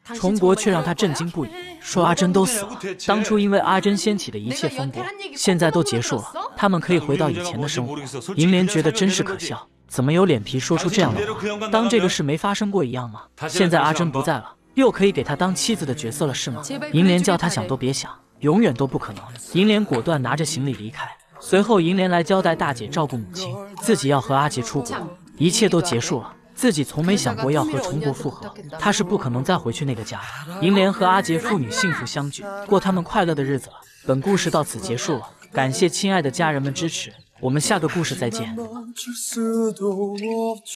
重国却让他震惊不已，说阿珍都死了。当初因为阿珍掀起的一切风波，现在都结束了，他们可以回到以前的生活。银莲觉得真是可笑，怎么有脸皮说出这样的话？当这个事没发生过一样吗？现在阿珍不在了，又可以给他当妻子的角色了是吗？银莲叫他想都别想，永远都不可能。银莲果断拿着行李离开。随后银莲来交代大姐照顾母亲，自己要和阿杰出国，一切都结束了。自己从没想过要和重国复合，他是不可能再回去那个家的。银莲和阿杰父女幸福相聚，过他们快乐的日子了。本故事到此结束了，感谢亲爱的家人们支持，我们下个故事再见。